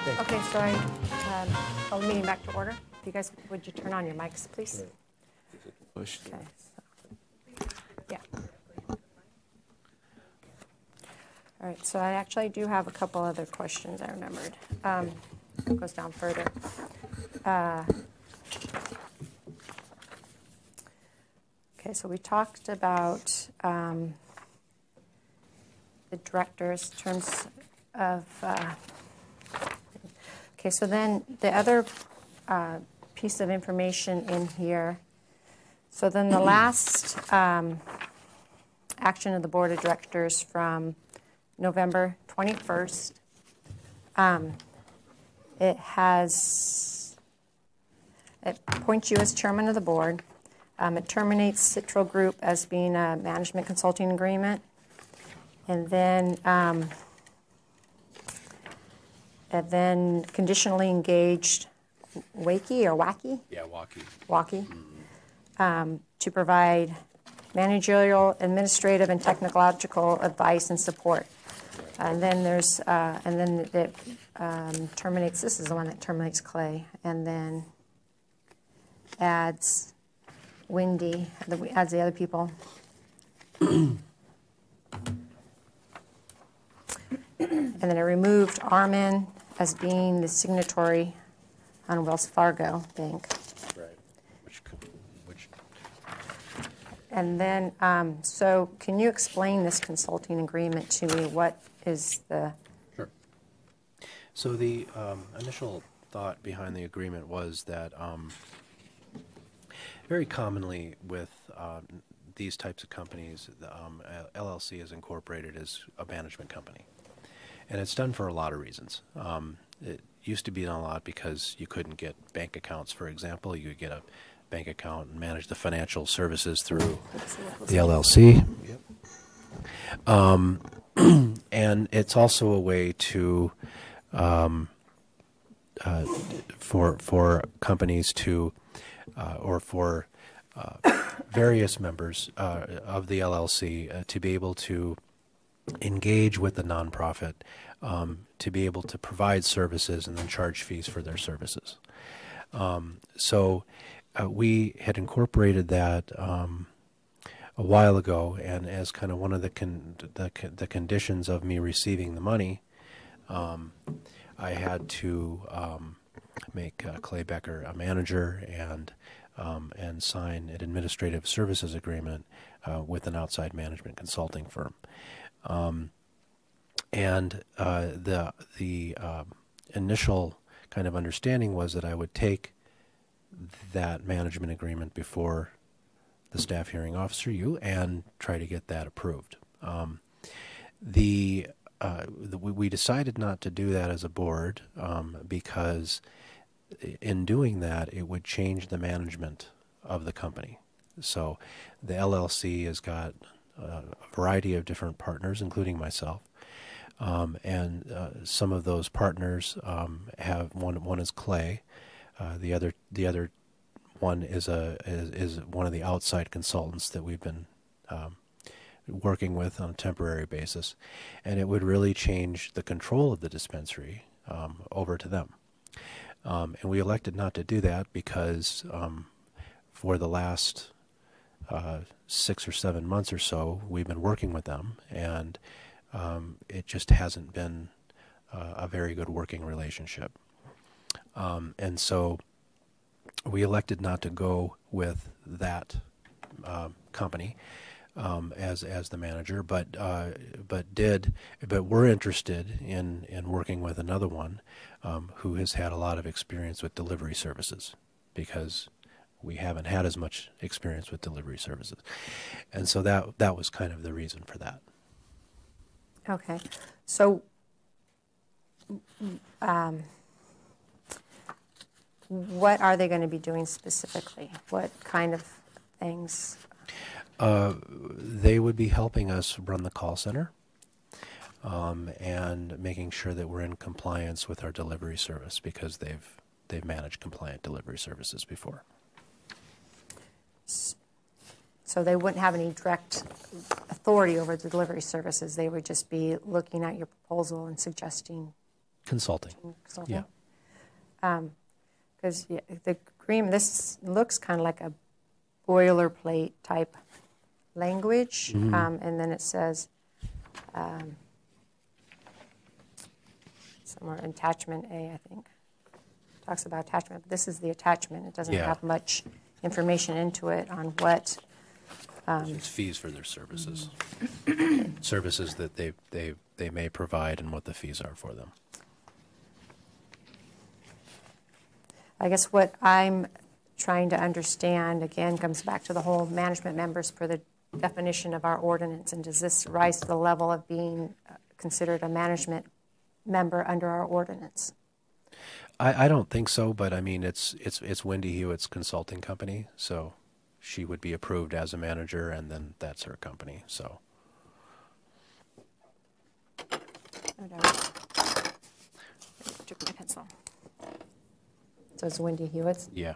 Okay, so I um, call the meeting back to order. If you guys, would you turn on your mics, please? Push. Okay. So, yeah. All right, so I actually do have a couple other questions I remembered. Um, it goes down further. Uh, okay, so we talked about um, the directors in terms of, uh, okay, so then the other uh, piece of information in here, so then the last um, action of the Board of Directors from November twenty-first, um, it has, it appoints you as chairman of the board. Um, it terminates Citro Group as being a management consulting agreement. And then, um, and then conditionally engaged Wakey or Wacky? Yeah, Walkie. Wacky, um, to provide managerial, administrative, and technological advice and support. And then there's, uh, and then it um, terminates, this is the one that terminates Clay, and then adds Wendy, the- adds the other people. And then it removed Armin as being the signatory on Wells Fargo Bank. Right. Which, could- which, And then, um, so can you explain this consulting agreement to me? What is the, sure. So the um, initial thought behind the agreement was that um, very commonly with um, these types of companies, the, um, L L C is incorporated as a management company. And it's done for a lot of reasons. Um, it used to be done a lot because you couldn't get bank accounts, for example. You could get a bank account and manage the financial services through the L L C. Yep. Um, and it's also a way to, um, uh, for for companies to, uh, or for uh, various members uh, of the L L C uh, to be able to engage with the nonprofit, um, to be able to provide services and then charge fees for their services. Um, so uh, we had incorporated that um, a while ago, and as kind of one of the con- the, the conditions of me receiving the money, um, I had to um, make uh, Clay Becker a manager and um, and sign an administrative services agreement uh, with an outside management consulting firm. Um, and uh, the the uh, initial kind of understanding was that I would take that management agreement before the staff hearing officer, you, and try to get that approved. Um, the, uh, the we decided not to do that as a board um, because in doing that it would change the management of the company. So the L L C has got a variety of different partners, including myself. Um, and uh, some of those partners um, have one. One is Clay, uh, the other the other one is a is, is one of the outside consultants that we've been um, working with on a temporary basis, and it would really change the control of the dispensary um, over to them. Um, and we elected not to do that because um, for the last uh, six or seven months or so, we've been working with them, and um, it just hasn't been uh, a very good working relationship. Um, and so we elected not to go with that uh, company um, as as the manager, but uh, but did but we're interested in in working with another one um, who has had a lot of experience with delivery services, because we haven't had as much experience with delivery services, and so that that was kind of the reason for that. okay. So um, what are they going to be doing specifically? What kind of things? Uh, they would be helping us run the call center um, and making sure that we're in compliance with our delivery service, because they've they've managed compliant delivery services before. So they wouldn't have any direct authority over the delivery services. They would just be looking at your proposal and suggesting Consulting. Consulting? Yeah. Because the agreement, this looks kind of like a boilerplate type language, Mm-hmm. um, and then it says um, somewhere attachment A, I think, talks about attachment. But this is the attachment. It doesn't Yeah. have much information into it on what. It's fees for their services. Services that they, they, they may provide and what the fees are for them. I guess what I'm trying to understand, again, comes back to the whole management members per the definition of our ordinance, and does this rise to the level of being uh, considered a management member under our ordinance? I, I don't think so, but I mean, it's, it's, it's Wendy Hewitt's consulting company, so she would be approved as a manager, and then that's her company, so. Whatever. I took my pencil. So it's Wendy Hewitt's? Yeah.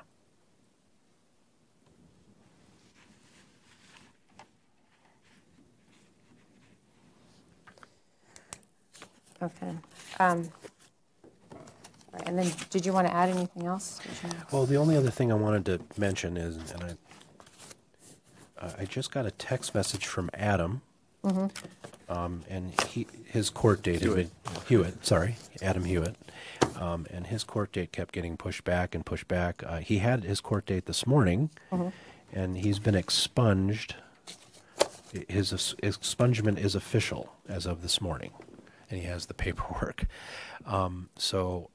Okay. Um, all right, and then, did you want to add anything else? Did you- Well, the only other thing I wanted to mention is, and I, uh, I just got a text message from Adam, um, and he, his court date had been, Hewitt, sorry, Adam Hewitt, um, and his court date kept getting pushed back and pushed back. Uh, he had his court date this morning, and he's been expunged. His ex- expungement is official as of this morning, and he has the paperwork. Um, so,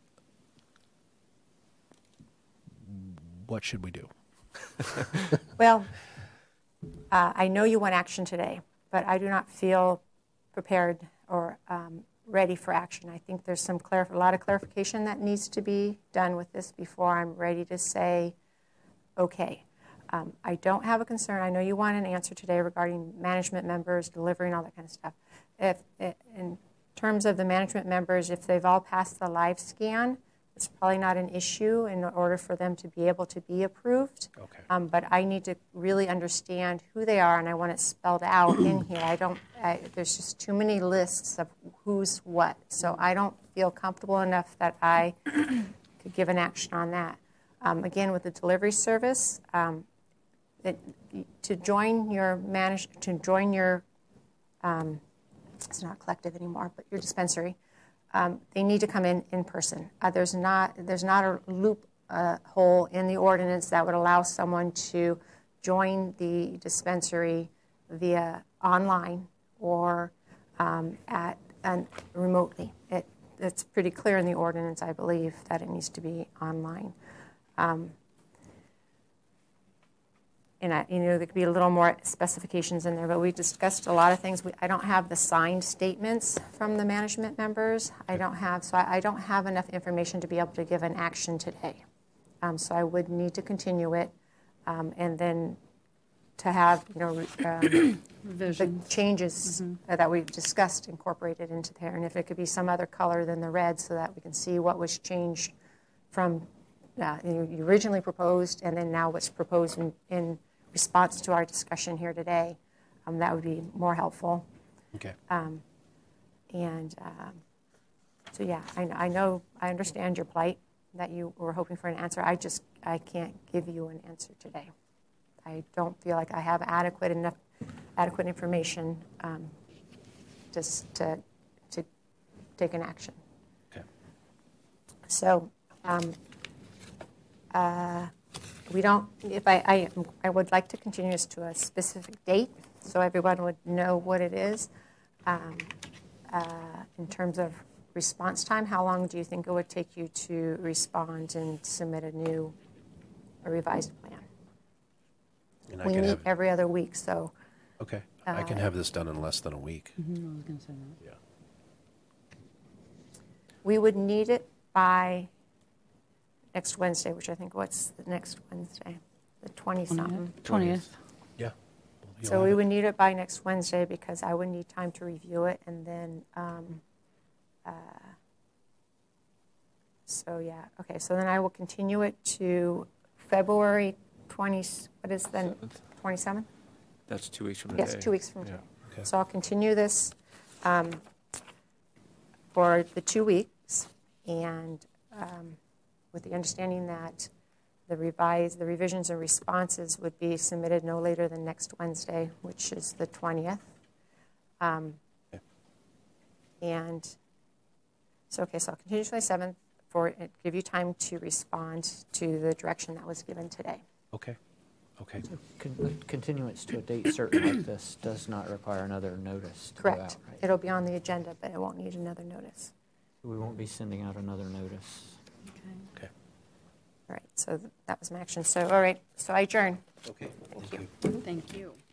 what should we do? Well, uh, I know you want action today, but I do not feel prepared or um, ready for action. I think there's some clar- a lot of clarification that needs to be done with this before I'm ready to say, okay. Um, I don't have a concern. I know you want an answer today regarding management members, delivering, all that kind of stuff. If, i- in terms of the management members, if they've all passed the live scan, it's probably not an issue in order for them to be able to be approved. Okay. Um, but I need to really understand who they are, and I want it spelled out in here. I don't. I, there's just too many lists of who's what, so I don't feel comfortable enough that I could give an action on that. Um, again, with the delivery service. Um, It, to join your manage to join your um, it's not collective anymore, but your dispensary, um, they need to come in in person. Uh, there's not there's not a loop uh, hole in the ordinance that would allow someone to join the dispensary via online or um, at and remotely. It it's pretty clear in the ordinance, I believe, that it needs to be online. Um, And I, you know, there could be a little more specifications in there, but we discussed a lot of things. We, I don't have the signed statements from the management members. I don't have, so I, I don't have enough information to be able to give an action today. Um, so I would need to continue it, um, and then to have, you know, um, the changes uh, that we've discussed incorporated into there, and if it could be some other color than the red, so that we can see what was changed from uh, you you originally proposed, and then now what's proposed in. in response to our discussion here today, um, that would be more helpful. Okay. Um, and um, so, yeah, I, I know, I understand your plight, that you were hoping for an answer. I just, I can't give you an answer today. I don't feel like I have adequate enough, adequate information um, just to, to take an action. Okay. So, um, uh, we don't, if I, I, I would like to continue this to a specific date so everyone would know what it is. Um, uh, in terms of response time, how long do you think it would take you to respond and submit a new, a revised plan? And I We can meet have, every other week, so okay. I can uh, have this done in less than a week. I was going to say that. Yeah. we would need it by next Wednesday, which I think, what's the next Wednesday? The twenty-something. twentieth. Yeah. You'll So have we it. would need it by next Wednesday because I would need time to review it, and then, um, uh, so yeah, okay, so then I will continue it to February twenty, what is then, twenty-seventh? That's two weeks from today. Yes, two weeks from Yeah. today. Okay. So I'll continue this um, for the two weeks, and um, with the understanding that the revised, the revisions and responses would be submitted no later than next Wednesday, which is the twentieth. Um, Okay. And so, okay, so I'll continue to the seventh for it, give you time to respond to the direction that was given today. Okay. Okay. Con- a Continuance to a date certain like this does not require another notice to go Correct. out, right? It'll be on the agenda, but it won't need another notice. We won't be sending out another notice. Okay. All right, so th- that was my action. So, all right, so I adjourn. Okay. Thank you. Thank you.